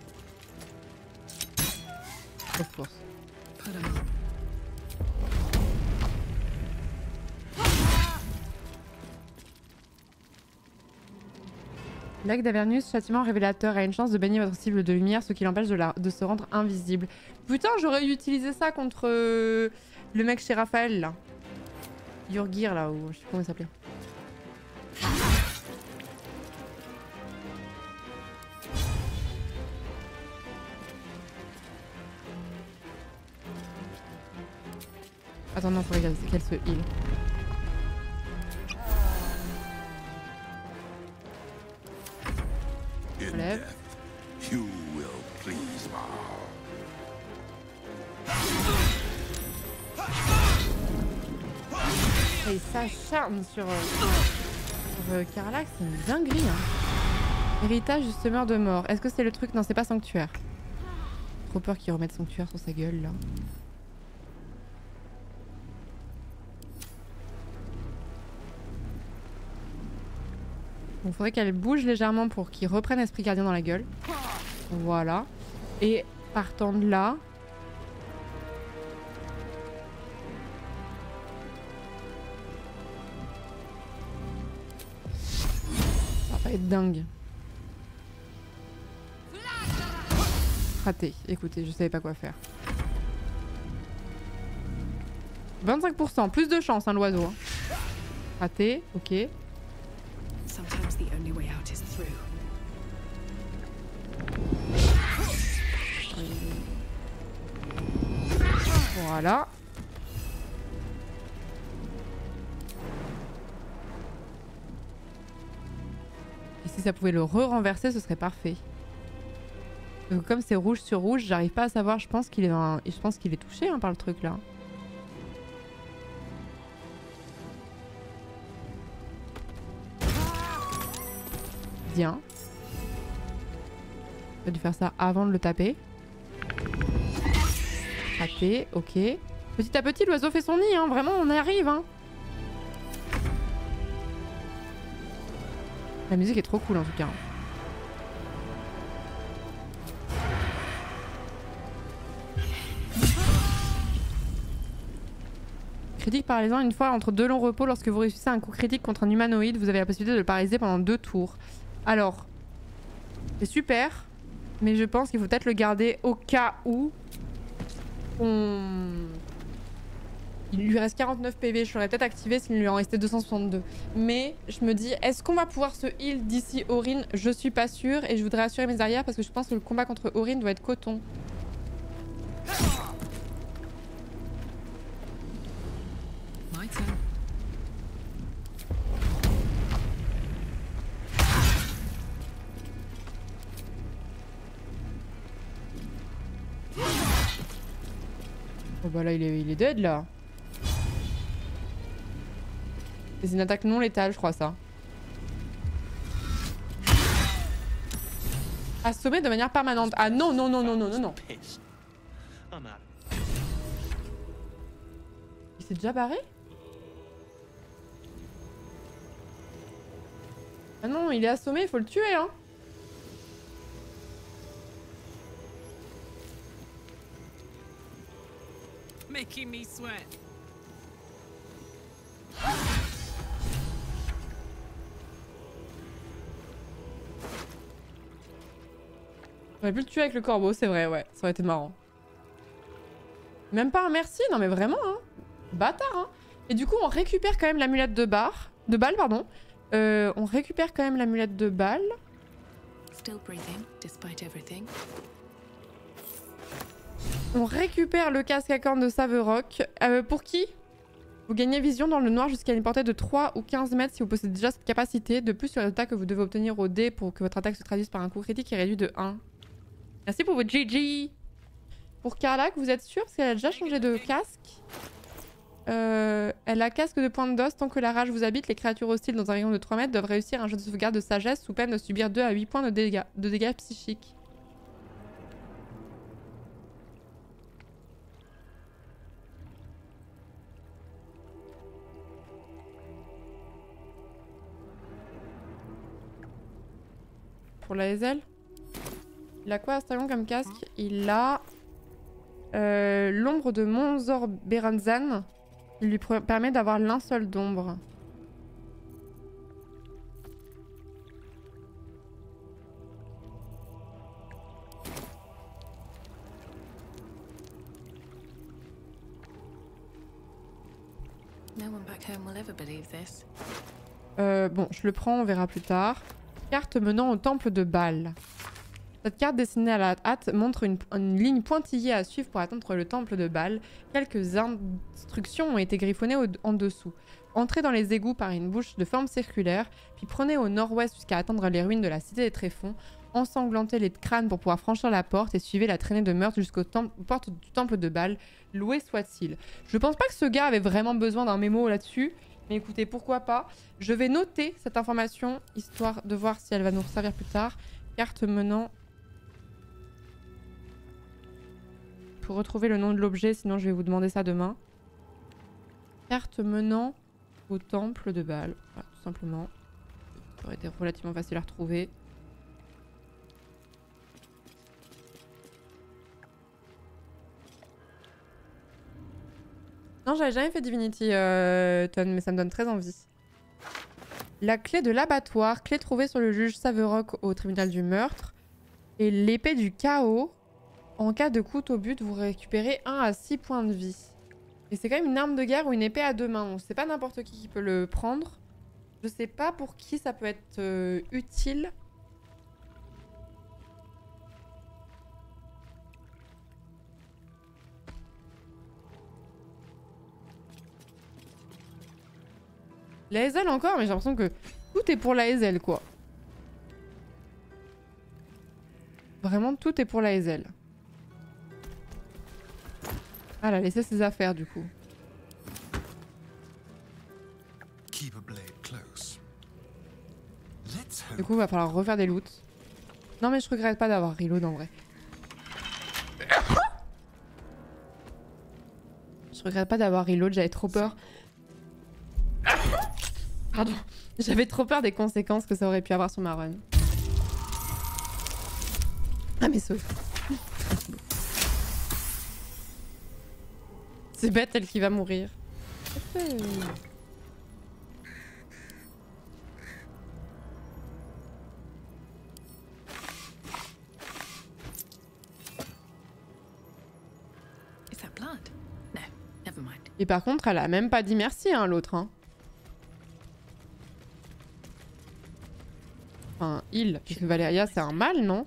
Of course. Lac d'Avernus, châtiment révélateur, a une chance de baigner votre cible de lumière, ce qui l'empêche de, la... de se rendre invisible. Putain, j'aurais utilisé ça contre euh, le mec chez Raphaël, là. Yurgir, là, ou je sais pas comment il s'appelait. Attends, non, faut regarder qu'elle se heal. enlève. You will please Baal. Et il s'acharne sur, euh, sur euh, Karlach, c'est une dinguerie. Hein. Héritage du semeur de mort. Est-ce que c'est le truc? Non, c'est pas sanctuaire. Trop peur qu'il remette sanctuaire sur sa gueule là. Il faudrait qu'elle bouge légèrement pour qu'il reprenne esprit gardien dans la gueule. Voilà. Et partant de là... ça va pas être dingue. Raté. Écoutez, je savais pas quoi faire. vingt-cinq pour cent. Plus de chance, hein, l'oiseau. Hein. Raté. Ok. Sometimes the only way out is through. Voilà. Et si ça pouvait le re-renverser, ce serait parfait. Donc, comme c'est rouge sur rouge, j'arrive pas à savoir. Je pense qu'il est, un... je pense qu'il est touché hein, par le truc là. Bien. On a dû faire ça avant de le taper. Raté, ok. Petit à petit, l'oiseau fait son nid, hein. Vraiment, on y arrive. Hein. La musique est trop cool en tout cas. Critique paralysant une fois entre deux longs repos. Lorsque vous réussissez un coup critique contre un humanoïde, vous avez la possibilité de le paralyser pendant deux tours. Alors, c'est super, mais je pense qu'il faut peut-être le garder au cas où on... il lui reste quarante-neuf P V. Je l'aurais peut-être activé s'il lui en restait deux cent soixante-deux. Mais je me dis, est-ce qu'on va pouvoir se heal d'ici Auryn? Je suis pas sûre et je voudrais assurer mes arrières parce que je pense que le combat contre Auryn doit être coton. Oh bah là il est, il est dead là. C'est une attaque non létale je crois ça. Assommé de manière permanente. Ah non non non non non non non. Il s'est déjà barré? Ah non il est assommé, il faut le tuer hein. Making me sweat. J'aurais pu le tuer avec le corbeau, c'est vrai, ouais. Ça aurait été marrant. Même pas un merci, non mais vraiment, hein. Bâtard, hein. Et du coup, on récupère quand même l'amulette de barre. De balle, pardon. Euh, on récupère quand même l'amulette de balle. Still breathing, despite everything. On récupère le casque à cornes de Saverock. Euh, pour qui? Vous gagnez vision dans le noir jusqu'à une portée de trois ou quinze mètres si vous possédez déjà cette capacité. De plus, sur le résultat que vous devez obtenir au dé pour que votre attaque se traduise par un coup critique est réduit de un. Merci pour votre G G. Pour Karlach, vous êtes sûr? Parce qu'elle a déjà changé de casque. Euh, elle a casque de pointe d'os. Tant que la rage vous habite, les créatures hostiles dans un rayon de trois mètres doivent réussir un jeu de sauvegarde de sagesse sous peine de subir deux à huit points de dégâts, de dégâts psychiques. Pour la Hazel. Il a quoi Astarion comme casque? Il a euh, l'ombre de Monzor Beranzan. Il lui permet d'avoir linceul d'ombre. No one back home will ever believe this. Euh, bon, je le prends, on verra plus tard. Carte menant au temple de Baal. Cette carte dessinée à la hâte montre une, une ligne pointillée à suivre pour atteindre le temple de Baal. Quelques instructions ont été griffonnées au, en dessous. Entrez dans les égouts par une bouche de forme circulaire, puis prenez au nord-ouest jusqu'à atteindre les ruines de la cité des tréfonds. Ensanglantez les crânes pour pouvoir franchir la porte et suivez la traînée de meurtre jusqu'aux portes du temple de Bhaal. Loué soit-il. Je pense pas que ce gars avait vraiment besoin d'un mémo là-dessus. Mais écoutez, pourquoi pas. Je vais noter cette information, histoire de voir si elle va nous servir plus tard. Carte menant... Pour retrouver le nom de l'objet, sinon je vais vous demander ça demain. Carte menant au temple de Bhaal. Voilà, tout simplement. Ça aurait été relativement facile à retrouver. Non, j'avais jamais fait Divinity, euh, Ton, mais ça me donne très envie. La clé de l'abattoir, clé trouvée sur le juge Saverock au tribunal du meurtre. Et l'épée du chaos. En cas de coup au but, vous récupérez un à six points de vie. Et c'est quand même une arme de guerre ou une épée à deux mains. Donc c'est pas n'importe qui qui peut le prendre. Je sais pas pour qui ça peut être euh, utile. La S L encore, mais j'ai l'impression que tout est pour la S L, quoi. Vraiment, tout est pour la S L. Ah, elle a laissé ses affaires, du coup. Du coup, il va falloir refaire des loots. Non, mais je regrette pas d'avoir reload, en vrai. Je regrette pas d'avoir reload, j'avais trop peur. Pardon. J'avais trop peur des conséquences que ça aurait pu avoir sur ma run. Ah mais sauf. C'est bête, elle qui va mourir. Et par contre, elle a même pas dit merci, hein, l'autre. Hein. Enfin, il. Puisque Valeria, c'est un mâle, non?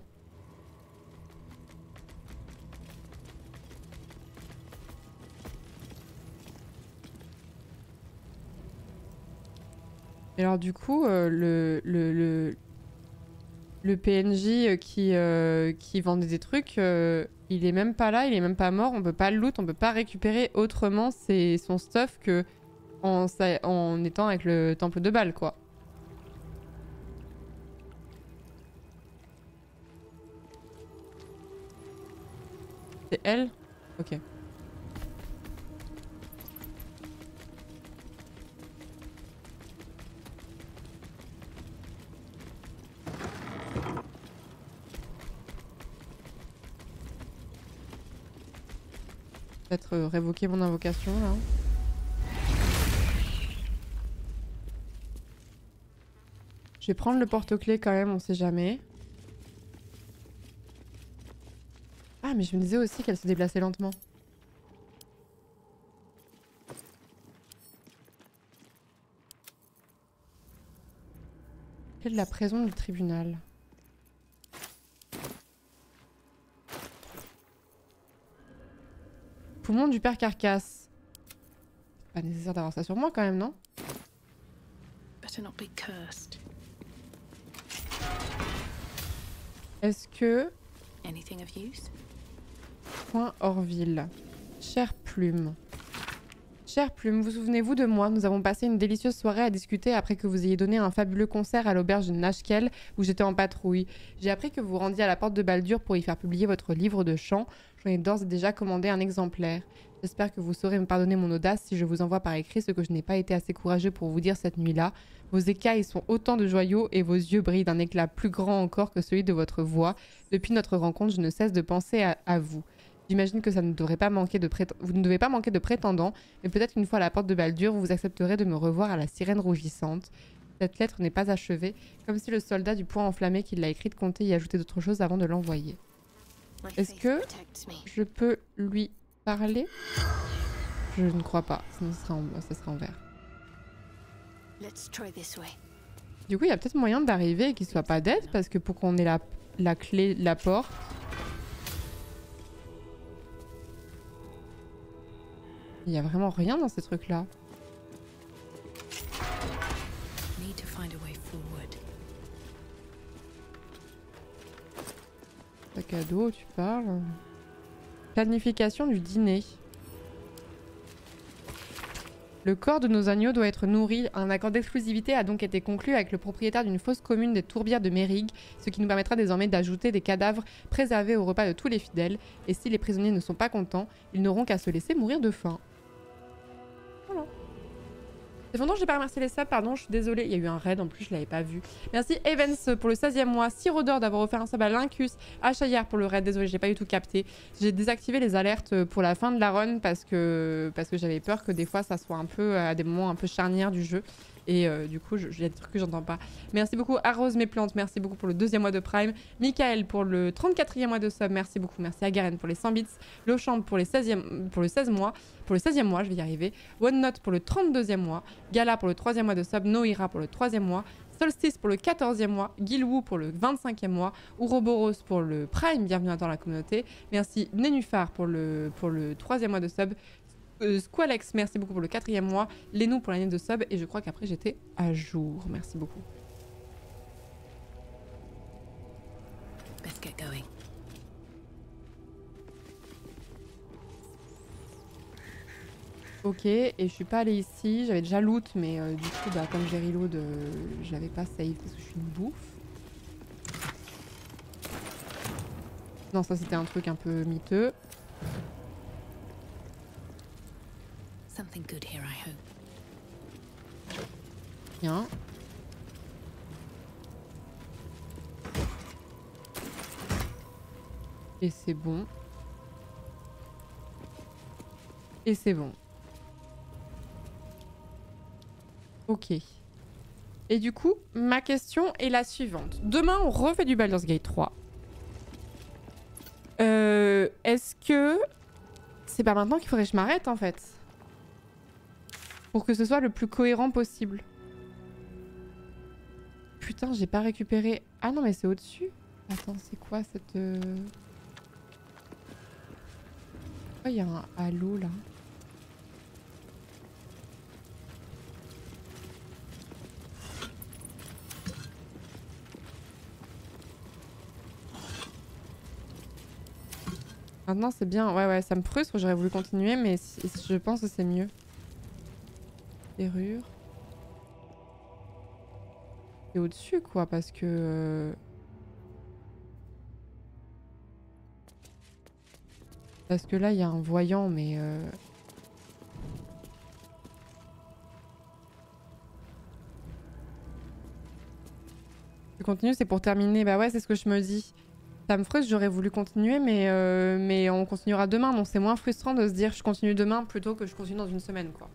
Et alors, du coup, euh, le, le, le, le P N J qui, euh, qui vendait des trucs, euh, il est même pas là, il est même pas mort. On peut pas le loot, on peut pas récupérer autrement ses, son stuff que en, en étant avec le temple de Bhaal, quoi. C'est elle? Ok. Peut-être euh, révoquer mon invocation là. Je vais prendre le porte-clés quand même, on sait jamais. Ah, mais je me disais aussi qu'elle se déplaçait lentement. Quelle est la prison du tribunal? Poumon du père Carcasse. Pas nécessaire d'avoir ça sur moi quand même, non? Est-ce que... Point Orville. Chère Plume. Chère Plume, vous souvenez-vous de moi? Nous avons passé une délicieuse soirée à discuter après que vous ayez donné un fabuleux concert à l'auberge de Nashkel où j'étais en patrouille. J'ai appris que vous rendiez à la porte de Baldur pour y faire publier votre livre de chant. J'en ai d'ores et déjà commandé un exemplaire. J'espère que vous saurez me pardonner mon audace si je vous envoie par écrit ce que je n'ai pas été assez courageux pour vous dire cette nuit-là. Vos écailles sont autant de joyaux et vos yeux brillent d'un éclat plus grand encore que celui de votre voix. Depuis notre rencontre, je ne cesse de penser à, à vous. J'imagine que ça ne devrait pas manquer de prét... vous ne devez pas manquer de prétendants, mais peut-être une fois à la porte de Baldur, vous accepterez de me revoir à la sirène rougissante. Cette lettre n'est pas achevée, comme si le soldat du poing enflammé qui l'a écrite comptait y ajouter d'autres choses avant de l'envoyer. Est-ce que je peux lui parler? Je ne crois pas, sinon ce sera en, ce sera en vert. Du coup, il y a peut-être moyen d'arriver et qu'il soit pas dead, parce que pour qu'on ait la, la clé de la porte... Il y a vraiment rien dans ces trucs-là. Sac à dos, tu parles. Planification du dîner. Le corps de nos agneaux doit être nourri. Un accord d'exclusivité a donc été conclu avec le propriétaire d'une fosse commune des Tourbières de Mérigues, ce qui nous permettra désormais d'ajouter des cadavres préservés au repas de tous les fidèles. Et si les prisonniers ne sont pas contents, ils n'auront qu'à se laisser mourir de faim. Voilà. C'est longtemps que j'ai pas remercié les subs, pardon, je suis désolée. Il y a eu un raid en plus, je l'avais pas vu. Merci Evans pour le seizième mois, Sirodor d'avoir offert un sub à Lincus, à Chayar pour le raid, désolé, j'ai pas du tout capté. J'ai désactivé les alertes pour la fin de la run parce que, parce que j'avais peur que des fois ça soit un peu à des moments un peu charnières du jeu. Et euh, du coup, il y a des trucs que j'entends pas. Merci beaucoup Arrose mes plantes, merci beaucoup pour le deuxième mois de Prime. Michael pour le trente-quatrième mois de sub, merci beaucoup. Merci à Garen pour les cent bits. Lochamp pour, les seizième, pour le seize mois. Pour le seizième mois, je vais y arriver. One Note pour le trente-deuxième mois. Gala pour le troisième mois de sub. Noira pour le troisième mois. Solstice pour le quatorzième mois. Gilwoo pour le vingt-cinquième mois. Ouroboros pour le Prime, bienvenue dans la communauté. Merci Nénuphar pour le, pour le troisième mois de sub. Euh, Squalex, merci beaucoup pour le quatrième mois. Lenou pour l'année de sub. Et je crois qu'après j'étais à jour. Merci beaucoup. Let's get going. Ok, et je suis pas allée ici. J'avais déjà loot, mais euh, du coup, bah, comme j'ai reload, euh, je l'avais pas save parce que je suis une bouffe. Non, ça c'était un truc un peu miteux. Something good here, I hope. Bien. Et c'est bon. Et c'est bon. Ok. Et du coup, ma question est la suivante. Demain, on refait du Baldur's Gate trois. Euh, Est-ce que c'est pas maintenant qu'il faudrait que je m'arrête en fait? Pour que ce soit le plus cohérent possible. Putain, j'ai pas récupéré... Ah non, mais c'est au-dessus. Attends, c'est quoi cette... Euh... Pourquoi il y a un halo là? Maintenant c'est bien, ouais ouais, ça me frustre, j'aurais voulu continuer mais je pense que c'est mieux. Serrure. C'est au-dessus quoi parce que... Euh... Parce que là il y a un voyant mais... Euh... Je continue, c'est pour terminer, bah ouais c'est ce que je me dis. Ça me frustre, j'aurais voulu continuer, mais, euh, mais on continuera demain. Donc c'est moins frustrant de se dire je continue demain plutôt que je continue dans une semaine, quoi.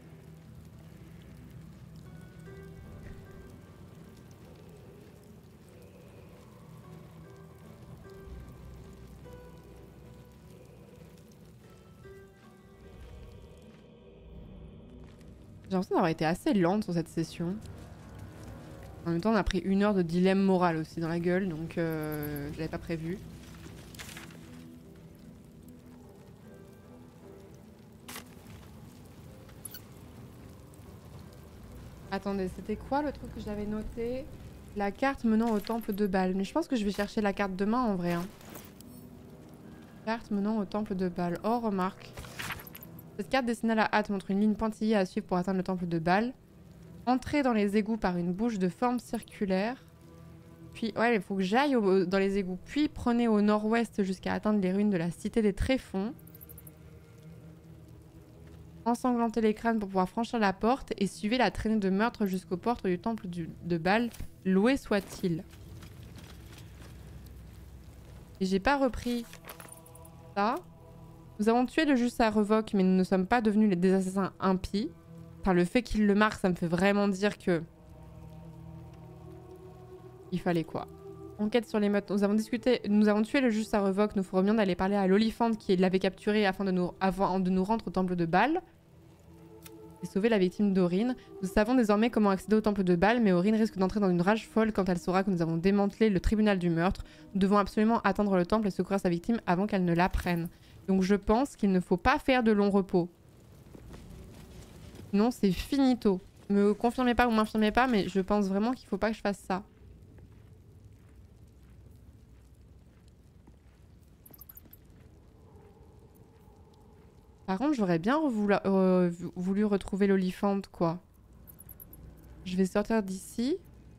J'ai l'impression d'avoir été assez lente sur cette session. En même temps, on a pris une heure de dilemme moral aussi dans la gueule, donc euh, je l'avais pas prévu. Attendez, c'était quoi le truc que j'avais noté? La carte menant au temple de Baal. Mais je pense que je vais chercher la carte demain en vrai. Hein. Carte menant au temple de Baal. Oh, remarque. Cette carte dessinée à la hâte montre une ligne pointillée à suivre pour atteindre le temple de Baal. Entrez dans les égouts par une bouche de forme circulaire. Puis, ouais, il faut que j'aille dans les égouts. Puis, prenez au nord-ouest jusqu'à atteindre les ruines de la cité des Tréfonds. Ensanglantez les crânes pour pouvoir franchir la porte et suivez la traînée de meurtre jusqu'aux portes du temple du, de Baal. Loué soit-il. Et j'ai pas repris ça. Nous avons tué le juste à Revoque, mais nous ne sommes pas devenus les des assassins impies. Enfin, le fait qu'il le marque, ça me fait vraiment dire que... Il fallait quoi? Enquête sur les meutes. Nous avons discuté... Nous avons tué le juste à Revoque. Nous ferons bien d'aller parler à l'Olifante qui l'avait capturé afin de nous... avant de nous rendre au temple de Baal. Et sauver la victime d'Aurine. Nous savons désormais comment accéder au temple de Baal, mais Aurine risque d'entrer dans une rage folle quand elle saura que nous avons démantelé le tribunal du meurtre. Nous devons absolument atteindre le temple et secourir sa victime avant qu'elle ne l'apprenne. Donc je pense qu'il ne faut pas faire de long repos. Non, c'est finito. Me confirmez pas ou m'infirmez pas, mais je pense vraiment qu'il faut pas que je fasse ça. Par contre, j'aurais bien voulu, euh, voulu retrouver l'olifante, quoi. Je vais sortir d'ici.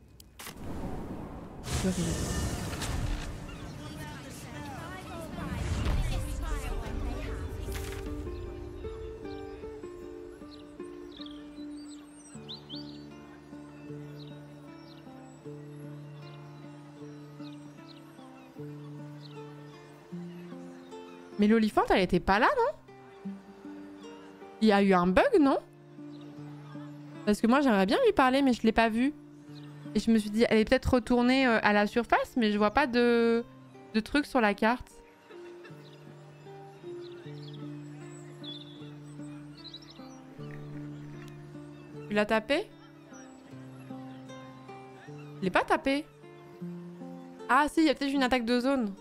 Mais l'olifante, elle était pas là, non? Il y a eu un bug, non? Parce que moi, j'aimerais bien lui parler, mais je l'ai pas vue. Et je me suis dit, elle est peut-être retournée euh, à la surface, mais je vois pas de, de trucs sur la carte. Tu l'as tapé? Je l'ai pas tapé. Ah si, il y a peut-être une attaque de zone.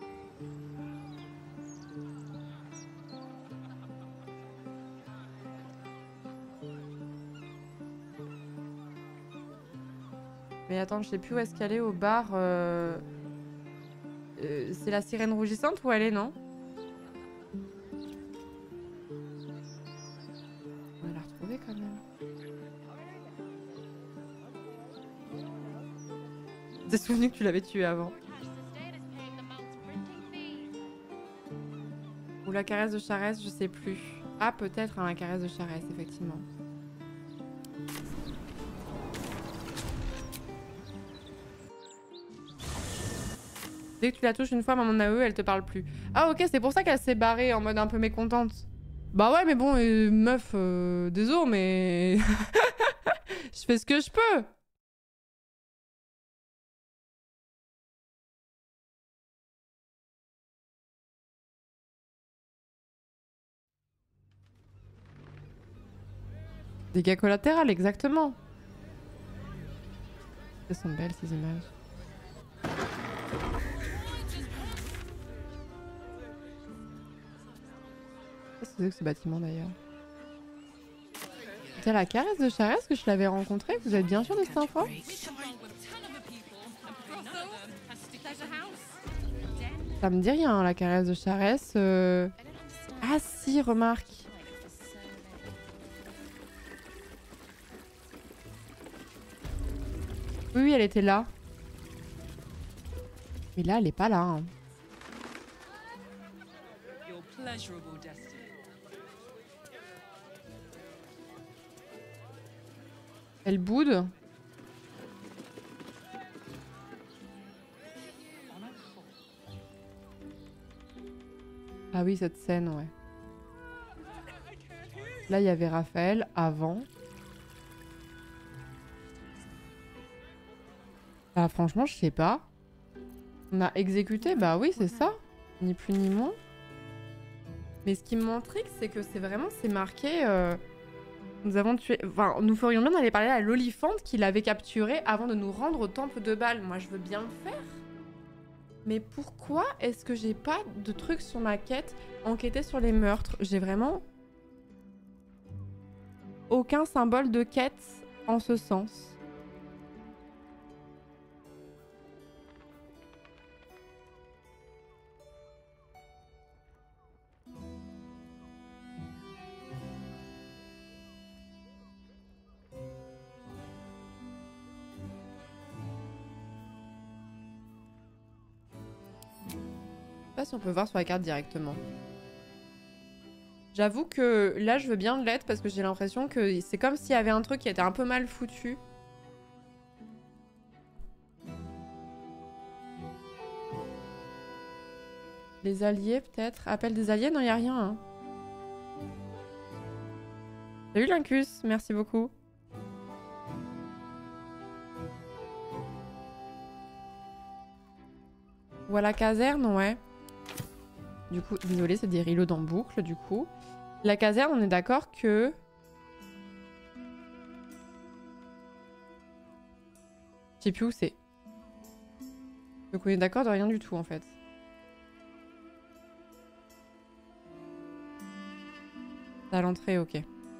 Mais attends, je sais plus où est-ce qu'elle est au bar. Euh... Euh, c'est la sirène rougissante où elle est, non? On va la retrouver quand même. T'es souvenu que tu l'avais tué avant. Ou la caresse de Charès, je sais plus. Ah, peut-être hein, la caresse de Charès, effectivement. Dès que tu la touches une fois, maman A E, elle te parle plus. Ah ok, c'est pour ça qu'elle s'est barrée en mode un peu mécontente. Bah ouais, mais bon, euh, meuf, euh, désolé, mais... je fais ce que je peux. Dégâts collatéraux, exactement. Elles sont belles ces images. Qu'est-ce que c'est que ce bâtiment d'ailleurs? C'était la caresse de Charès que je l'avais rencontrée? Vous êtes bien sûr de cette info? Ça me dit rien, la caresse de Charès. Euh... Ah si, remarque. Oui, oui, elle était là. Mais là, elle est pas là. Hein. Elle boude. Ah oui, cette scène, ouais. Là, il y avait Raphaël avant. Bah franchement, je sais pas. On a exécuté, bah oui, c'est ça. Ni plus ni moins. Mais ce qui m'intrigue, c'est que c'est vraiment, c'est marqué... Euh, nous avons tué... Enfin, nous ferions bien d'aller parler à l'olifante qui l'avait capturé avant de nous rendre au temple de Bâle. Moi, je veux bien le faire. Mais pourquoi est-ce que j'ai pas de trucs sur ma quête enquêter sur les meurtres? J'ai vraiment... aucun symbole de quête en ce sens. Je sais pas si on peut voir sur la carte directement. J'avoue que là je veux bien l'être parce que j'ai l'impression que c'est comme s'il y avait un truc qui était un peu mal foutu. Les alliés peut-être? Appel des alliés? Non, y a rien. Hein. Salut Lincus, merci beaucoup. Voilà caserne, ouais. Du coup, désolé, c'est des reloads en boucle, du coup. La caserne, on est d'accord que... Je sais plus où c'est. Donc on est d'accord de rien du tout, en fait. C'est à l'entrée, ok.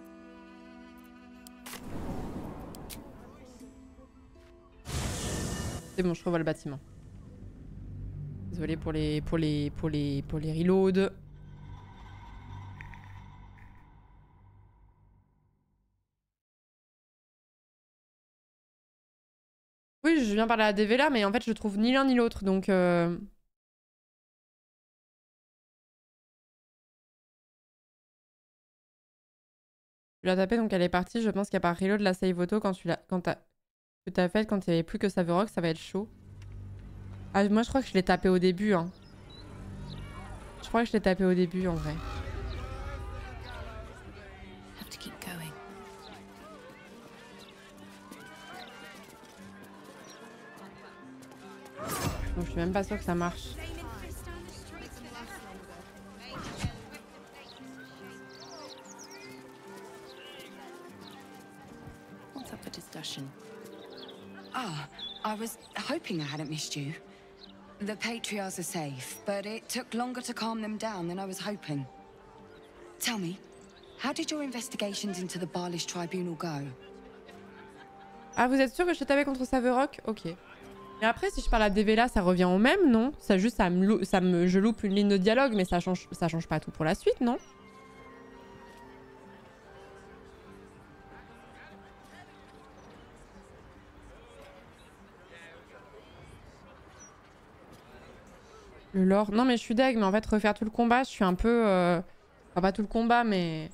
C'est bon, je revois le bâtiment. Désolé pour les pour les pour les pour les reloads. je viens parler à Devela, mais en fait, je trouve ni l'un ni l'autre, donc... Euh... Tu l'as tapé, donc elle est partie. Je pense qu'il n'y a pas reload la save auto quand tu l'as... Quand t'as... Que t'as fait quand il n'y avait plus que Saverock, ça va être chaud. Ah, moi, je crois que je l'ai tapé au début, hein. Je crois que je l'ai tapé au début, en vrai. Donc, je suis même pas sûre que ça marche. What's up for discussion? Ah, I was hoping I hadn't missed you. The Patriarchs are safe, but it took longer to calm them down than I was hoping. Tell me, how did your investigations into the Baalish Tribunal go? Ah, vous êtes sûr que je te tapais contre Saverock? Ok. Et après, si je parle à Devela, ça revient au même, non? Ça juste, ça me, ça me, je loupe une ligne de dialogue, mais ça change, ça change pas tout pour la suite, non? Le lore. Non, mais je suis deg, mais en fait, refaire tout le combat, je suis un peu... Euh... Enfin, pas tout le combat, mais...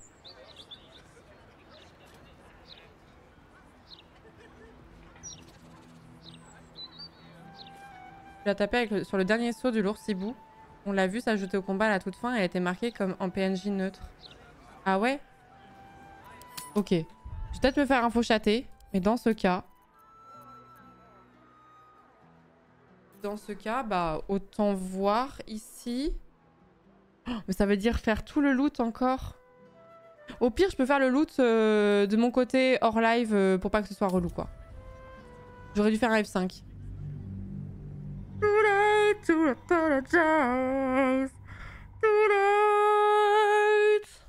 Je l'ai tapé avec le... sur le dernier saut du lourd Cibou. On l'a vu s'ajouter au combat à la toute fin et elle a été marquée comme en P N J neutre. Ah ouais? Ok. Je vais peut-être me faire info chatter, mais dans ce cas... Dans ce cas, bah, autant voir ici. Oh, mais ça veut dire faire tout le loot encore. Au pire, je peux faire le loot euh, de mon côté hors live euh, pour pas que ce soit relou, quoi. J'aurais dû faire un F cinq. Too late to apologize. Too late.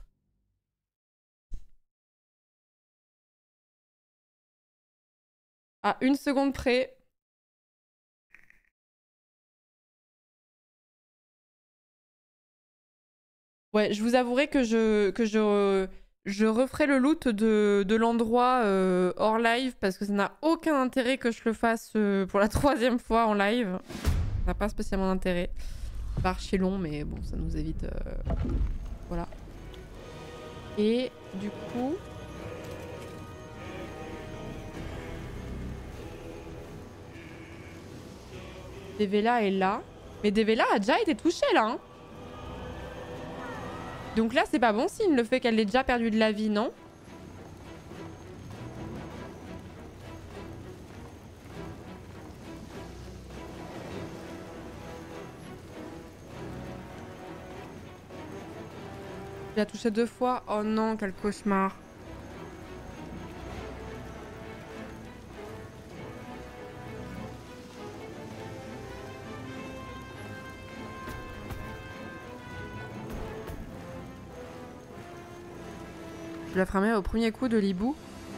À une seconde près. Ouais, je vous avouerai que je que je je referai le loot de, de l'endroit euh, hors live parce que ça n'a aucun intérêt que je le fasse euh, pour la troisième fois en live. Ça n'a pas spécialement d'intérêt. C'est archi long, mais bon, ça nous évite. Euh... Voilà. Et du coup. Devela est là. Mais Devela a déjà été touchée là, hein. Donc là, c'est pas bon signe le fait qu'elle ait déjà perdu de la vie, non? Il a touché deux fois. Oh non, quel cauchemar. Je la ferai au premier coup de l'hibou.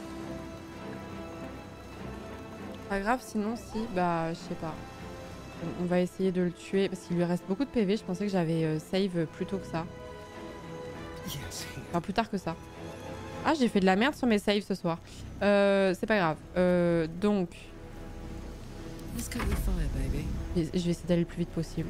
Pas grave, sinon si, bah je sais pas. On va essayer de le tuer parce qu'il lui reste beaucoup de P V. Je pensais que j'avais euh, save plus tôt que ça. Enfin plus tard que ça. Ah, j'ai fait de la merde sur mes saves ce soir. Euh, c'est pas grave. Euh, donc... Je vais essayer d'aller le plus vite possible.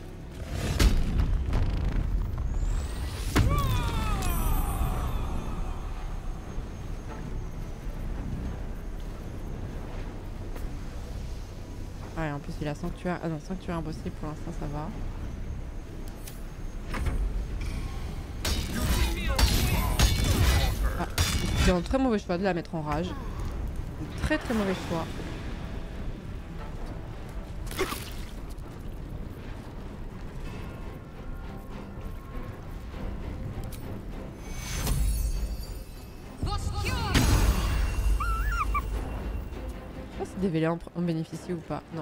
Ouais, en plus il a sanctuaire. Ah non, sanctuaire impossible pour l'instant, ça va. Ah, c'est un très mauvais choix de la mettre en rage. Un très très mauvais choix. Devela en, en bénéficie ou pas? Non.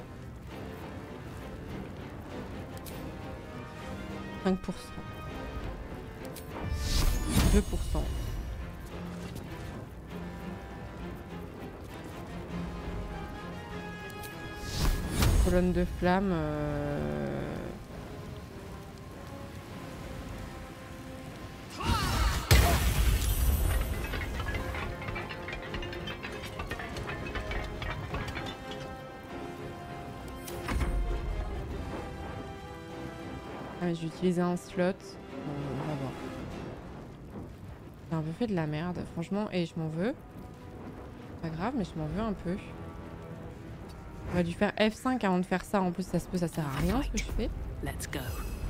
cinq pour cent. deux pour cent. Colonne de flamme. Euh... Ah mais j'ai utilisé un slot. Bon, on va voir. J'ai un peu fait de la merde, franchement, et je m'en veux. Pas grave, mais je m'en veux un peu. J'aurais dû faire F cinq avant de faire ça. En plus, ça se peut, ça sert à rien ce que je fais. Let's go.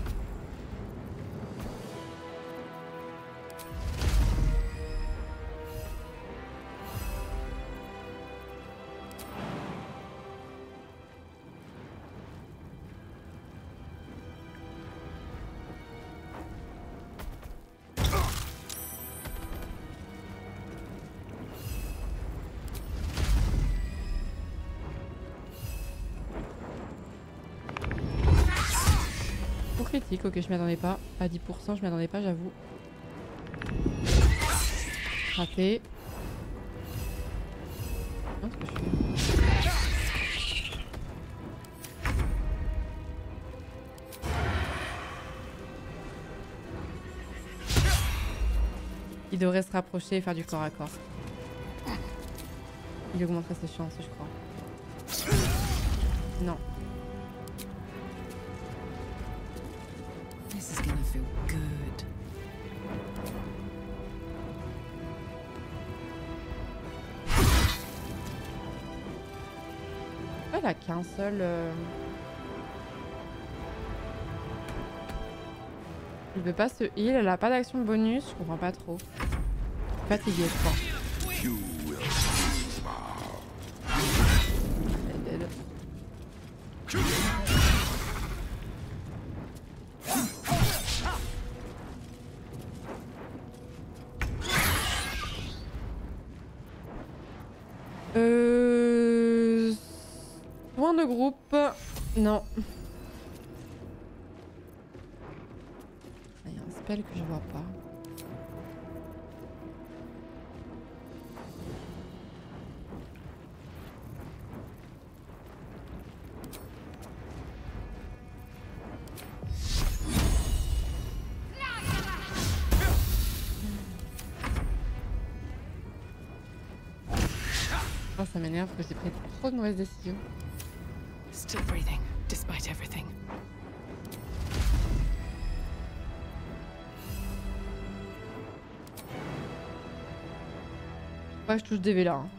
Critique, ok, je m'y attendais pas. À dix pour cent, je m'y attendais pas, j'avoue. Raté. Non, ce que je fais. Il devrait se rapprocher et faire du corps à corps. Il augmenterait ses chances, je crois. Non. This is gonna feel good. Elle a qu'un seul. Euh... Il veut pas se heal, elle a pas d'action bonus, je comprends pas trop. Fatiguée, je crois. Elle est dead. Euh... Point de groupe. Non. Il y a un spell que je vois pas. Oh, ça m'énerve parce que j'ai pris trop de mauvaises décisions. Still breathing, despite everything. Ouais, je touche des V là. Hein.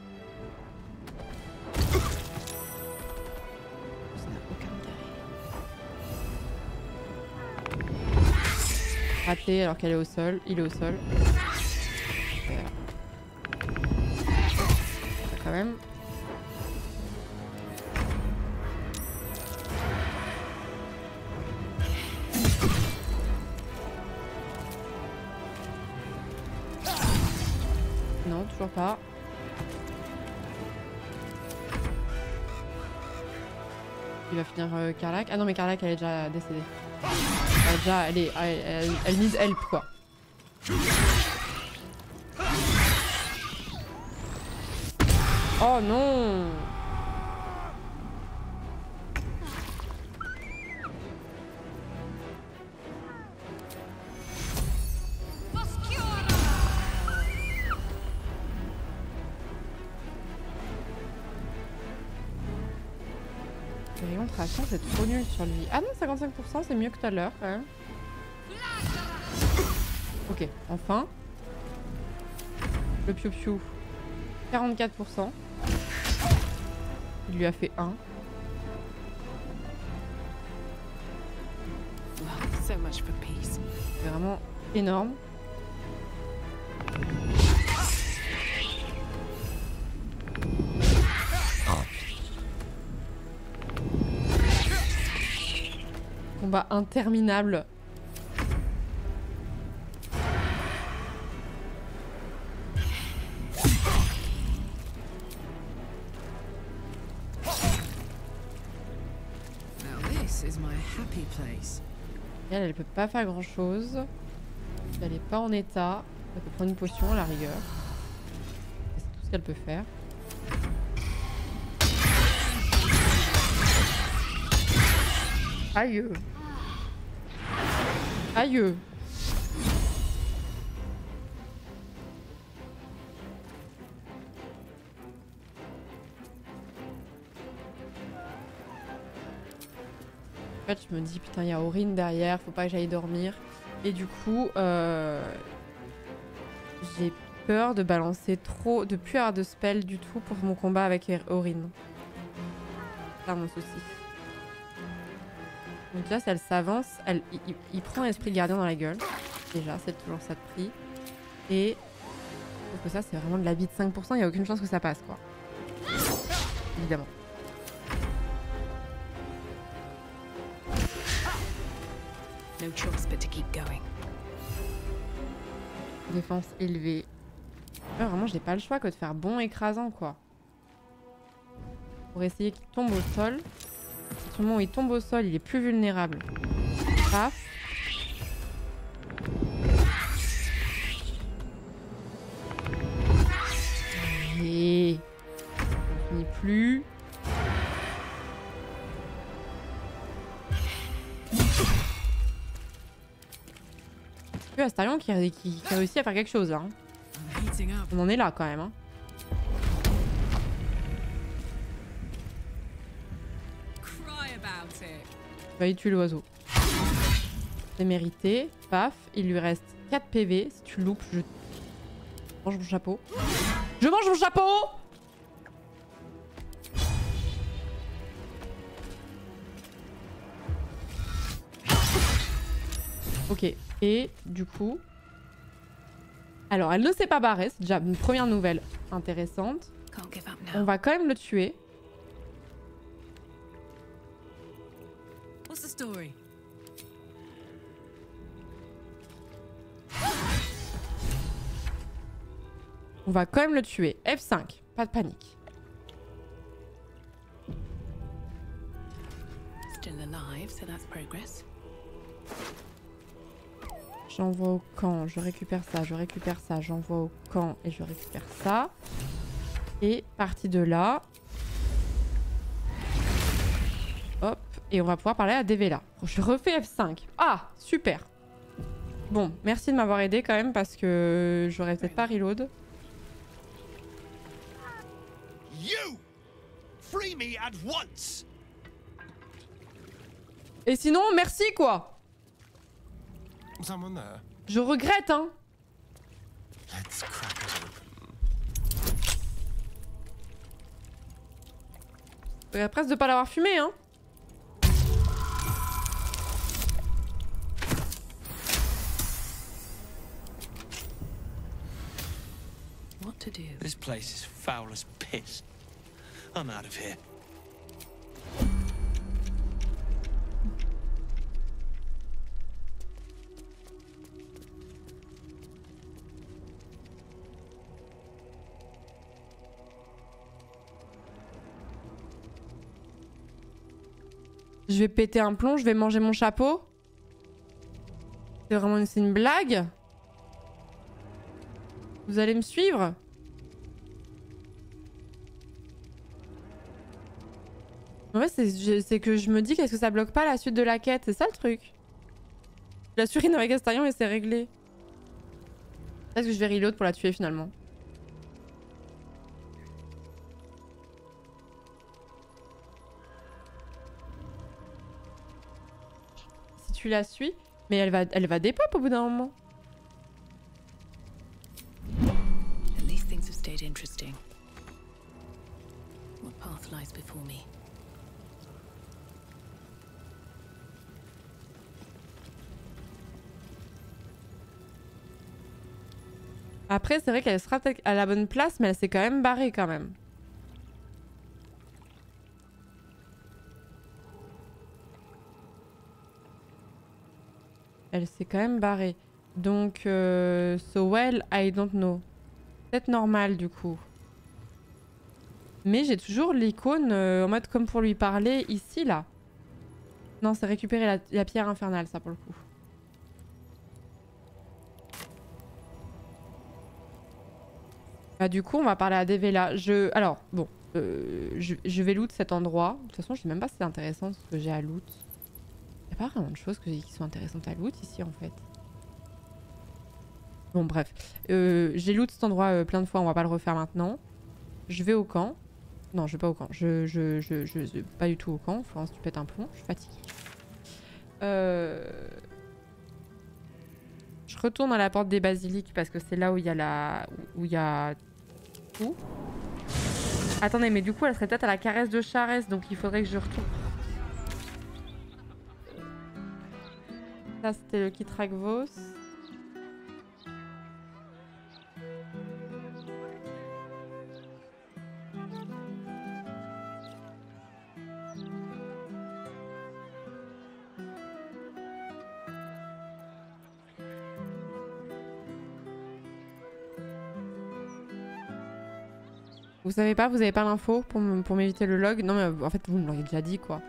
Ça n'a aucun intérêt. Raté alors qu'elle est au sol. Il est au sol. Super. Quand même. Non, toujours pas. Il va finir euh, Karlach. Ah non mais Karlach elle est déjà décédée. Elle est déjà, elle est, elle, elle, elle need help quoi. Oh non! Le rayon traction c'est trop nul sur lui. Ah non, cinquante-cinq pour cent c'est mieux que tout à l'heure quand même. Ok, enfin. Le piou-piou. quarante-quatre pour cent. Il lui a fait un. Wow, so much for peace. C'est vraiment énorme. Combat interminable. Et elle, elle peut pas faire grand chose. Elle est pas en état. Elle peut prendre une potion à la rigueur. C'est tout ce qu'elle peut faire. Aïe. Aïe. En fait, je je me dis putain il y a Aurine derrière, faut pas que j'aille dormir. Et du coup, euh, j'ai peur de balancer trop, de plus avoir de spell du tout pour mon combat avec Aurine. C'est mon souci. Donc là, si elle s'avance, elle, il, il prend Esprit Gardien dans la gueule. Déjà, c'est toujours ça de prix. Et je trouve que ça, c'est vraiment de l'habit de cinq pour cent. Il n'y a aucune chance que ça passe, quoi. Évidemment. No choice but to keep going. Défense élevée. Ouais, vraiment, j'ai pas le choix que de faire bon écrasant, quoi. Pour essayer qu'il tombe au sol. À moment où il tombe au sol, il est plus vulnérable. Paf. Et on finit plus. C'est Astarion qui, qui, qui a réussi à faire quelque chose là. Hein. On en est là quand même. Hein. Bah, il tue l'oiseau. C'est mérité. Paf. Il lui reste quatre P V. Si tu loupes, je mange mon chapeau. Je mange mon chapeau! Ok. Et du coup... Alors, elle ne s'est pas barrée. C'est déjà une première nouvelle intéressante. On va quand même le tuer. What's the story? On va quand même le tuer. F cinq. Pas de panique. Still alive, so that's progress. J'envoie au camp, je récupère ça, je récupère ça, j'envoie au camp et je récupère ça. Et parti de là. Hop. Et on va pouvoir parler à Devela. Je refais F cinq. Ah, super. Bon, merci de m'avoir aidé quand même parce que j'aurais peut-être pas reload. You! Free me at once! Et sinon, merci quoi. Someone there? Je regrette, hein. Let's crack it open. Je regrette presque de pas l'avoir fumé, hein. What to do? This place is foul as piss. I'm out of here. Je vais péter un plomb, je vais manger mon chapeau. C'est vraiment c'est une blague? Vous allez me suivre? En fait, c'est que je me dis qu'est-ce que ça bloque pas la suite de la quête? C'est ça le truc. Je la surine avec Astarion et c'est réglé. Est-ce que je vais reload pour la tuer finalement? Si tu la suis, mais elle va, elle va dépop au bout d'un moment. At least things have stayed interesting. What path lies before me? Après, c'est vrai qu'elle sera peut-être à la bonne place, mais elle s'est quand même barrée quand même. Elle s'est quand même barrée. Donc, euh, so well, I don't know. Peut-être normal du coup. Mais j'ai toujours l'icône euh, en mode comme pour lui parler ici, là. Non, c'est récupérer la, la pierre infernale, ça pour le coup. Bah, du coup, on va parler à Devela. Je... Alors, bon, euh, je, je vais loot cet endroit. De toute façon, je sais même pas si c'est intéressant ce que j'ai à loot. Il n'y a pas vraiment de choses que, qui sont intéressantes à loot ici, en fait. Bon, bref. Euh, j'ai loot cet endroit euh, plein de fois, on va pas le refaire maintenant. Je vais au camp. Non, je vais pas au camp. Je, je, je, je, je pas du tout au camp. Florence, tu pètes un plomb. Je suis fatiguée. Euh... Je retourne à la porte des basiliques parce que c'est là où il y a la... où il y a tout. Attendez, mais du coup, elle serait peut-être à la caresse de Charès, donc il faudrait que je retourne. Ça, c'était le Kitrakvos. Vous savez pas, vous avez pas l'info pour m'éviter le log? Non mais en fait vous me l'auriez déjà dit quoi.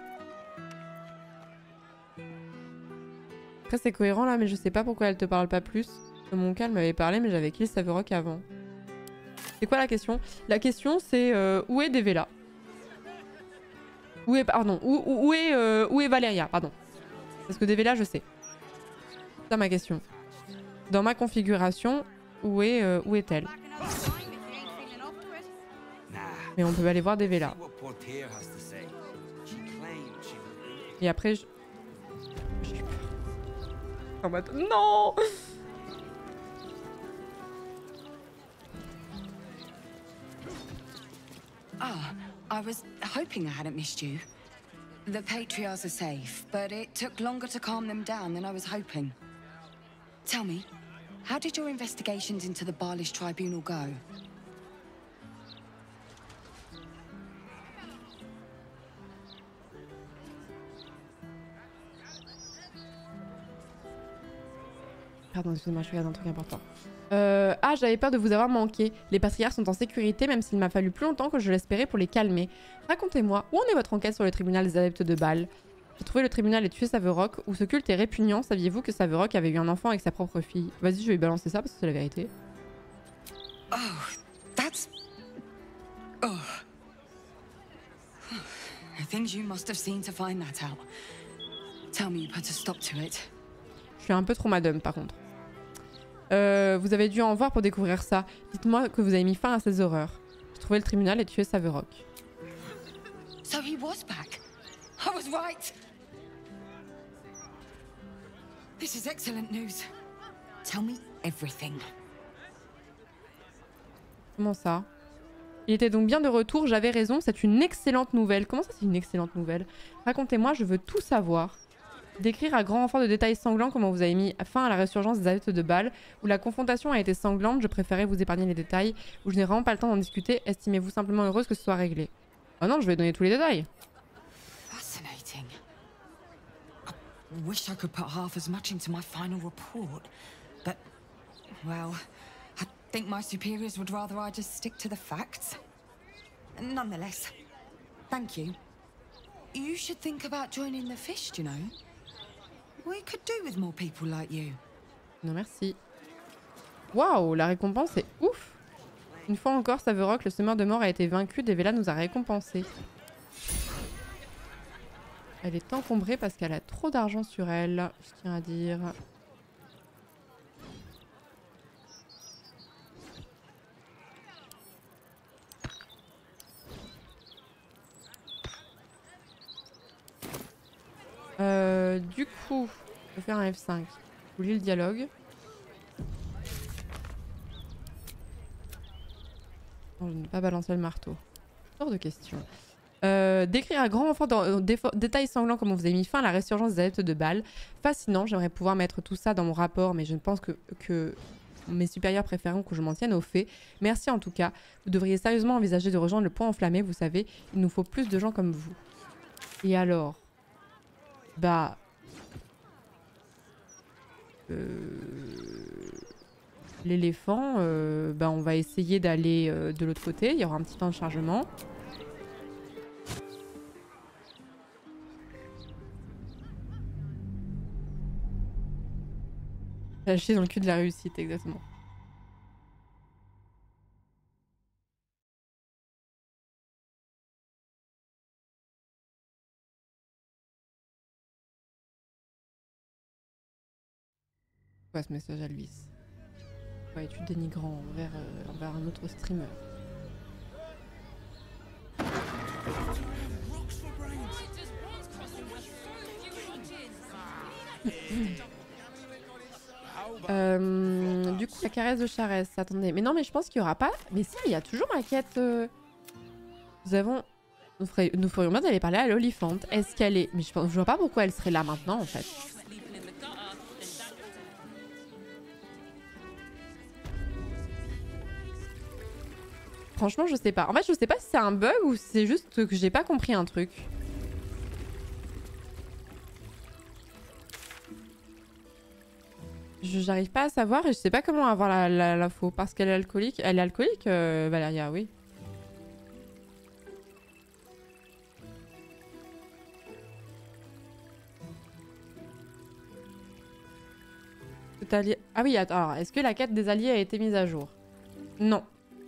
Après c'est cohérent là mais je sais pas pourquoi elle te parle pas plus. Mon cas elle m'avait parlé mais j'avais kill Saverock avant. C'est quoi la question? La question c'est euh, où est Devela? Où est... Pardon, où, où, où est, euh, où est Valeria? Pardon. Parce que Devela je sais. C'est ça ma question. Dans ma configuration, où est, euh, où est-elle? Mais on peut aller voir Devela. Et après, je... j'ai peur. Non! Ah, I was hoping I hadn't missed you. The Patriarchs are safe, but it took longer to calm them down than I was hoping. Tell me, how did your investigations into the Baalish Tribunal go? Pardon, excusez-moi, je regarde un truc important. Euh, ah, j'avais peur de vous avoir manqué. Les patriarches sont en sécurité, même s'il m'a fallu plus longtemps que je l'espérais pour les calmer. Racontez-moi, où en est votre enquête sur le tribunal des adeptes de Baal? J'ai trouvé le tribunal et tué Saverock, où ce culte est répugnant. Saviez-vous que Saverock avait eu un enfant avec sa propre fille? Vas-y, je vais lui balancer ça parce que c'est la vérité. Oh, that's... Oh. The things you must have seen to find that out. Tell me you put a stop to it. Je suis un peu trop madame par contre. Euh, vous avez dû en voir pour découvrir ça. Dites-moi que vous avez mis fin à ces horreurs. J'ai trouvé le tribunal et tué Saverock. So he was back. I was right. This is excellent news. Tell me everything. Comment ça? Il était donc bien de retour, j'avais raison, c'est une excellente nouvelle. Comment ça c'est une excellente nouvelle? Racontez-moi, je veux tout savoir. Décrire à grand renfort de détails sanglants comment vous avez mis fin à la résurgence des adeptes de Baal, où la confrontation a été sanglante, je préférais vous épargner les détails, où je n'ai vraiment pas le temps d'en discuter, estimez-vous simplement heureuse que ce soit réglé? Oh non, je vais donner tous les détails. Fascinating. I wish I could put half as much into my final report, but, well, I think my superiors would rather I just stick to the facts. Nonetheless, thank you. You should think about joining the Fist, you know. We could do with more people like you. Non merci. Waouh, la récompense est ouf. Une fois encore, Saverock, le semeur de mort, a été vaincu. Devela nous a récompensés. Elle est encombrée parce qu'elle a trop d'argent sur elle, je tiens à dire. Euh, du coup, je vais faire un F cinq. Je vous lis le dialogue. Non, je n'ai pas balancé le marteau. Hors de question. Euh, décrire à grand renfort dans des détails sanglants comment vous avez mis fin à la résurgence des adeptes de Baal. Fascinant, j'aimerais pouvoir mettre tout ça dans mon rapport, mais je ne pense que, que mes supérieurs préféreront que je m'en tienne aux faits. Merci en tout cas. Vous devriez sérieusement envisager de rejoindre le Point Enflammé, vous savez, il nous faut plus de gens comme vous. Et alors? Bah... Euh... L'éléphant, euh, bah on va essayer d'aller euh, de l'autre côté, il y aura un petit temps de chargement. Lâcher dans le cul de la réussite, exactement. Quoi ce message à Luis? Ouais, es-tu dénigrant envers, euh, envers un autre streamer? Euh, du coup, la caresse de Charès. Attendez, mais non, mais je pense qu'il y aura pas. Mais si, il y a toujours ma quête. Euh... Nous avons. Nous, ferait... Nous ferions bien d'aller parler à l'Olifante. Est-ce qu'elle est. Mais je, pense... je vois pas pourquoi elle serait là maintenant en fait. Franchement, je sais pas. En fait, je sais pas si c'est un bug ou si c'est juste que j'ai pas compris un truc. J'arrive pas à savoir et je sais pas comment avoir la, la, la faux. Parce qu'elle est alcoolique. Elle est alcoolique, euh, Valeria, oui. Ah oui, attends. Alors, est-ce que la quête des alliés a été mise à jour? Non.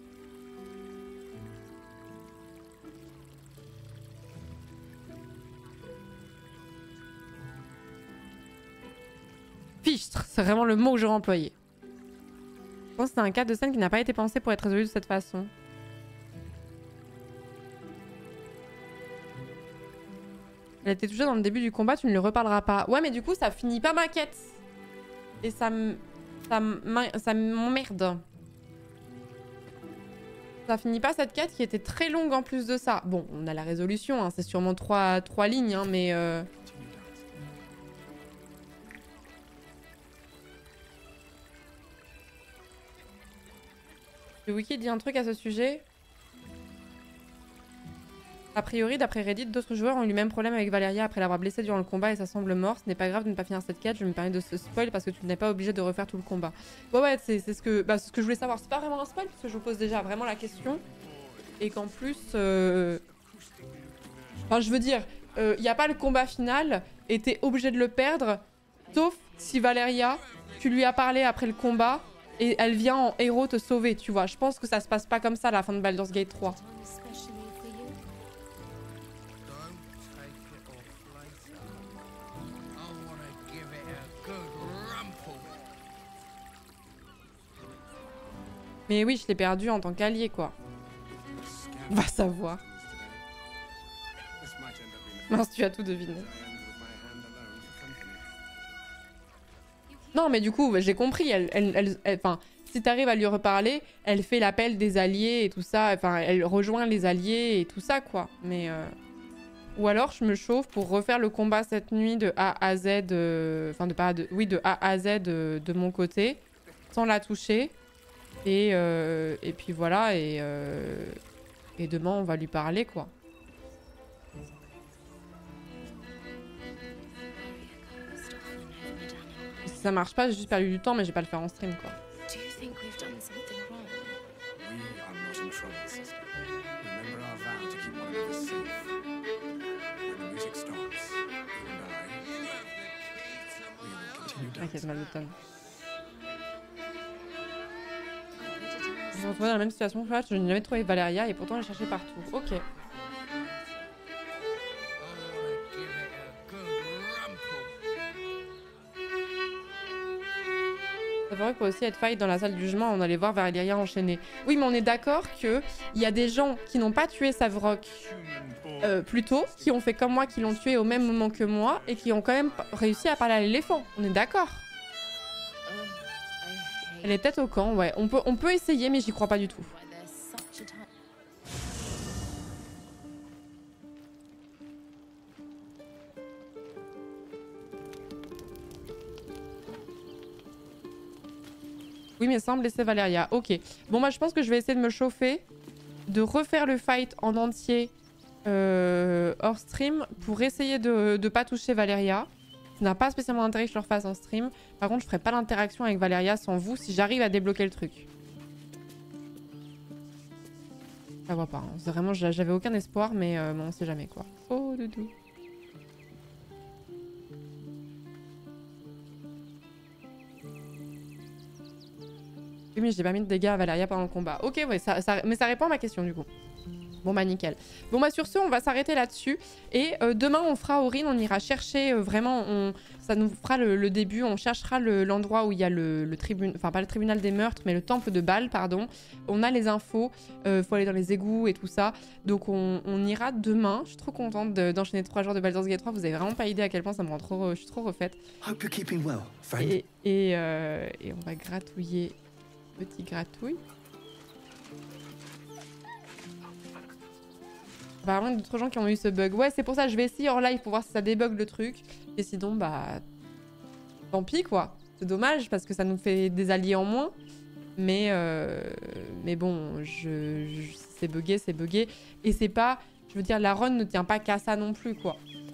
Fichtre, c'est vraiment le mot que j'aurais employé. Je pense que c'est un cas de scène qui n'a pas été pensé pour être résolu de cette façon. Elle était touchée dans le début du combat, tu ne lui reparleras pas. Ouais, mais du coup, ça finit pas ma quête. Et ça m... ça m'emmerde. Ça finit pas cette quête qui était très longue en plus de ça. Bon, on a la résolution, hein, c'est sûrement trois, trois lignes, hein, mais... Euh... Le wiki dit un truc à ce sujet. A priori, d'après Reddit, d'autres joueurs ont eu le même problème avec Valeria après l'avoir blessée durant le combat et ça semble mort. Ce n'est pas grave de ne pas finir cette quête, je me permets de se spoil parce que tu n'es pas obligé de refaire tout le combat. Ouais, ouais, c'est ce que, bah, ce que je voulais savoir. C'est pas vraiment un spoil parce que je vous pose déjà vraiment la question. Et qu'en plus... Euh... Enfin, je veux dire, il euh, n'y a pas le combat final et t'es obligé de le perdre. Sauf si Valeria, tu lui as parlé après le combat et elle vient en héros te sauver, tu vois. Je pense que ça se passe pas comme ça à la fin de Baldur's Gate trois. Mais oui, je l'ai perdu en tant qu'allié, quoi. Va savoir. Mince, tu as tout deviné. Non, mais du coup, j'ai compris. Elle, elle, elle, elle, enfin, si t'arrives à lui reparler, elle fait l'appel des alliés et tout ça. Enfin, elle rejoint les alliés et tout ça, quoi. Mais... Euh... Ou alors, je me chauffe pour refaire le combat cette nuit de A à Z. Enfin, euh... de pas de... Oui, de A à Z de, de mon côté. Sans la toucher. Et, euh, et puis voilà, et, euh, et demain on va lui parler, quoi. Si ça marche pas, j'ai juste perdu du temps, mais j'ai pas le faire en stream, quoi. T'inquiète, mal d'automne. Je me retrouvais dans la même situation que là, je n'ai jamais trouvé Valeria et pourtant j'ai cherché partout. Ok. C'est vrai qu'il faut aussi être fight dans la salle du jugement, on allait voir Valeria enchaîner. Oui, mais on est d'accord qu'il y a des gens qui n'ont pas tué Savrok euh, plus tôt, qui ont fait comme moi, qui l'ont tué au même moment que moi et qui ont quand même réussi à parler à l'éléphant. On est d'accord. Elle est peut-être au camp, ouais. On peut, on peut essayer, mais j'y crois pas du tout. Oui, mais sans blesser Valeria. Ok. Bon, moi, je pense que je vais essayer de me chauffer, de refaire le fight en entier euh, hors stream pour essayer de ne pas toucher Valeria. Ça n'a pas spécialement d'intérêt que je le refasse en stream. Par contre, je ferai pas l'interaction avec Valeria sans vous si j'arrive à débloquer le truc. Ça voit pas. Hein. Vraiment, j'avais aucun espoir, mais euh, bon, on sait jamais, quoi. Oh, doudou. Oui, mais j'ai pas mis de dégâts à Valeria pendant le combat. Ok, ouais, ça, ça, mais ça répond à ma question, du coup. Bon bah nickel. Bon bah sur ce, on va s'arrêter là-dessus. Et euh, demain, on fera Aurine, on ira chercher euh, vraiment, on... ça nous fera le, le début, on cherchera l'endroit le, où il y a le, le tribunal, enfin pas le tribunal des meurtres, mais le temple de Bâle, pardon. On a les infos, euh, faut aller dans les égouts et tout ça. Donc on, on ira demain. Je suis trop contente d'enchaîner trois jours de Baldur's Gate trois. Vous avez vraiment pas idée à quel point ça me rend trop, je suis trop refaite. Hope you're keeping well, friend. Et, et, euh, et on va gratouiller, petit gratouille. Apparemment, d'autres gens qui ont eu ce bug. Ouais, c'est pour ça, je vais essayer hors live pour voir si ça débug le truc. Et sinon, bah... tant pis, quoi. C'est dommage, parce que ça nous fait des alliés en moins. Mais, euh... mais bon, je... je... c'est bugué, c'est bugué. Et c'est pas... Je veux dire, la run ne tient pas qu'à ça non plus, quoi.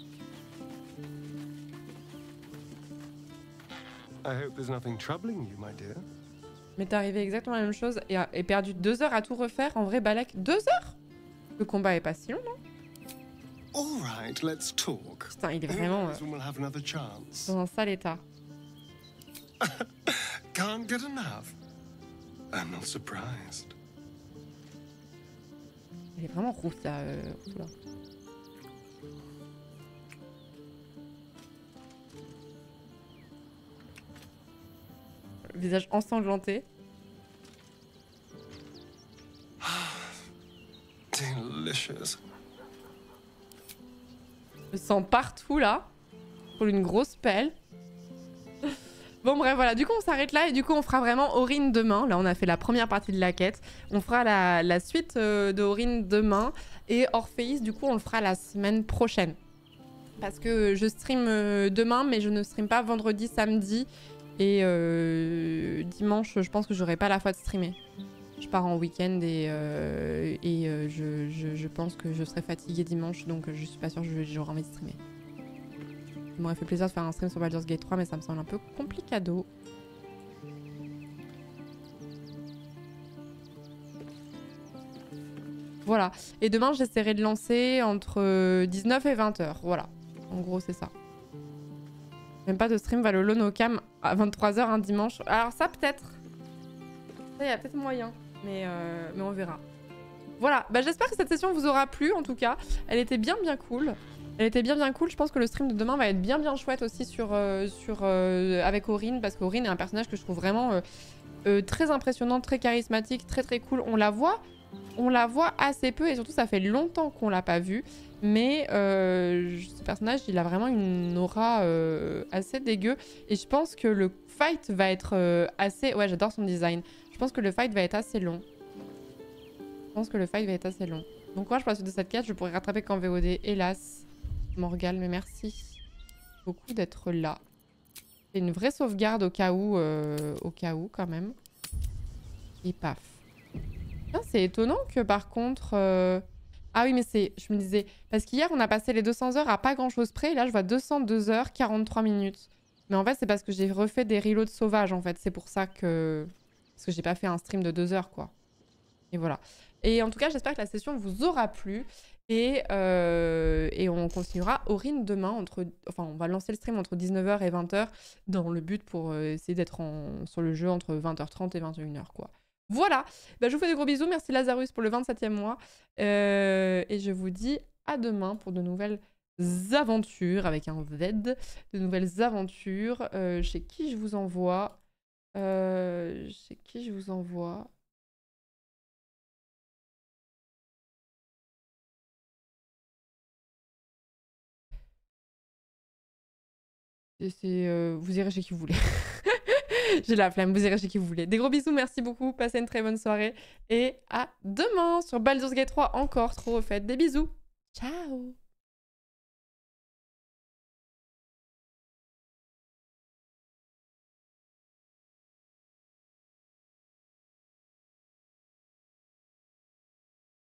I hope there's nothing troubling you, my dear. Mais t'es arrivé exactement la même chose et, et perdu deux heures à tout refaire. En vrai, Balak, deux heures? Le combat est pas si long, non? All right, let's talk. Putain, il est vraiment euh, We'll have another chance. dans un sale état. Can't get enough. I'm not surprised. Il est vraiment roux, là. Euh, roux, là. Le visage ensanglanté. Delicious. Je sens partout là. Pour une grosse pelle. Bon bref voilà, du coup on s'arrête là et du coup on fera vraiment Aurine demain. Là on a fait la première partie de la quête. On fera la, la suite euh, de Aurine demain. Et Orpheus du coup on le fera la semaine prochaine. Parce que je stream euh, demain mais je ne stream pas vendredi, samedi. Et euh, dimanche je pense que j'aurai pas la foi de streamer. Je pars en week-end et, euh, et euh, je, je, je pense que je serai fatiguée dimanche, donc je suis pas sûre que j'aurai envie de streamer. Il m'aurait fait plaisir de faire un stream sur Baldur's Gate trois, mais ça me semble un peu complicado. Voilà. Et demain, j'essaierai de lancer entre dix-neuf et vingt heures. Voilà. En gros, c'est ça. Même pas de stream Valolone au cam à vingt-trois heures un dimanche. Alors ça, peut-être. Ça, il y a peut-être moyen. Mais, euh, mais on verra. Voilà, bah, j'espère que cette session vous aura plu en tout cas. Elle était bien bien cool. Elle était bien bien cool. Je pense que le stream de demain va être bien bien chouette aussi sur, euh, sur, euh, avec Aurine. Parce qu'Aurine est un personnage que je trouve vraiment euh, euh, très impressionnant, très charismatique, très très cool. On la voit, on la voit assez peu et surtout ça fait longtemps qu'on l'a pas vue. Mais euh, ce personnage, il a vraiment une aura euh, assez dégueu. Et je pense que le fight va être euh, assez... Ouais, j'adore son design. Je pense que le fight va être assez long. Je pense que le fight va être assez long. Donc moi, je passe de cette quête, je pourrais rattraper qu'en V O D. Hélas, Morgale, mais merci beaucoup d'être là. C'est une vraie sauvegarde au cas où, euh, au cas où quand même. Et paf. C'est étonnant que par contre... Euh... Ah oui, mais c'est... Je me disais... Parce qu'hier, on a passé les deux cents heures à pas grand-chose près. Et là, je vois deux cent deux heures, quarante-trois minutes. Mais en fait, c'est parce que j'ai refait des reloads sauvages, en fait. C'est pour ça que... Parce que j'ai pas fait un stream de deux heures, quoi. Et voilà. Et en tout cas, j'espère que la session vous aura plu. Et, euh... et on continuera Aurine demain. Entre... Enfin, on va lancer le stream entre dix-neuf heures et vingt heures. Dans le but pour euh, essayer d'être en... sur le jeu entre vingt heures trente et vingt et une heures, quoi. Voilà, bah, je vous fais des gros bisous, merci Lazarus pour le vingt-septième mois, euh, et je vous dis à demain pour de nouvelles aventures, avec un Z, de nouvelles aventures, euh, chez qui je vous envoie, euh, chez qui je vous envoie, et c'est, euh, vous irez chez qui vous voulez. J'ai la flemme, vous irez chez qui vous voulez. Des gros bisous, merci beaucoup, passez une très bonne soirée. Et à demain sur Baldur's Gate trois, encore trop refaite. Des bisous, ciao.